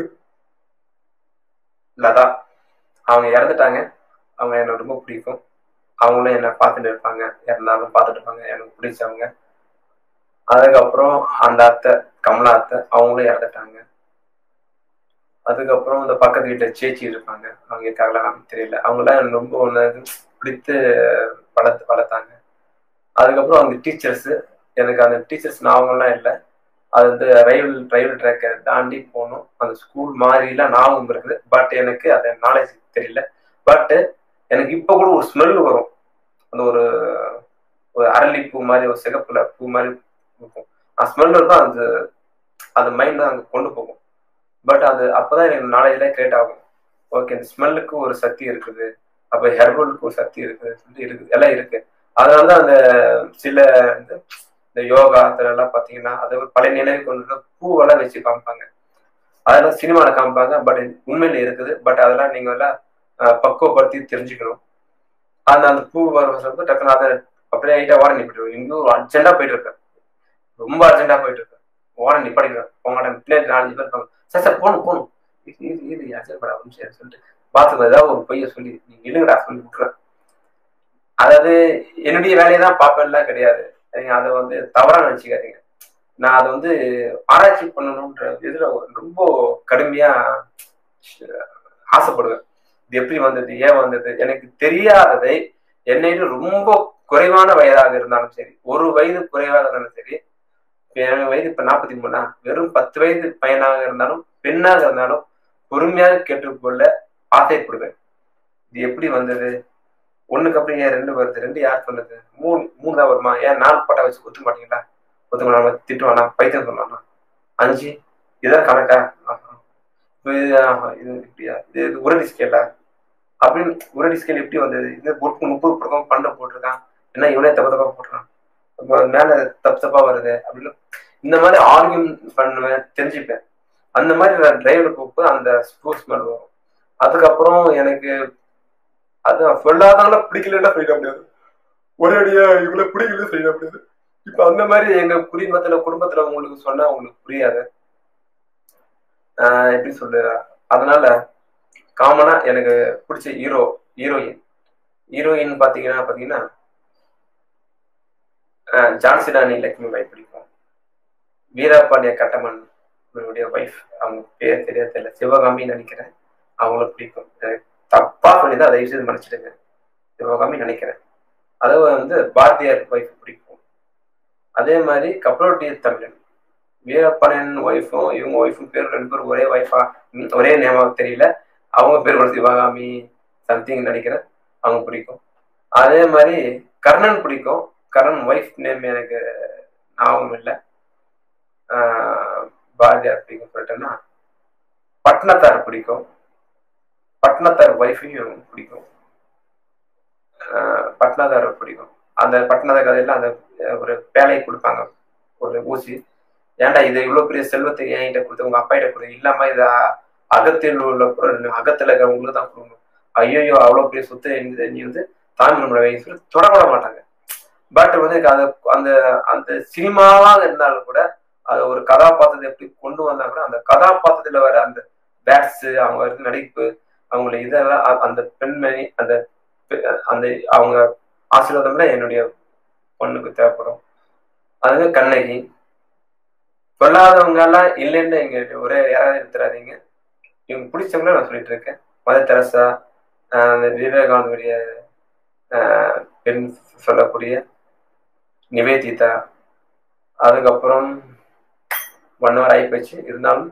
லதா அவங்க இறந்துட்டாங்க. அவங்க எனக்கு ரொம்ப பிடிக்கும். அவங்களும் என்னை பார்த்துட்டு இருப்பாங்க, இறந்தாலும் பார்த்துட்டு இருப்பாங்க, எனக்கு பிடிச்சவங்க. அதுக்கப்புறம் அந்த அத்தை கமலா அத்தை அவங்களும் இறந்துட்டாங்க. அதுக்கப்புறம் இந்த பக்கத்து வீட்டுல சேச்சி இருப்பாங்க, அவங்க இருக்காங்களா தெரியல. அவங்களாம் ரொம்ப ஒன்று பிடித்து வளர்த்து வளர்த்தாங்க. அதுக்கப்புறம் அந்த டீச்சர்ஸ், எனக்கு அந்த டீச்சர்ஸ் ஞாபகம்லாம் இல்லை. அது வந்து ரயில் ரயில் ட்ராக்கை தாண்டி போகணும். அந்த ஸ்கூல் மாதிரிலாம் ஞாபகம் இருக்குது. பட் எனக்கு அதை நாலேஜ் தெரியல. பட் எனக்கு இப்போ கூட ஒரு ஸ்மெல் வரும். அந்த ஒரு ஒரு அரளி பூ மாதிரி, ஒரு சிகப்புல பூ மாதிரி இருக்கும். அந்த ஸ்மெல் இருக்கும். அது அந்த மைண்ட் தான் அங்கே கொண்டு போகும். பட் அது அப்போதான் எனக்கு நாலேஜ்லாம் கிரியேட் ஆகும். ஓகே, இந்த ஸ்மெல்லுக்கு ஒரு சக்தி இருக்குது, அப்போ ஹெர்பலுக்கு ஒரு சக்தி இருக்குது சொல்லிட்டு இருக்குது, எல்லாம் இருக்கு. அதனாலதான் அந்த சில இந்த யோகா அதெல்லாம் பார்த்தீங்கன்னா அதை ஒரு பழைய நினைவு கொண்டு பூவெல்லாம் வச்சு காமிப்பாங்க. அதெல்லாம் சினிமாவில் காமிப்பாங்க. பட் உண்மையில இருக்குது. பட் அதெல்லாம் நீங்க எல்லாம் பக்குவப்படுத்தி தெரிஞ்சுக்கணும். அந்த அந்த பூ வர சொல்லிட்டு டக்குனு அதை அப்படியே ஐட்டா ஓரம் நிப்பிட்டு இன்னும் அர்ஜென்டா போயிட்டு இருக்கேன். ரொம்ப அர்ஜென்டா போயிட்டு இருக்கேன். ஓரம் நிப்பாடிக்கிறேன். உங்களோட பின்னாடி நாலஞ்சு பேர் இருப்பாங்க. சார் சார் போகணும் போகணும் இது இது அசைப்படா அப்படின்னு சொல்லிட்டு பார்த்துக்க ஏதாவது ஒரு பொய்ய சொல்லி நீங்க இல்லைங்கடா சொல்லி விட்டுறேன். அதாவது என்னுடைய வேலையை தான் பார்ப்பேன்லாம் கிடையாது. நீங்க அதை வந்து தவறா நினைச்சுக்காதீங்க. நான் அதை வந்து ஆராய்ச்சி பண்ணணும்ன்ற இதுல ரொம்ப கடுமையா ஆசைப்படுவேன். இது எப்படி வந்தது, ஏன் வந்தது, எனக்கு தெரியாததை என்னைட்டு ரொம்ப குறைவான வயதாக இருந்தாலும் சரி, ஒரு வயது குறைவாக இருந்தாலும் சரி, எனக்கு வயது இப்ப நாற்பத்தி மூணா, வெறும் பத்து வயது பையனாக இருந்தாலும் பெண்ணாக இருந்தாலும் பொறுமையாக கேட்டுக்கொள்ள ஆசைப்படுவேன். இது எப்படி வந்தது, ஒண்ணுக்கு அப்புறம் ஏன் ரெண்டு வருது, ரெண்டு யார் சொன்னது, மூணு மூணு தான் வருமா, ஏன் நாலு பட்டா வச்சு ஒத்துக்க மாட்டீங்களா, ஒத்துக்க மாட்டாங்க, திட்டுவானா, பைத்தியம் சொல்லுவானா, அஞ்சு இதான் கணக்கா, இது இப்படியா, இது உரடி ஸ்கேலா அப்படின்னு, உரடி ஸ்கேல் எப்படி வந்தது, இது முப்பது பக்கம் பண்ட போட்டிருக்கான், என்ன இவனே தப்பு தப்பா போட்டுறான், மேல தப்பு தப்பா வருது அப்படின்னு இந்த மாதிரி ஆர்கியூமெண்ட் பண்ணுவேன், தெரிஞ்சுப்பேன். அந்த மாதிரி நான் டிரைவர் போகும்போது அந்த ஸ்போர்ட்ஸ் மேல் வரும். அதுக்கப்புறம் எனக்கு அது சொல்லாதவங்கள பிடிக்கலன்னா சொல்லிட முடியாது, ஒரே அடியா இவ்வளவு பிடிக்கல சொல்லிட முடியாது. இப்ப அந்த மாதிரி எங்க குடும்பத்துல குடும்பத்துல உங்களுக்கு சொன்னா உங்களுக்கு புரியாது, ஆஹ் எப்படி சொல்ற. அதனால காமனா எனக்கு பிடிச்ச ஹீரோ ஹீரோயின் ஹீரோயின் பாத்தீங்கன்னா பாத்தீங்கன்னா ஜான்சி ராணி லட்சுமி பாய் பிடிக்கும். வீரபாண்டிய கட்டமன் ஒய்ஃப், அவங்க பேர் தெரிய தெரியல, சிவகாமின்னு நினைக்கிறேன், அவங்களுக்கு பிடிக்கும். தப்பா சொல்லிதான் தயவு செய்து மன்னிச்சிடுங்க, சிவகாமி நினைக்கிறேன். அதை வந்து பாரதியார் ஒய்ஃப் பிடிக்கும். அதே மாதிரி கப்பலோட்டிய தமிழன் வீரப்பாண்டியன் ஒய்ஃபும் இவங்க ஒய்ஃபும் பேர் ரெண்டு பேரும் ஒரே ஒய்ஃபா ஒரே நேமாக தெரியல, அவங்க பேர் கூட சிவகாமி சம்திங் நினைக்கிறேன், அவங்க பிடிக்கும். அதே மாதிரி கர்ணன் பிடிக்கும். கர்ணன் ஒய்ஃப் நேம் எனக்கு ஞாபகம் இல்லை, பாரதியார் பிடிக்கும். சொல்லிட்டேன்னா பட்னத்தார் பிடிக்கும், பட்னத்தார் ஒய்ஃபையும் பிடிக்கும், பட்னத்தார் பிடிக்கும். அந்த பட்னத்தார் கதையில அந்த ஒரு பேலை கொடுப்பாங்க, ஒரு ஊசி, ஏன்டா இது இவ்வளவு பெரிய செல்வத்தை என்கிட்ட கொடுத்து உங்க அப்பா கிட்ட கொடுத்து இல்லாம இத அகத்தில் உள்ள பொருள் அகத்துல இருக்கிறவங்களுக்கு தான் கொடுக்கணும், ஐயோ அவ்வளவு பெரிய சொத்து நீ வந்து தாமிரமுறை சொல்லி தொடப்பட மாட்டாங்க. பட் வந்து அது அந்த அந்த சினிமாவா இருந்தாலும் கூட அது ஒரு கதாபாத்திரத்தை எப்படி கொண்டு வந்தா கூட அந்த கதாபாத்திரத்துல வர அந்த பேட்ஸ், அவங்க இருக்க நடிப்பு, அவங்களை இதெல்லாம் அந்த பெண்மணி அந்த அந்த அவங்க ஆசீர்வாதம்ல என்னுடைய பொண்ணுக்கு தேவைப்படும். அதுங்க கண்ணகி. சொல்லாதவங்க எல்லாம் இல்லைன்னு எங்க ஒரே யாராவது எடுத்துறாதீங்க, இவங்க பிடிச்சவங்கள நான் சொல்லிட்டு இருக்கேன். மதர் தெரசா, அந்த விவேகானந்தருடைய பெண் சொல்லக்கூடிய நிவேதிதா, அதுக்கப்புறம் ஒன் ஹவர் ஆகி போச்சு, இருந்தாலும்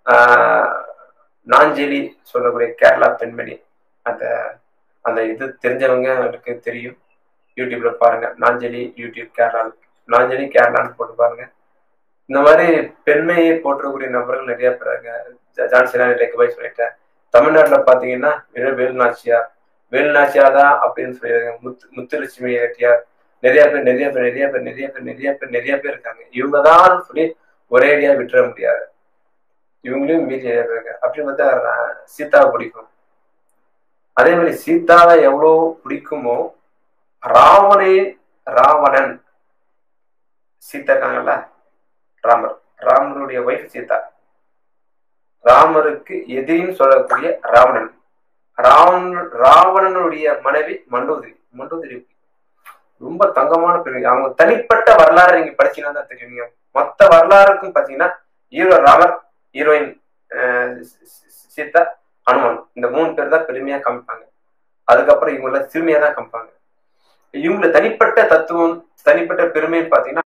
நாஞ்சலி சொல்லக்கூடிய கேரளா பெண்மணி, அந்த அந்த இது தெரிஞ்சவங்க அவங்களுக்கு தெரியும், யூடியூப்ல பாருங்க, நாஞ்சலி யூடியூப் கேரளா, நாஞ்சலி கேரளான்னு போட்டு பாருங்க. இந்த மாதிரி பெண்மையை போற்றக்கூடிய நபர்கள் நிறைய பேருங்க. ஜான்சி ராணி லட்சுமி சொல்லிட்டேன். தமிழ்நாட்டுல பாத்தீங்கன்னா வேலுநாச்சியார், வேலுநாச்சியார் தான் அப்படின்னு சொல்லிடுறாங்க. முத்து முத்துலட்சுமி ரெட்டியார், நிறைய பேர் நிறைய பேர் நிறைய பேர் நிறைய பேர் நிறைய பேர் நிறைய பேர் இருக்காங்க. இவங்கதான் சொல்லி ஒரேடியா விட்டுற முடியாது, இவங்களையும் மீறி நிறைய பேர் இருக்காங்க. அப்படின்னு பார்த்தா சீதாவை பிடிக்கும். அதே மாதிரி சீதாவை எவ்வளவு பிடிக்குமோ ராவணே ராவணன் சீதா இருக்காங்கல்ல, ராமர், ராமருடைய ஒய்ஃப் சீதா, ராமருக்கு எதிரின்னு சொல்லக்கூடிய ராவணன், ராவணன் ராவணனுடைய மனைவி மண்டோதரி. மண்டோதரி ரொம்ப தங்கமான பெண். அவங்க தனிப்பட்ட வரலாறு நீங்க படிச்சீங்கன்னா தான் தெரியும். மொத்த வரலாறுக்கும் பாத்தீங்கன்னா ஹீரோ ராமர், ஹீரோயின் சீதா, ஹனுமான் இந்த மூணு பேர் தான் பெருமையா காமிப்பாங்க. அதுக்கப்புறம் இவங்கள சிறுமியா தான் காமிப்பாங்க. இவங்கள தனிப்பட்ட தத்துவம், தனிப்பட்ட பெருமைன்னு பாத்தீங்கன்னா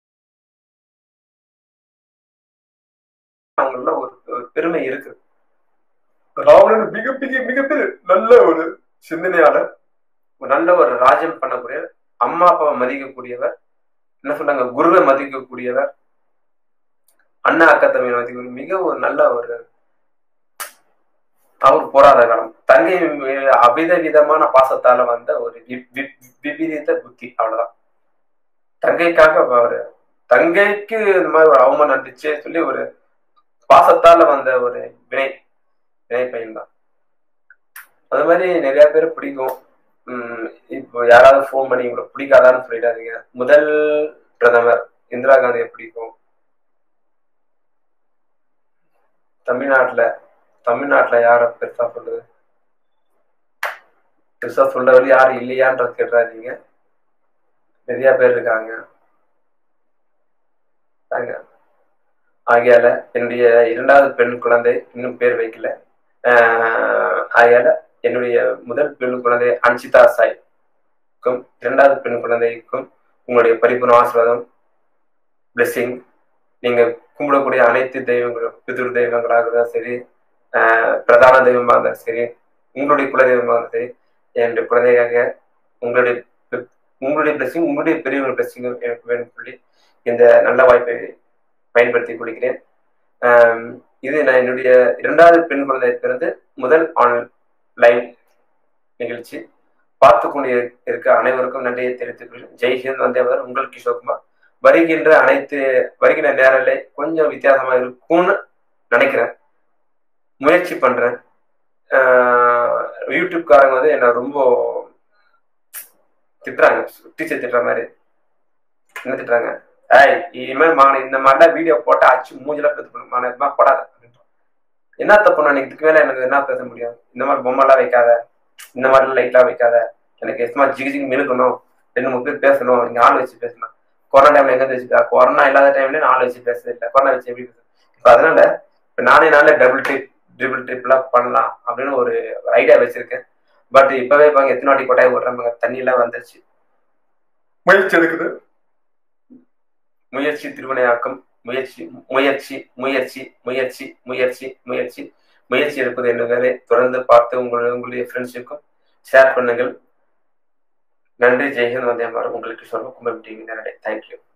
அவங்கள ஒரு பெருமை இருக்கு. ராவணன் மிகப்பெரிய மிகப்பெரிய நல்ல ஒரு சிந்தனையாளர், நல்ல ஒரு ராஜ்யம் பண்ணக்கூடிய, அம்மா அப்பாவை மதிக்கக்கூடியவர், என்ன சொல்றாங்க குருவை மதிக்கக்கூடியவர், அண்ணா அக்கா தம்பியை மதிக்க மிக ஒரு நல்ல ஒரு அவர் போராத காலம். தங்கை அவித விதமான பாசத்தால வந்த ஒரு விபரீத புத்தி, அவ்வளவுதான். தங்கைக்காக அவரு தங்கைக்கு இந்த மாதிரி ஒரு அவமானம் நடந்துச்சு சொல்லி ஒரு பாசத்தால வந்த ஒரு வினை வினை பையன் தான். அது மாதிரி நிறைய பேர் பிடிக்கும். உம் இப்போ யாராவது போன் பண்ணி இவங்களை பிடிக்காதான்னு சொல்லிடாதீங்க. முதல் பிரதமர் இந்திரா காந்தியை பிடிக்கும். தமிழ்நாட்டுல தமிழ்நாட்டுல யார பெருசா சொல்றது, பெருசா சொல்றவரு யாரும் இல்லையான்ற கேட்டுறாதீங்க. நிறைய பேர் இருக்காங்க. ஆகையால என்னுடைய இரண்டாவது பெண் குழந்தை இன்னும் பேர் வைக்கல. ஆஹ் ஆகையால என்னுடைய முதல் பெண் குழந்தை அன்சிதா சாய்க்கும் இரண்டாவது பெண் குழந்தைக்கும் உங்களுடைய பரிபூர்ண ஆசீர்வாதம், பிளெஸிங். நீங்க கும்பிடக்கூடிய அனைத்து தெய்வங்களும், பிதுர் தெய்வங்களாக இருந்தாலும் சரி, ஆஹ் பிரதான தெய்வமாக இருந்தாலும் சரி, உங்களுடைய குல தெய்வமாக இருந்தாலும் சரி, என்னுடைய குழந்தைக்காக உங்களுடைய உங்களுடைய பிளெஸிங், உங்களுடைய பெரியவங்க பிளெஸிங் எனக்கு வேணும் சொல்லி இந்த நல்ல வாய்ப்பை பயன்படுத்தி கொடுக்கிறேன். இது நான் என்னுடைய இரண்டாவது பெண் குழந்தை பிறந்து முதல் ஆன்லைன் நிகழ்ச்சி. பார்த்து கொண்டு இருக்க அனைவருக்கும் நன்றியை தெரிவித்துக் கொள்கிறேன். ஜெய்ஹிந்த். வந்தேவர் உங்கள் கிஷோர்குமார். வருகின்ற அனைத்து வருகின்ற நேரலை கொஞ்சம் வித்தியாசமா இருக்கும்னு நினைக்கிறேன், முயற்சி பண்றேன். யூடியூப்காரங்க வந்து என்ன ரொம்ப திட்டுறாங்க, டீச்சர் திட்டுற மாதிரி. என்ன திட்டுறாங்க, ஏய் இனிமேல் மான இந்த மாதிரிலாம் வீடியோ போட்டா அச்சு மூஞ்சில பேசணும், மான இது மாதிரி போடாத. என்ன தப்பு நான் இதுக்கு மேல எனக்கு என்ன பேச முடியும்? இந்த மாதிரி பொம்மைலாம் வைக்காத, இந்த மாதிரி லைட்லாம் வைக்காத, எனக்கு எஸ்மா ஜிகி ஜிகி மினுக்கணும், ரெண்டு மூணு பேர் பேசணும், நீங்க ஆள் வச்சு பேசணும். கொரோனா டைம்ல எங்க வச்சுக்கா, கொரோனா இல்லாத டைம்ல ஆள் வச்சு பேசுறது இல்லை, கொரோனா வச்சு எப்படி பேசுறது? இப்போ அதனால இப்போ நானே நாளே டபுள் ட்ரிப் ட்ரிபிள் ட்ரிப்லாம் பண்ணலாம் அப்படின்னு ஒரு ஐடியா வச்சிருக்கேன். பட் இப்பவே பாங்க எத்தனை வாட்டி கொட்டாய் போடுறாங்க, தண்ணி எல்லாம் வந்துருச்சு. முயற்சி எடுக்குது, முயற்சி திருவினையாக்கம், முயற்சி முயற்சி முயற்சி முயற்சி முயற்சி முயற்சி முயற்சி எடுப்பது என்ன வேலை. தொடர்ந்து பார்த்து உங்களுடைய உங்களுடைய ஃப்ரெண்ட்ஸுக்கும் ஷேர் பண்ணுங்கள். நன்றி. ஜெய்ஹிந்த். வந்தே மாதரம். உங்களுக்கு சொல்ல கும்பல் டிவி நேரடி. தேங்க்யூ.